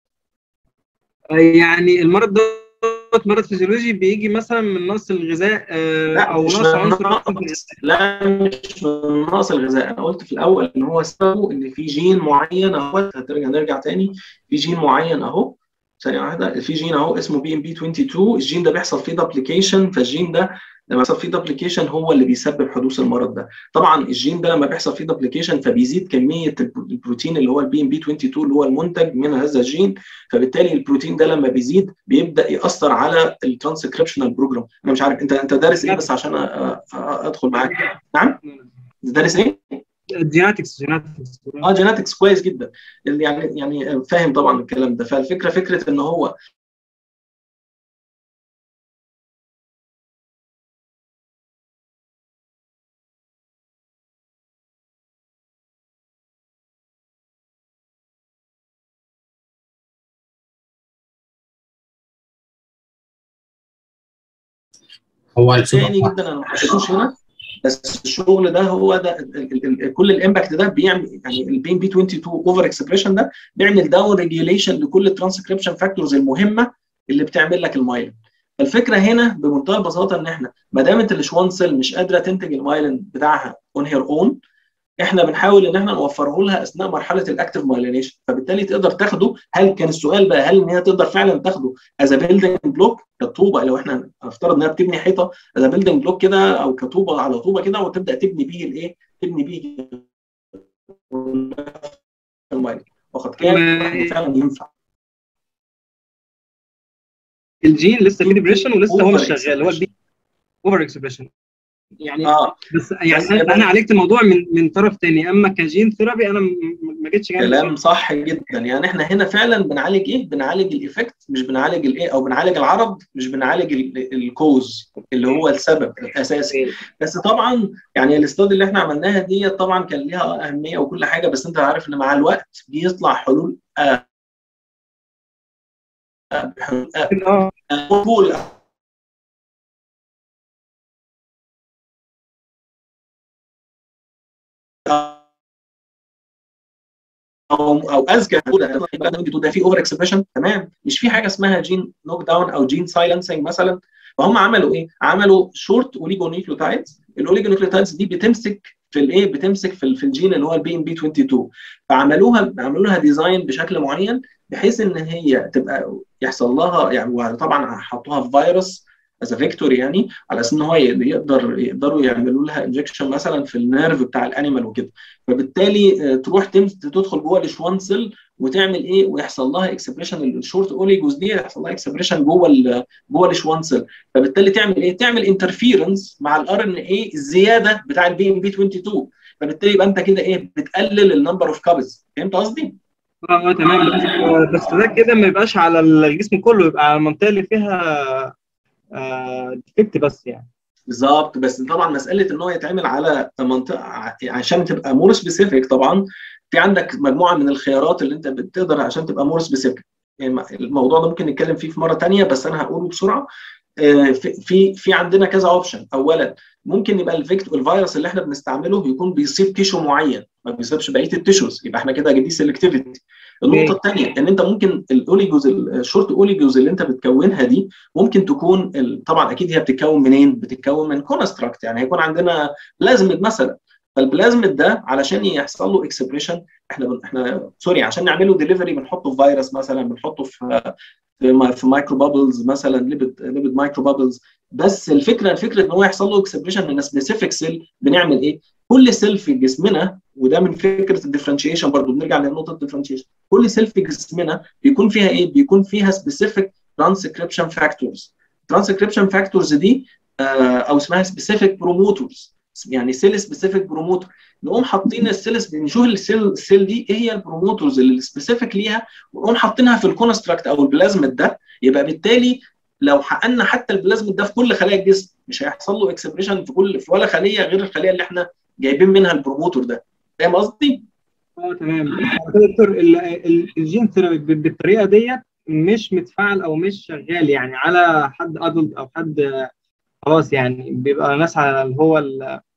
يعني المرض ده مرض فيزيولوجي بيجي مثلا من نقص الغذاء آه، او مش نقص من عنصر نقص لا مش من نقص الغذاء. انا قلت في الاول ان هو سببه ان في جين معين اهو، هترجع نرجع تاني في جين معين اهو، ثانيه واحده، في جين اهو اسمه بي ام بي اتنين وعشرين، الجين ده بيحصل فيه دابليكيشن، فالجين ده لما بيحصل فيه دابليكيشن هو اللي بيسبب حدوث المرض ده. طبعا الجين ده لما بيحصل فيه دابليكيشن فبيزيد كميه البروتين اللي هو البي ام بي اتنين وعشرين اللي هو المنتج من هذا الجين، فبالتالي البروتين ده لما بيزيد بيبدا ياثر على الترانسكريبشنال بروجرام. انا مش عارف انت انت دارس ايه بس عشان ادخل معاك. نعم دارس ايه؟ جيناتكس جيناتكس اه جيناتكس كويس جدا، يعني يعني فاهم طبعا الكلام ده. فالفكره فكره ان هو هو الصوت تاني جدا انا ما حطيتوش هنا، بس الشغل ده هو ده ال ال ال كل الامباكت ده بيعمل، يعني البي ام بي اتنين وعشرين اوفر اكسبريشن ده بيعمل داون ريجيوليشن لكل الترانسكريبشن فاكتورز المهمه اللي بتعمل لك المايلين. فالفكره هنا بمنتهى البساطه ان احنا ما دامت الشوان سيل مش قادره تنتج المايلين بتاعها اون هير اون، احنا بنحاول ان احنا نوفره لها اثناء مرحله الاكتيف مايلينيشن، فبالتالي تقدر تاخده. هل كان السؤال بقى هل ان هي تقدر فعلا تاخده از بيلدنج بلوك كطوبه، لو احنا هنفترض انها بتبني حيطه از بيلدنج بلوك كده او كطوبه على طوبه كده وتبدا تبني بيه الايه؟ تبني بيه المايلين، وقد كان فعلا ينفع. الجين لسه في ديبريشن ولسه هو مش شغال، هو البي اوفر اكسبريشن يعني. اه بس يعني بس انا انا عالجت الموضوع من من طرف تاني، اما كجين ثيرابي انا ما جيتش جنب كلام صح جدا. يعني احنا هنا فعلا بنعالج ايه؟ بنعالج الايفكت، مش بنعالج الايه، او بنعالج العرض مش بنعالج الكوز اللي هو السبب الاساسي. بس طبعا يعني الاستادي اللي احنا عملناها دي طبعا كان ليها اهميه وكل حاجه، بس انت عارف ان مع الوقت بيطلع حلول آه حلول آه آه او او اذكى ده في اوفر اكسبريشن تمام، مش في حاجه اسمها جين نوك داون او جين سايلنسنج مثلا. فهم عملوا ايه؟ عملوا شورت اوليجونيوكليوتايدز، الاوليجونيوكليوتايدز دي بتمسك في الايه؟ بتمسك في في الجين اللي هو البي ام بي اتنين وعشرين، فعملوها عملوا لها ديزاين بشكل معين بحيث ان هي تبقى يحصل لها يعني، وطبعا حطوها في فيروس از فيكتور يعني على اساس ان هو يقدر يقدروا يعملوا لها انجكشن مثلا في النيرف بتاع الانيمال وكده، فبالتالي تروح تدخل جوه الشوان سيل وتعمل ايه؟ ويحصل لها اكسبريشن الشورت اوليجوز دي، يحصل لها اكسبريشن جوه ال جوه الشوان سيل، فبالتالي تعمل ايه؟ تعمل انترفيرنس مع الار ان اي الزياده بتاع البي ام بي اتنين وعشرين، فبالتالي يبقى انت كده ايه؟ بتقلل النمبر اوف كابز. فهمت قصدي؟ اه تمام. بس بس ده كده ما يبقاش على الجسم كله، يبقى على المنطقه اللي فيها آه ديفكت بس يعني. بالظبط. بس طبعا مساله ان هو يتعمل على منطقه عشان تبقى مور سبيسيفيك، طبعا في عندك مجموعه من الخيارات اللي انت بتقدر عشان تبقى مور سبيسيفيك. يعني الموضوع ده ممكن نتكلم فيه في مره ثانيه بس انا هقوله بسرعه. في في في عندنا كذا اوبشن. اولا ممكن يبقى الفيكتور الفيروس اللي احنا بنستعمله يكون بيصيب تيشو معين ما بيصيبش بقيه التيشوز، يبقى احنا كده دي سيلكتيفيتي. النقطه الثانيه ان انت ممكن الاوليجوز الشورت اوليجوز اللي انت بتكونها دي ممكن تكون طبعا اكيد هي بتتكون منين؟ بتتكون من كونستراكت، يعني هيكون عندنا بلازميد مثلا، فالبلازميد ده علشان يحصل له اكسبريشن احنا احنا سوري عشان نعمله ديليفري بنحطه في فيروس مثلا، بنحطه في في مايكرو بابلز مثلا، ليبيد ليبيد مايكرو بابلز. بس الفكره الفكره ان هو يحصل له اكسبريشن من سبيسيفيك سيل. بنعمل ايه؟ كل سيل في جسمنا، وده من فكره الديفرنشيشن برضو، بنرجع لنقطه الديفرنشيشن، كل سيل في جسمنا بيكون فيها ايه؟ بيكون فيها سبيسيفيك ترانسكريبشن فاكتورز. ترانسكريبشن فاكتورز دي آه او اسمها سبيسيفيك بروموتورز، يعني سيل سبيسيفيك بروموتور. نقوم حاطين السيل، نشوف السيل السيل دي ايه هي البروموتورز اللي سبيسيفيك ليها ونقوم حاطينها في الكونستراكت او البلازميد ده. يبقى بالتالي لو حققنا حتى البلازميد ده في كل خلايا الجسم مش هيحصل له اكسبريشن في كل في ولا خليه غير الخليه اللي احنا جايبين منها البروموتور ده. فاهم قصدي؟ اه تمام. دكتور الجين ثيرابي بالطريقه ديت مش متفعل او مش شغال يعني على حد ادلت او حد خلاص، يعني بيبقى ناس على اللي هو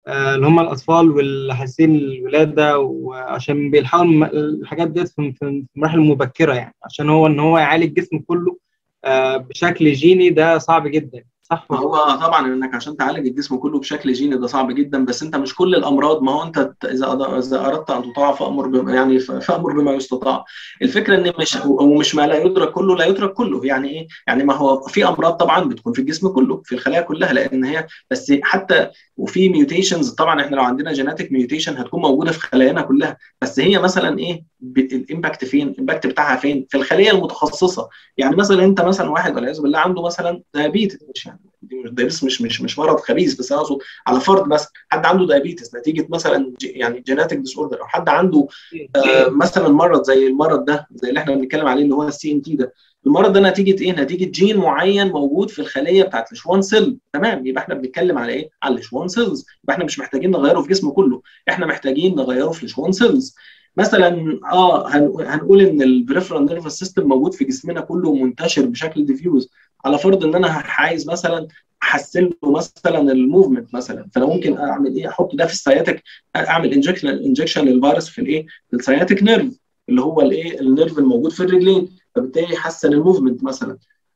آه اللي هم الاطفال واللي حاسين الولاده، وعشان بيلحقوا الحاجات ديت في في المراحل المبكره يعني، عشان هو ان هو يعالج الجسم كله آه بشكل جيني ده صعب جدا، صح ما ولا؟ هو طبعا انك عشان تعالج الجسم كله بشكل جيني ده صعب جدا، بس انت مش كل الامراض، ما هو انت اذا اذا اردت ان تطاع فامر بما يعني فامر بما يستطاع. الفكره ان مش ومش ما لا يدرك كله لا يترك كله، يعني ايه؟ يعني ما هو في امراض طبعا بتكون في الجسم كله في الخلايا كلها، لان هي بس حتى وفي ميوتيشنز طبعا، احنا لو عندنا جيناتيك ميوتيشن هتكون موجوده في خلايانا كلها، بس هي مثلا ايه الامباكت فين؟ الامباكت بتاعها فين؟ في الخليه المتخصصه. يعني مثلا انت مثلا واحد والعياذ بالله عنده مثلا دايابيتس، مش يعني دايابيتس مش مش مش مرض خبيث، بس انا اقصد على فرض مثلا حد عنده دايابيتس نتيجه مثلا يعني جيناتيك ديس اوردر، او حد عنده آه مثلا مرض زي المرض ده زي اللي احنا بنتكلم عليه اللي هو السي ان تي ده. المرض ده نتيجه ايه؟ نتيجه جين معين موجود في الخليه بتاعت الشوان سيل، تمام؟ يبقى احنا بنتكلم على ايه؟ على الشوان سيلز، يبقى احنا مش محتاجين نغيره في جسمه كله، احنا محتاجين نغيره في الشوان سيلز. مثلا اه هنقول ان البريفرال نيرفس سيستم موجود في جسمنا كله ومنتشر بشكل ديفيوز، على فرض ان انا عايز مثلا احسن له مثلا الموفمنت مثلا، فانا ممكن اعمل ايه؟ احط ده في السياتيك، اعمل انجكشن انجكشن للفيروس في الايه؟ في السياتيك نيرف اللي هو الايه؟ النيرف الموجود في الرجلين، فبالتالي يحسن الموفمنت مثلا.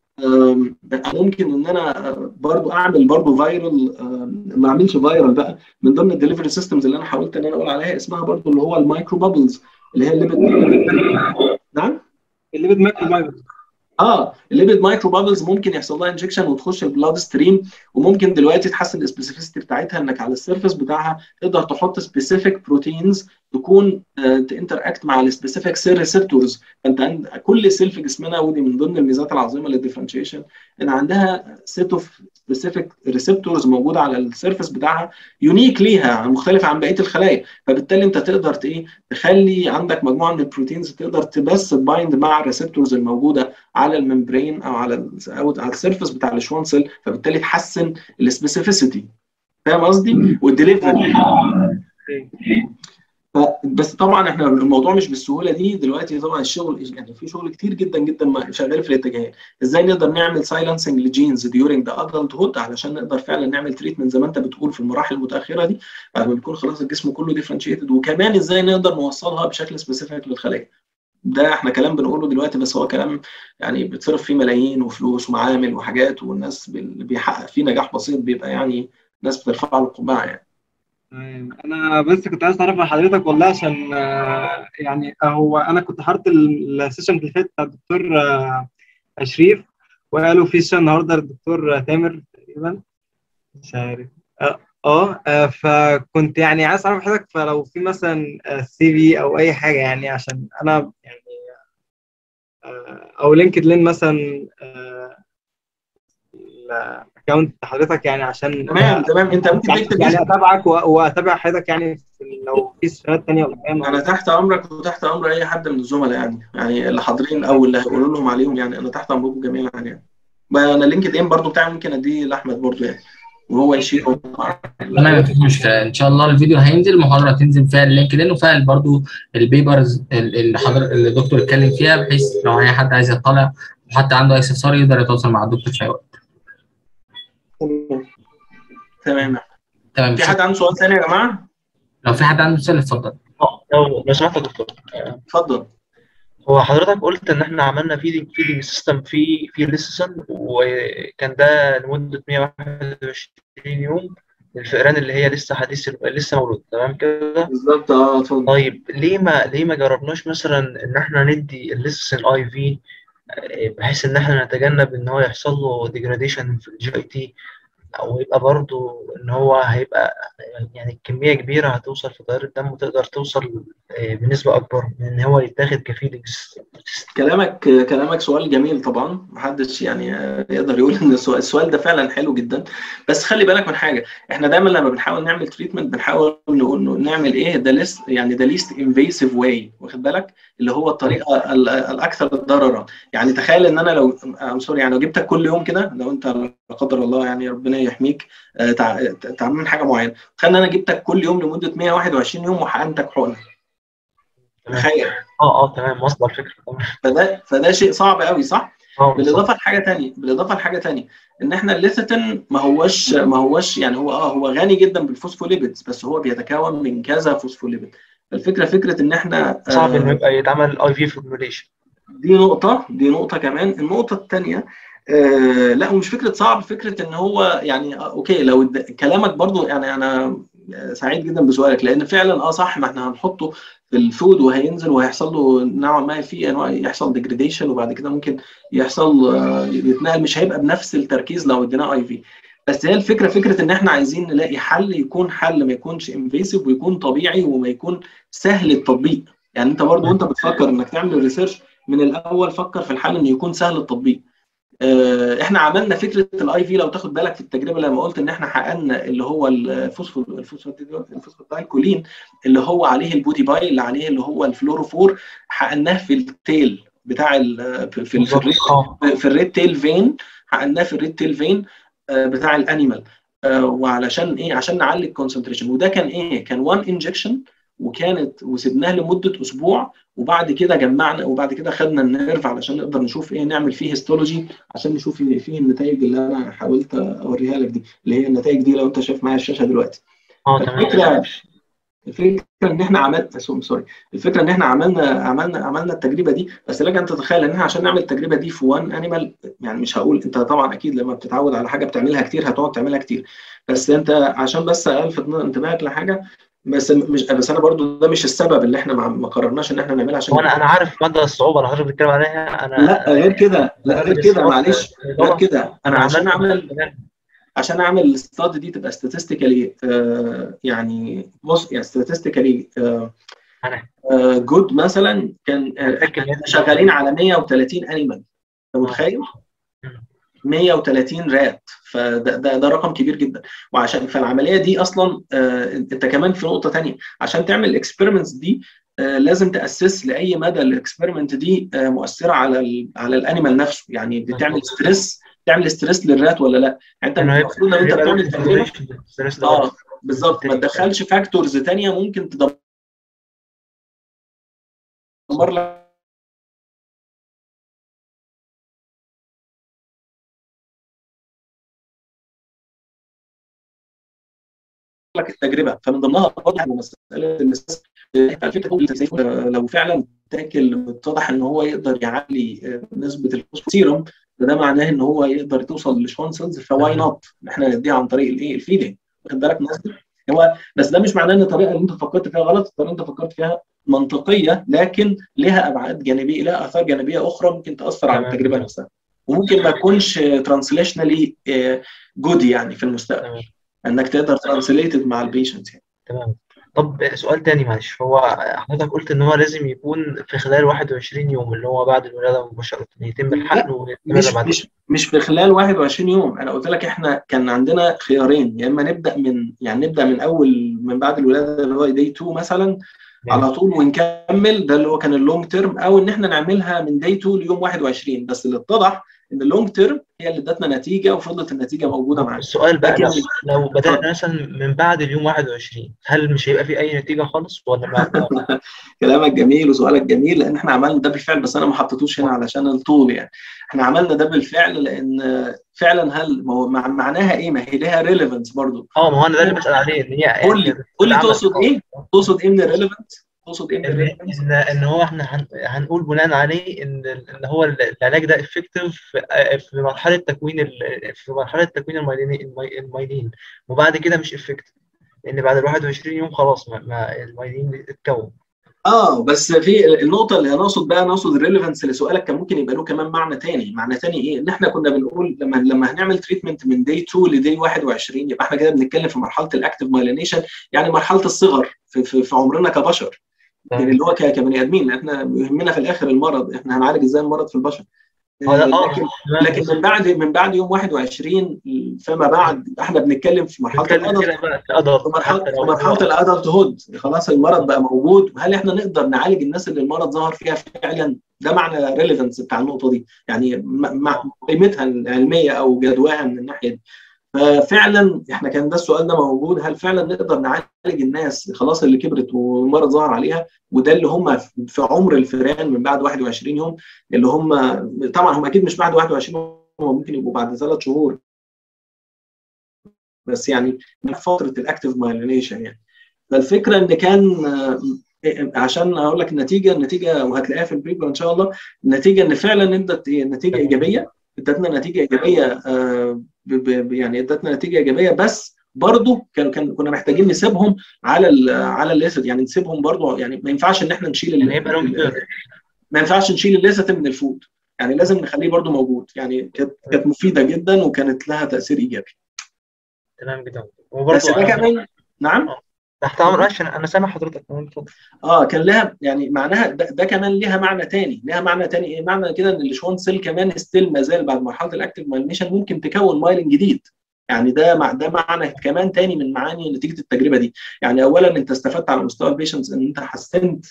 ممكن ان انا برضو اعمل برضو فايرال، ما اعملش فايرال بقى، من ضمن الدليفري سيستمز اللي انا حاولت ان انا اقول عليها اسمها برضو اللي هو المايكرو بابلز، اللي هي الليبيد. نعم الليبيد مايكرو بايبل. اه الليبيد مايكرو بابلز ممكن يحصل لها انجكشن وتخش البلاد ستريم، وممكن دلوقتي تحسن السبيسيفيستي بتاعتها، انك على السيرفيس بتاعها تقدر تحط سبيسيفيك بروتينز تكون تنتر اكت مع السبيسيفيك سيل ريسبتورز. فانت عند كل سيل في جسمنا، ودي من ضمن الميزات العظيمه للديفرنشيشن، ان عندها سيت اوف سبيسيفيك ريسبتورز موجوده على السيرفيس بتاعها يونيك ليها، مختلفه عن بقيه الخلايا، فبالتالي انت تقدر ايه؟ تخلي عندك مجموعه من البروتينز تقدر تبث بايند مع الريسبتورز الموجوده على الممبرين او على او على السيرفيس بتاع الشوان سيل، فبالتالي تحسن السبيسيفيسيتي. فاهم قصدي؟ والدليفري. بس طبعا احنا الموضوع مش بالسهوله دي دلوقتي، طبعا الشغل يعني في شغل كتير جدا جدا شغال في الاتجاهين، ازاي نقدر نعمل سايلنسنج لجينز ديورنج ذا ادلت هود علشان نقدر فعلا نعمل تريتمنت زي ما انت بتقول في المراحل المتاخره دي، بعد ما بيكون خلاص الجسم كله ديفرنشيتد، وكمان ازاي نقدر نوصلها بشكل سبيسيفيك للخلايا. ده احنا كلام بنقوله دلوقتي، بس هو كلام يعني بتصرف فيه ملايين وفلوس ومعامل وحاجات، والناس اللي بيحقق فيه نجاح بسيط بيبقى يعني ناس بترفع له القبعه يعني. انا بس كنت عايز اعرف من حضرتك والله، عشان يعني هو انا كنت حاطط السيشن اللي فات بتاع الدكتور اشريف، وقالوا في سيشن النهارده الدكتور تامر تقريبا، مش عارف. اه اه فكنت يعني عايز اعرف حضرتك، فلو في مثلا سي في او اي حاجه يعني، عشان انا يعني او لينكد لين مثلا الاكونت حضرتك يعني، عشان تمام تمام انت ممكن تكتب يعني اسمك. اتابعك واتابع حضرتك يعني لو في سيشنات ثانيه قدام. انا تحت امرك وتحت امر اي حد من الزملاء يعني، يعني اللي حاضرين او اللي هيقولوا لهم عليهم، يعني انا تحت امركم جميعا يعني. انا لينكد ان برضو بتاعي ممكن اديه لاحمد برضو يعني، وهو يشيله. تمام مفيش مشكله، ان شاء الله الفيديو هينزل، المحاضره تنزل فيها اللينكدين وفيها برضو البيبرز اللي حضر اللي الدكتور اتكلم فيها، بحيث لو اي حد عايز يطلع وحتى عنده اي استفسار يقدر يتواصل مع الدكتور في اي وقت. تمام تمام. في حد عنده سؤال ثاني يا جماعه؟ لو في حد عنده سؤال اتفضل. اه لو لو سمحت يا دكتور، اتفضل. هو حضرتك قلت ان احنا عملنا فيدنج فيدنج سيستم في في ليسن، وكان ده لمده مية وواحد وعشرين يوم الفئران اللي هي لسه حديث لسه مولود، تمام كده؟ بالظبط اه اتفضل. طيب ليه ما ليه ما جربناش مثلا ان احنا ندي الليسن اي في، بحيث ان احنا نتجنب ان هو يحصل له ديجراديشن في الجي اي تي، او يبقى برضو ان هو هيبقى يعني كميه كبيره هتوصل في تيار الدم وتقدر توصل بنسبه اكبر من ان هو يتاخد كفيدنجز. كلامك كلامك سؤال جميل طبعا، محدش يعني يقدر يقول ان السؤال, السؤال ده فعلا حلو جدا، بس خلي بالك من حاجه، احنا دايما لما بنحاول نعمل تريتمنت بنحاول نقول نعمل ايه ده ليست يعني ده ليست انفيسيف واي، واخد بالك، اللي هو الطريقه الاكثر ضررا. يعني تخيل ان انا لو سوري يعني لو جبتك كل يوم كده، لو انت لا قدر الله يعني ربنا يحميك تعمل حاجه معينه، تخيل ان انا جبتك كل يوم لمده مية وواحد وعشرين يوم وحقنتك حقنه. تخيل. اه اه تمام، واصله الفكره. فده فده شيء صعب قوي صح؟ بالاضافه لحاجه ثانيه بالاضافه لحاجه ثانيه ان احنا الليثيتين ما هوش ما هوش يعني هو اه هو غني جدا بالفوسفوليبيدز، بس هو بيتكون من كذا فوسفوليبيد. الفكره فكره ان احنا صعب انه يبقى يتعمل اي في فورميوليشن. دي نقطه دي نقطه كمان. النقطه الثانيه آه لا، ومش فكره صعب، فكره ان هو يعني آه اوكي لو كلامك برضو يعني انا سعيد جدا بسؤالك، لان فعلا اه صح، ما احنا هنحطه في الفود وهينزل وهيحصل له نوعا ما في انواع يحصل ديجريديشن، وبعد كده ممكن يحصل آه يتنقل، مش هيبقى بنفس التركيز لو اديناه اي في. بس هي الفكره فكره ان احنا عايزين نلاقي حل يكون حل ما يكونش انفيسيف ويكون طبيعي وما يكون سهل التطبيق. يعني انت برضو وانت بتفكر انك تعمل ريسيرش من الاول فكر في الحل انه يكون سهل التطبيق. احنا عملنا فكره الاي في، لو تاخد بالك في التجربه لما قلت ان احنا حققنا اللي هو الفوسفور الفوسفاتايكولين اللي هو عليه البودي باي اللي عليه اللي هو الفلوروفور، حققناه في التيل بتاع ال في في, في الريد في الريد تيل فين، حققناه في الريد تيل فين بتاع الانيمال. وعلشان ايه؟ عشان نعلي الكونسنتريشن. وده كان ايه؟ كان واحد انجكشن، وكانت وسبناه لمده اسبوع، وبعد كده جمعنا وبعد كده خدنا النيرف علشان نقدر نشوف ايه، نعمل فيه هيستولوجي عشان نشوف فيه النتائج اللي انا حاولت اوريها لك دي، اللي هي النتائج دي لو انت شايف معايا الشاشه دلوقتي. اه تمام. الفكره الفكره ان احنا عملنا سوري الفكره ان احنا عملنا عملنا عملنا التجربه دي، بس لك ان تتخيل ان احنا عشان نعمل التجربه دي في وان انيمال، يعني مش هقول انت طبعا اكيد لما بتتعود على حاجه بتعملها كتير هتقعد تعملها كتير، بس انت عشان بس الفت انتباهك لحاجه، بس مش بس انا برضو ده مش السبب اللي احنا ما قررناش ان احنا نعملها. عشان وانا انا عارف مدى الصعوبه اللي حضرتك بتتكلم عليها. انا لا غير كده لا غير كده معلش غير كده انا عشان اعمل عشان اعمل الاستادي دي تبقى statistically آه يعني بص يعني statistically آه آه جود مثلا، كان آه شغالين على مية وتلاتين انيمال، انت متخيل؟ مية وتلاتين رات، فده ده, ده رقم كبير جدا. وعشان فالعمليه دي اصلا آه انت كمان في نقطه ثانيه، عشان تعمل الاكسبيرمنتس دي آه لازم تاسس لاي مدى الاكسبيرمنت دي آه مؤثره على ال على الانيمال نفسه، يعني بتعمل ستريس تعمل ستريس للرات ولا لا. انت المفروض لو انت بتعمل تجربه اه بالظبط ما تدخلش فاكتورز ثانيه ممكن تدمر لك لك التجربه. فمن ضمنها برضه مساله المساس، لو فعلا تاكل اتضح ان هو يقدر يعلي نسبه الفوسفوريوم، فده معناه ان هو يقدر توصل لشوان سيلز، فواي نوت ان احنا نديها عن طريق الايه الفيدنج، واخد بالك الناس دي. هو بس ده مش معناه ان الطريقه اللي انت فكرت فيها غلط، الطريقه اللي انت فكرت فيها منطقيه، لكن لها ابعاد جانبيه، لها اثار جانبيه اخرى ممكن تاثر على التجربه نفسها، وممكن ما تكونش ترانسليشنالي جود يعني في المستقبل انك تقدر ترانسليت مع البيشنت يعني. تمام. طب سؤال تاني معلش، هو حضرتك قلت ان هو لازم يكون في خلال واحد وعشرين يوم اللي هو بعد الولاده مباشره يتم الحقن ويتم بعد مش مش في خلال واحد وعشرين يوم. انا قلت لك احنا كان عندنا خيارين، يا اما نبدا من يعني نبدا من اول من بعد الولاده اللي هو داي اتنين مثلا على طول ونكمل، ده اللي هو كان اللونج تيرم، او ان احنا نعملها من داي اتنين ليوم واحد وعشرين. بس اللي اتضح ان اللونج تيرم هي اللي ادتنا نتيجه وفضلت النتيجه موجوده معانا. السؤال بقى لو, لو بدانا مثلا من بعد اليوم واحد وعشرين، هل مش هيبقى في اي نتيجه خالص ولا ما؟ كلامك جميل وسؤالك جميل، لان احنا عملنا ده بالفعل، بس انا ما حطيتوش هنا علشان الطول يعني. احنا عملنا ده بالفعل لان فعلا هل معناها ايه؟ ما هي لها ريليفنس برضه. اه ما هو انا ده اللي بسال عليه، ان هي قول لي قول لي تقصد ايه؟ تقصد ايه من الريليفنس؟ تقصد ايه من الريليفنس؟ ان ان هو احنا هنقول بناء عليه ان ان هو العلاج ده افكتيف في مرحله تكوين في مرحله تكوين المايلين، وبعد كده مش افكتيف، لان بعد ال واحد وعشرين يوم خلاص ما المايلين اتكون. اه بس في النقطه اللي انا اقصد بقى، انا اقصد الريليفنس لسؤالك كان ممكن يبقى له كمان معنى ثاني. معنى ثاني ايه؟ ان احنا كنا بنقول لما لما هنعمل تريتمنت من داي اتنين لداي واحد وعشرين، يبقى احنا كده بنتكلم في مرحله الاكتيف مايلينيشن، يعني مرحله الصغر في, في, في عمرنا كبشر، يعني اللي هو كبني ادمين. احنا يهمنا في الاخر المرض، احنا هنعالج ازاي المرض في البشر. لكن لكن من بعد من بعد يوم واحد وعشرين فما بعد احنا بنتكلم في مرحله الادلت، في مرحله في مرحله الادلت هود، خلاص المرض بقى موجود، وهل احنا نقدر نعالج الناس اللي المرض ظهر فيها فعلا؟ ده معنى ريليفنس بتاع النقطه دي، يعني مع قيمتها العلميه او جدواها من الناحيه دي. ففعلا احنا كان ده السؤال ده موجود، هل فعلا نقدر نعالج الناس خلاص اللي كبرت والمرض ظهر عليها، وده اللي هم في عمر الفئران من بعد واحد وعشرين يوم، اللي هم طبعا هم اكيد مش بعد واحد وعشرين يوم، هم ممكن يبقوا بعد ثلاث شهور، بس يعني من فتره الاكتيف مايلينيشن يعني. فالفكره ان كان عشان اقول لك النتيجه النتيجه وهتلاقيها في البيبر ان شاء الله، النتيجه ان فعلا ادت نتيجه ايجابيه، ادتنا نتيجه ايجابيه يعني ادتنا نتيجه ايجابيه، بس برضه كان كان كنا محتاجين نسيبهم على ال على الليست، يعني نسيبهم برضه، يعني ما ينفعش ان احنا نشيل يعني يبقى لهم ما ينفعش نشيل الليست من الفود، يعني لازم نخليه برضه موجود، يعني كانت كانت مفيده جدا وكانت لها تاثير ايجابي. تمام جدا. بس ده كمان نعم تحت امر عشان انا سامع حضرتك. اه كان لها يعني معناها ده, ده كمان ليها معنى تاني، ليها معنى تاني ايه؟ معنى كده ان الشوان سيل كمان ستيل ما زال بعد مرحله الاكتيف مايلينيشن ممكن تكون مايلين جديد، يعني ده مع ده معنى كمان تاني من معاني نتيجه التجربه دي. يعني اولا انت استفدت على مستوى البيشنتس ان انت حسنت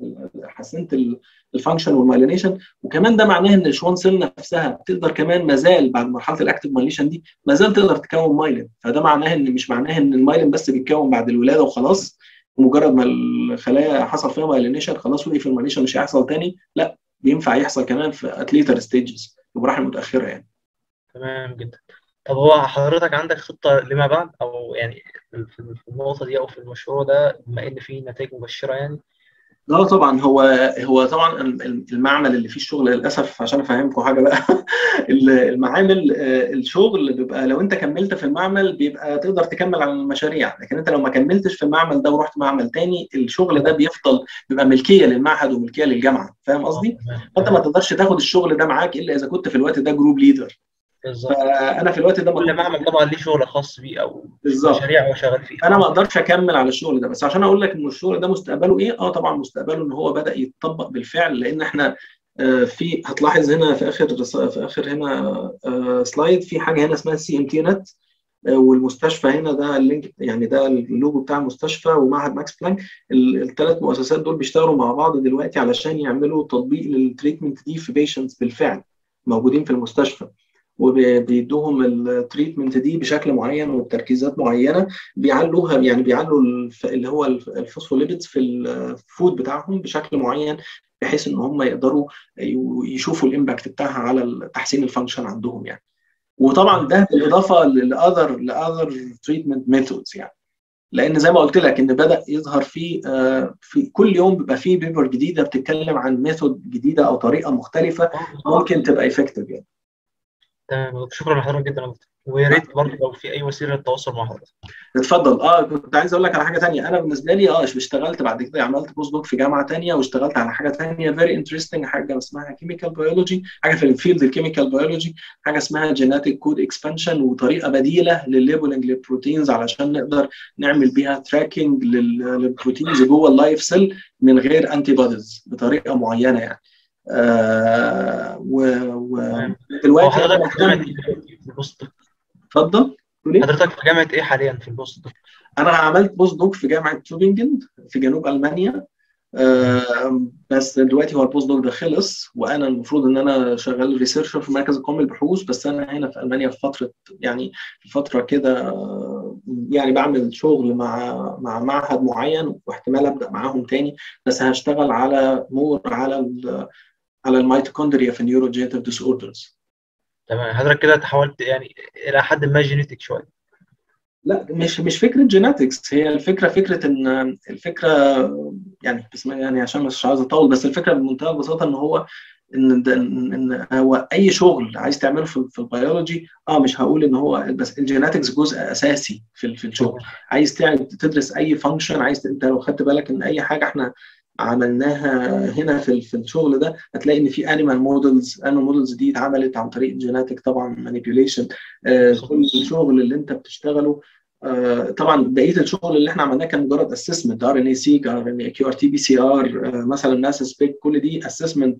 حسنت الفانكشن والمايلينيشن، وكمان ده معناه ان الشوان سيل نفسها تقدر كمان ما زال بعد مرحله الاكتيف مايلينيشن دي ما زال تقدر تكون مايلين، فده معناه ان مش معناه ان المايلين بس بيتكون بعد الولاده وخلاص، ومجرد ما الخلايا حصل فيها مايلينيشن خلاص وقف المايلينيشن مش هيحصل تاني، لا بينفع يحصل كمان في اتليتر ستيجز في مراحل متاخره يعني. تمام جدا. طب هو حضرتك عندك خطه لما بعد، او يعني في النقطه دي او في المشروع ده بما ان فيه نتائج مبشره يعني؟ لا طبعا هو هو طبعا المعمل اللي فيه الشغل للاسف عشان افهمكم حاجه بقى المعامل الشغل بيبقى لو انت كملت في المعمل بيبقى تقدر تكمل على المشاريع، لكن انت لو ما كملتش في المعمل ده ورحت معمل تاني الشغل ده بيفضل بيبقى ملكيه للمعهد وملكيه للجامعه، فاهم قصدي؟ فانت ما تقدرش تاخد الشغل ده معاك الا اذا كنت في الوقت ده جروب ليدر. فانا في الوقت ده كل معمل طبعا ليه شغل خاص بيه او بالظبط مشاريع هو شغال فيها، انا ما اقدرش اكمل على الشغل ده. بس عشان اقول لك ان الشغل ده مستقبله ايه، اه طبعا مستقبله ان هو بدا يتطبق بالفعل، لان احنا آه في هتلاحظ هنا في اخر في اخر هنا آه سلايد في حاجه هنا اسمها سي ام تي نت، آه والمستشفى هنا ده اللينك، يعني ده اللوجو بتاع المستشفى ومعهد ماكس بلانك، الثلاث مؤسسات دول بيشتغلوا مع بعض دلوقتي علشان يعملوا تطبيق للتريتمنت دي في بيشنتس بالفعل موجودين في المستشفى، وبيدوهم التريتمنت دي بشكل معين وبتركيزات معينه بيعلوها، يعني بيعلوا اللي هو الفوسفوليبيدز في الفود بتاعهم بشكل معين بحيث ان هم يقدروا يشوفوا الامباكت بتاعها على تحسين الفانكشن عندهم يعني. وطبعا ده بالاضافه لاذر لاذر تريتمنت ميثودز يعني، لان زي ما قلت لك ان بدا يظهر في في كل يوم بيبقى في بيبر جديده بتتكلم عن ميثود جديده او طريقه مختلفه ممكن تبقى افكتيف يعني. تمام، شكرا لحضرتك جدا، ويا ريت برضه لو في اي وسيله للتواصل مع حضرتك. اتفضل. اه كنت عايز اقول لك على حاجه ثانيه، انا بالنسبه لي اه اشتغلت بعد كده عملت بوست دوك في جامعه ثانيه واشتغلت على حاجه ثانيه فيري انترستنج، حاجه اسمها كيميكال بيولوجي، حاجه في الفيلد الكيميكال بيولوجي، حاجه اسمها جيناتيك كود اكسبانشن، وطريقه بديله للليبلنج للبروتينز علشان نقدر نعمل بيها تراكنج للبروتينز جوه اللايف سيل من غير انتي بوديز بطريقه معينه يعني. آه ودلوقتي انا مهتم. اتفضل. حضرتك في جامعه ايه حاليا في البوست دوك؟ انا عملت بوست دوك في جامعه توبينجن في جنوب المانيا، آه بس دلوقتي هو البوست دوك ده خلص، وانا المفروض ان انا شغال ريسيرشر في مركز القومي للبحوث، بس انا هنا في المانيا في فتره يعني في فتره كده يعني بعمل شغل مع مع معهد معين واحتمال ابدا معاهم تاني، بس هشتغل على مور على ال على الميتوكوندريا في النيوروجينيتيف ديس اوردرز. تمام، حضرتك كده تحولت يعني الى حد ما جينيتك شويه. لا مش مش فكره جيناتكس، هي الفكره فكره ان الفكره يعني بسم يعني عشان مش عايز اطول، بس الفكره بمنتهى البساطه ان هو ان ان هو اي شغل عايز تعمله في, في البيولوجي اه مش هقول ان هو بس الجيناتكس جزء اساسي في في الشغل. عايز تدرس اي فانكشن، عايز انت لو خدت بالك ان اي حاجه احنا عملناها هنا في في الشغل ده هتلاقي ان في انيمال مودلز، انيمال مودلز دي اتعملت عن طريق جيناتيك طبعا مانيبيوليشن. آه كل الشغل اللي انت بتشتغله آه طبعا بقيه الشغل اللي احنا عملناه كان مجرد اسسمنت، ار ان اي سيك، ار ان اي كيو ار تي بي سي ار مثلا، ناس سبيك، كل دي اسسمنت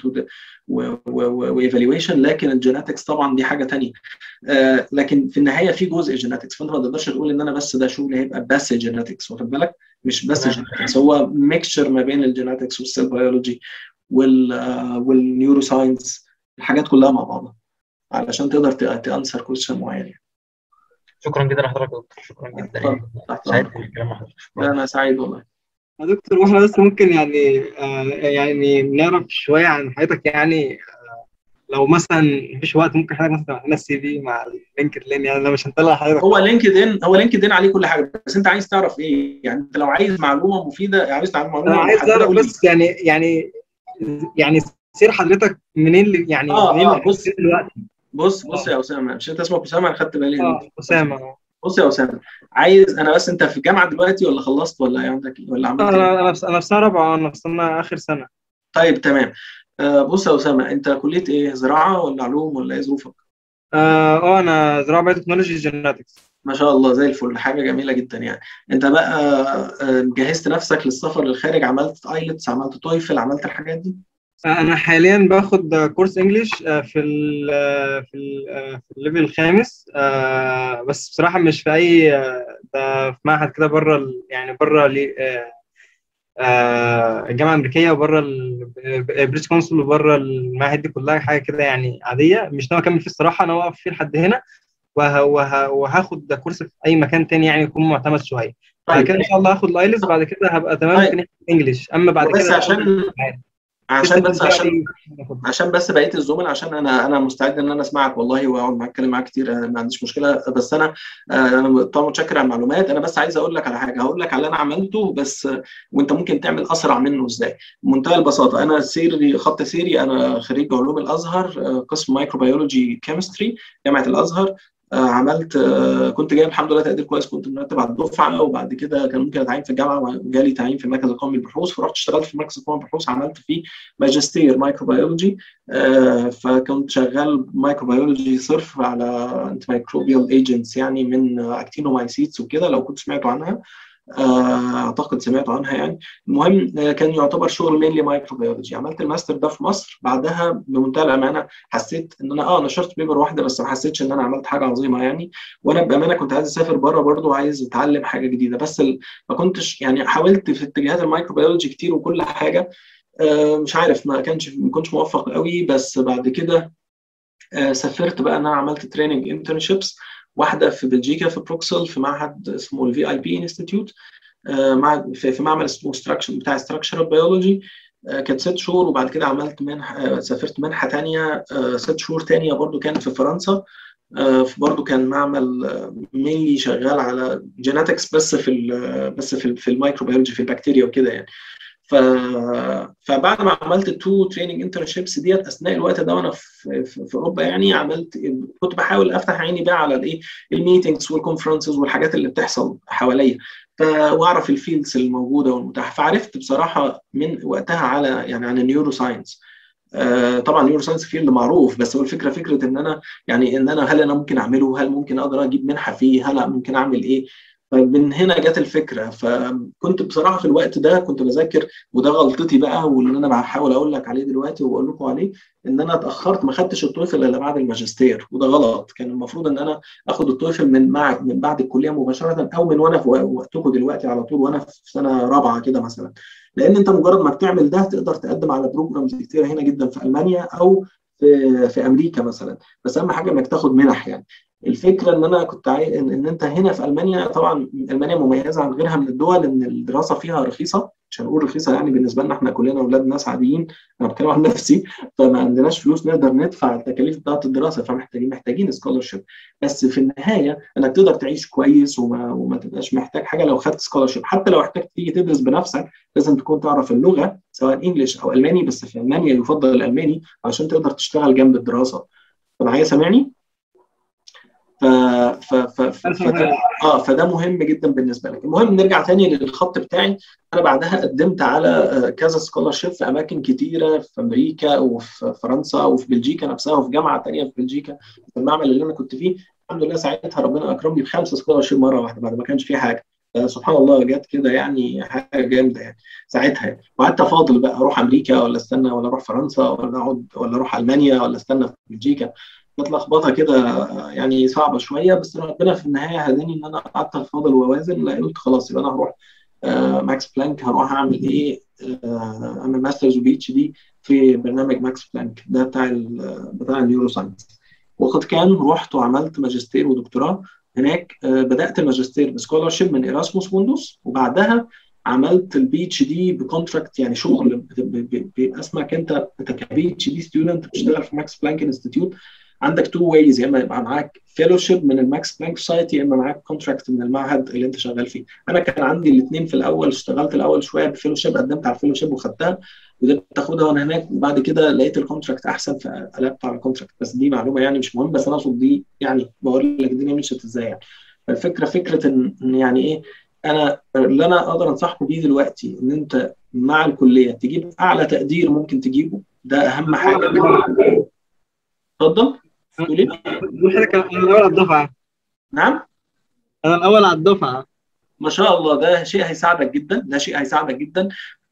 وايفالويشن، لكن الجيناتكس طبعا دي حاجه ثانيه. آه لكن في النهايه في جزء جيناتكس، فانت ما تقدرش تقول ان انا بس ده شغل هيبقى بس جيناتكس، واخد بالك؟ مش بس جيناتكس، هو ميكشر ما بين الجيناتكس والسيل بيولوجي وال والنيورو ساينس، الحاجات كلها مع بعضها علشان تقدر تانسر كويشن معين. شكرا جدا لحضرتك يا دكتور، شكرا جدا يعني، سعيد بالكلام مع حضرتك. لا انا سعيد والله يا دكتور. واحنا بس ممكن يعني آه يعني نعرف شويه عن حياتك يعني، آه لو مثلا مفيش وقت ممكن حضرتك مثلا تعمل لنا السي في مع اللينكد ان، يعني انا مش هنطلع حضرتك. هو لينكد ان هو لينكد ان عليه كل حاجه، بس انت عايز تعرف ايه يعني؟ انت لو عايز معلومه مفيده، عايز تعرف انا معلومه عايز محدده اعرف قول لي. بس يعني يعني يعني سير حضرتك منين ل- يعني اه منين اه بص دلوقتي؟ بص بص اه يا اسامه، مش انت اسمك اسامه؟ انا خدت بالي اه انت اسامه. بص يا اسامه، عايز انا بس، انت في الجامعه دلوقتي ولا خلصت ولا عندك ولا عملت ايه؟ انا انا في انا في سنه رابعه، انا في سنه اخر سنه. طيب تمام. آه بص يا اسامه، انت كليه ايه؟ زراعه ولا علوم ولا ايه ظروفك؟ اه آه، انا زراعه بايوتكنولوجي جيناتكس. ما شاء الله زي الفل، حاجه جميله جدا يعني. انت بقى آه، جهزت نفسك للسفر للخارج؟ عملت ايلتس، عملت تويفل، عملت الحاجات دي؟ انا حاليا باخد كورس انجليش في ال في ال في الليفل الخامس، آه، بس بصراحه مش في اي آه، ده في معهد كده بره ال- يعني بره الجامعه الامريكيه، وبره البريتش كونسل، وبره المعاهد دي كلها، حاجه كده يعني عاديه، مش ناوي اكمل فيه الصراحه، انا واقف فيه لحد هنا، وه وه وهاخد كورس في اي مكان تاني يعني يكون معتمد شويه. بعد طيب كده ان شاء الله هاخد الايلتس، بعد كده هبقى تمام في طيب ناحيه الانجليش، اما بعد وبس كده بقى عشان عشان التيتل بس بقى عشان دي. عشان بس بقيه الزملاء، عشان انا انا مستعد ان انا اسمعك والله واقعد معاك اتكلم معاك كتير، أنا ما عنديش مشكله. بس انا انا طبعا متشكر على المعلومات. انا بس عايز اقول لك على حاجه، هقول لك على اللي انا عملته بس، وانت ممكن تعمل اسرع منه ازاي. بمنتهى البساطه، انا سيري خط سيري، انا خريج علوم الازهر، قسم مايكروبيولوجي كيمستري جامعه الازهر. عملت كنت جايب الحمد لله تقدير كويس، كنت مرتب على الدفعه، وبعد كده كان ممكن اتعين في الجامعه، وجالي تعيين في المركز القومي للبحوث، فرحت اشتغلت في المركز القومي للبحوث، عملت فيه ماجستير مايكروبيولوجي. آه فكنت شغال مايكروبيولوجي صرف على انتي مايكروبيال ايجنتس، يعني من اكتينومايسيتس وكده، لو كنت سمعتوا عنها. آه اعتقد سمعتوا عنها يعني. المهم آه كان يعتبر شغل مينلي مايكروبيولوجي. عملت الماستر ده في مصر، بعدها بمنتهى الامانه حسيت ان انا اه نشرت بيبر واحده بس، ما حسيتش ان انا عملت حاجه عظيمه يعني. وانا بامانه كنت عايز اسافر بره برضو، عايز اتعلم حاجه جديده، بس ال... ما كنتش يعني، حاولت في اتجاهات المايكروبيولوجي كتير وكل حاجه. آه مش عارف، ما كانش ما كنتش موفق قوي. بس بعد كده آه سافرت بقى، انا عملت تريننج انترنشيبس، واحده في بلجيكا في بروكسل، في معهد اسمه الفي اي بي انستيتيوت، مع في, في معمل اسمه ستراكشر بتاع ستراكشرال بيولوجي. كانت ست شهور. وبعد كده عملت منحه، سافرت منحه ثانيه ست شهور ثانيه برضو، كانت في فرنسا، برضو كان معمل مينلي شغال على جيناتكس، بس في بس في في الميكروبيولوجي، في البكتيريا وكده يعني. ف... فبعد ما عملت التو تريننج انترنشيبس ديت، اثناء الوقت ده وانا في, في, في اوروبا يعني، عملت كنت بحاول افتح عيني بقى على الايه، الميتنجز والكونفرنسز والحاجات اللي بتحصل حواليا، واعرف الفيلدز الموجوده والمتاحه. فعرفت بصراحه من وقتها على يعني عن النيورو ساينس. آه طبعا النيورو ساينس فيلد معروف، بس هو الفكره فكره ان انا يعني ان انا هل انا ممكن اعمله، هل ممكن اقدر اجيب منحه فيه، هل ممكن اعمل ايه. فمن هنا جت الفكره. فكنت بصراحه في الوقت ده كنت بذاكر، وده غلطتي بقى، واللي انا بحاول اقول لك عليه دلوقتي وبقول لكم عليه، ان انا اتاخرت، ما خدتش التويفل الا بعد الماجستير، وده غلط. كان المفروض ان انا اخد التويفل من مع من بعد الكليه مباشره، او من وانا في وقتكم دلوقتي على طول، وانا في سنه رابعه كده مثلا. لان انت مجرد ما بتعمل ده تقدر تقدم على بروجرامز كتير هنا جدا في المانيا او في في امريكا مثلا. بس اهم حاجه انك تاخد منح يعني. الفكره ان انا كنت عايز ان, ان انت هنا في المانيا، طبعا المانيا مميزه عن غيرها من الدول ان الدراسه فيها رخيصه، مش هنقول رخيصه يعني بالنسبه لنا احنا كلنا اولاد ناس عاديين، انا بتكلم عن نفسي، فما عندناش فلوس نقدر ندفع التكاليف بتاعه الدراسه، فمحتاجين محتاجين سكولرشيب. بس في النهايه انك تقدر تعيش كويس وما وما تبقاش محتاج حاجه لو خدت سكولرشيب. حتى لو احتجت تيجي تدرس بنفسك لازم تكون تعرف اللغه، سواء انجلش او الماني، بس في المانيا يفضل الالماني عشان تقدر تشتغل جنب الدراسه. فمعايا سامعني؟ ف... ف... ف... ف... فده اه فده مهم جدا بالنسبه لك. المهم نرجع تاني للخط بتاعي. انا بعدها قدمت على كذا سكولرشيب في اماكن كتيره، في امريكا وفي فرنسا وفي بلجيكا نفسها، وفي جامعه تانيه في بلجيكا، في المعمل اللي انا كنت فيه. الحمد لله ساعتها ربنا اكرمني بخمسه سكولرشيب مره واحده، بعد ما كانش في حاجه. سبحان الله جت كده يعني، حاجه جامده يعني ساعتها يعني. وقعدت افاضل بقى، اروح امريكا ولا استنى، ولا اروح فرنسا ولا اقعد، ولا اروح المانيا ولا استنى في بلجيكا. كانت لخبطه كده يعني، صعبه شويه. بس ربنا في النهايه هداني ان انا قعدت افاضل واوازن، قلت خلاص يبقى انا هروح آه ماكس بلانك. هروح اعمل ايه؟ آه اعمل ماسترز وبي اتش دي في برنامج ماكس بلانك ده بتاع ال بتاع النيورو ساينس. وقد كان رحت وعملت ماجستير ودكتوراه هناك بدات الماجستير بسكولارشيب من ايراسموس موندوس، وبعدها عملت البي اتش دي بكونتراكت، يعني شغل بيبقى اسمك انت انت كبي اتش دي ستودنت بتشتغل في ماكس بلانك انستيتيوت، عندك تو ويز، يا اما يبقى معاك فيلوشيب من الماكس بلانك سوسايتي، يا اما معاك كونتراكت من المعهد اللي انت شغال فيه. انا كان عندي الاثنين في الاول، اشتغلت الاول شويه بفيلوشيب، قدمت على الفيلوشيب وخدتها وقدرت تاخدها وانا هناك، وبعد كده لقيت الكونتراكت احسن فقلبت على الكونتراكت. بس دي معلومه يعني مش مهم، بس انا اقصد دي يعني بقول لك الدنيا مشيت ازاي يعني. فالفكره فكره ان يعني ايه، انا اللي انا اقدر انصحكم بيه دلوقتي ان انت مع الكليه تجيب اعلى تقدير ممكن تجيبه، ده اهم حاجه. اتفضل. تقول ايه؟ انا الاول على الدفعه. نعم؟ انا الاول على الدفعه. ما شاء الله، ده شيء هيساعدك جدا، ده شيء هيساعدك جدا.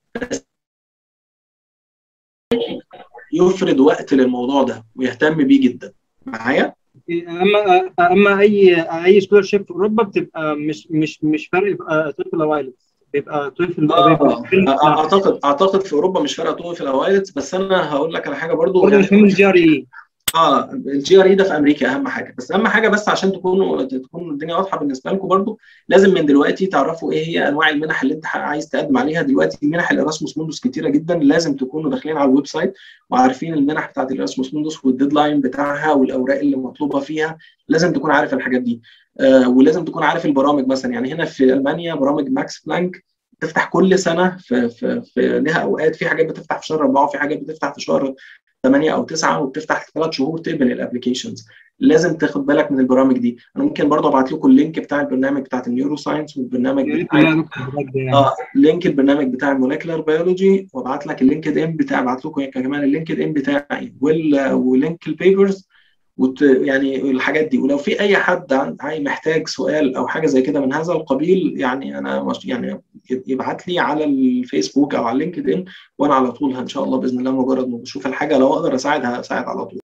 يفرد وقت للموضوع ده ويهتم بيه جدا معايا. اما اما اي اي سكولرشيب في اوروبا بتبقى مش مش مش فرق تويفل او ايلتس، بيبقى تويفل. اه اعتقد اعتقد في اوروبا مش فارقه تويفل او ايلتس، بس انا هقول لك على حاجه برضو برضه يعني. مش من الجي ار اي. اه الجي ار اي ده في امريكا اهم حاجه، بس اهم حاجه بس عشان تكونوا تكون الدنيا واضحه بالنسبه لكم برضو، لازم من دلوقتي تعرفوا ايه هي انواع المنح اللي انت عايز تقدم عليها. دلوقتي منح الاراسموس موندوس كتيره جدا، لازم تكونوا داخلين على الويب سايت وعارفين المنح بتاعت الاراسموس موندوس والديدلاين بتاعها والاوراق اللي مطلوبه فيها، لازم تكون عارف الحاجات دي. آه ولازم تكون عارف البرامج، مثلا يعني هنا في المانيا برامج ماكس بلانك بتفتح كل سنه في في, في لها اوقات، في حاجات بتفتح في شهر أربعة وفي حاجات بتفتح في شهر ثمانية او تسعة، وبتفتح ثلاث شهور تقبل الابلكيشنز. لازم تاخد بالك من البرامج دي. انا ممكن برضه ابعت لكم اللينك بتاع البرنامج بتاع النيورو ساينس والبرنامج بتاع اه لينك البرنامج بتاع الموليكولار بيولوجي، وابعت لك اللينكد ان بتاع ابعت لكم كمان اللينكد ان بتاعي ولينك البيبرز وت... يعني الحاجات دي. ولو في اي حد عن... محتاج سؤال او حاجه زي كده من هذا القبيل، يعني انا مش... يعني يبعت لي على الفيسبوك او على لينكد ان، وانا على طول ان شاء الله باذن الله مجرد ما بشوف الحاجه لو اقدر اساعد هساعد على طول.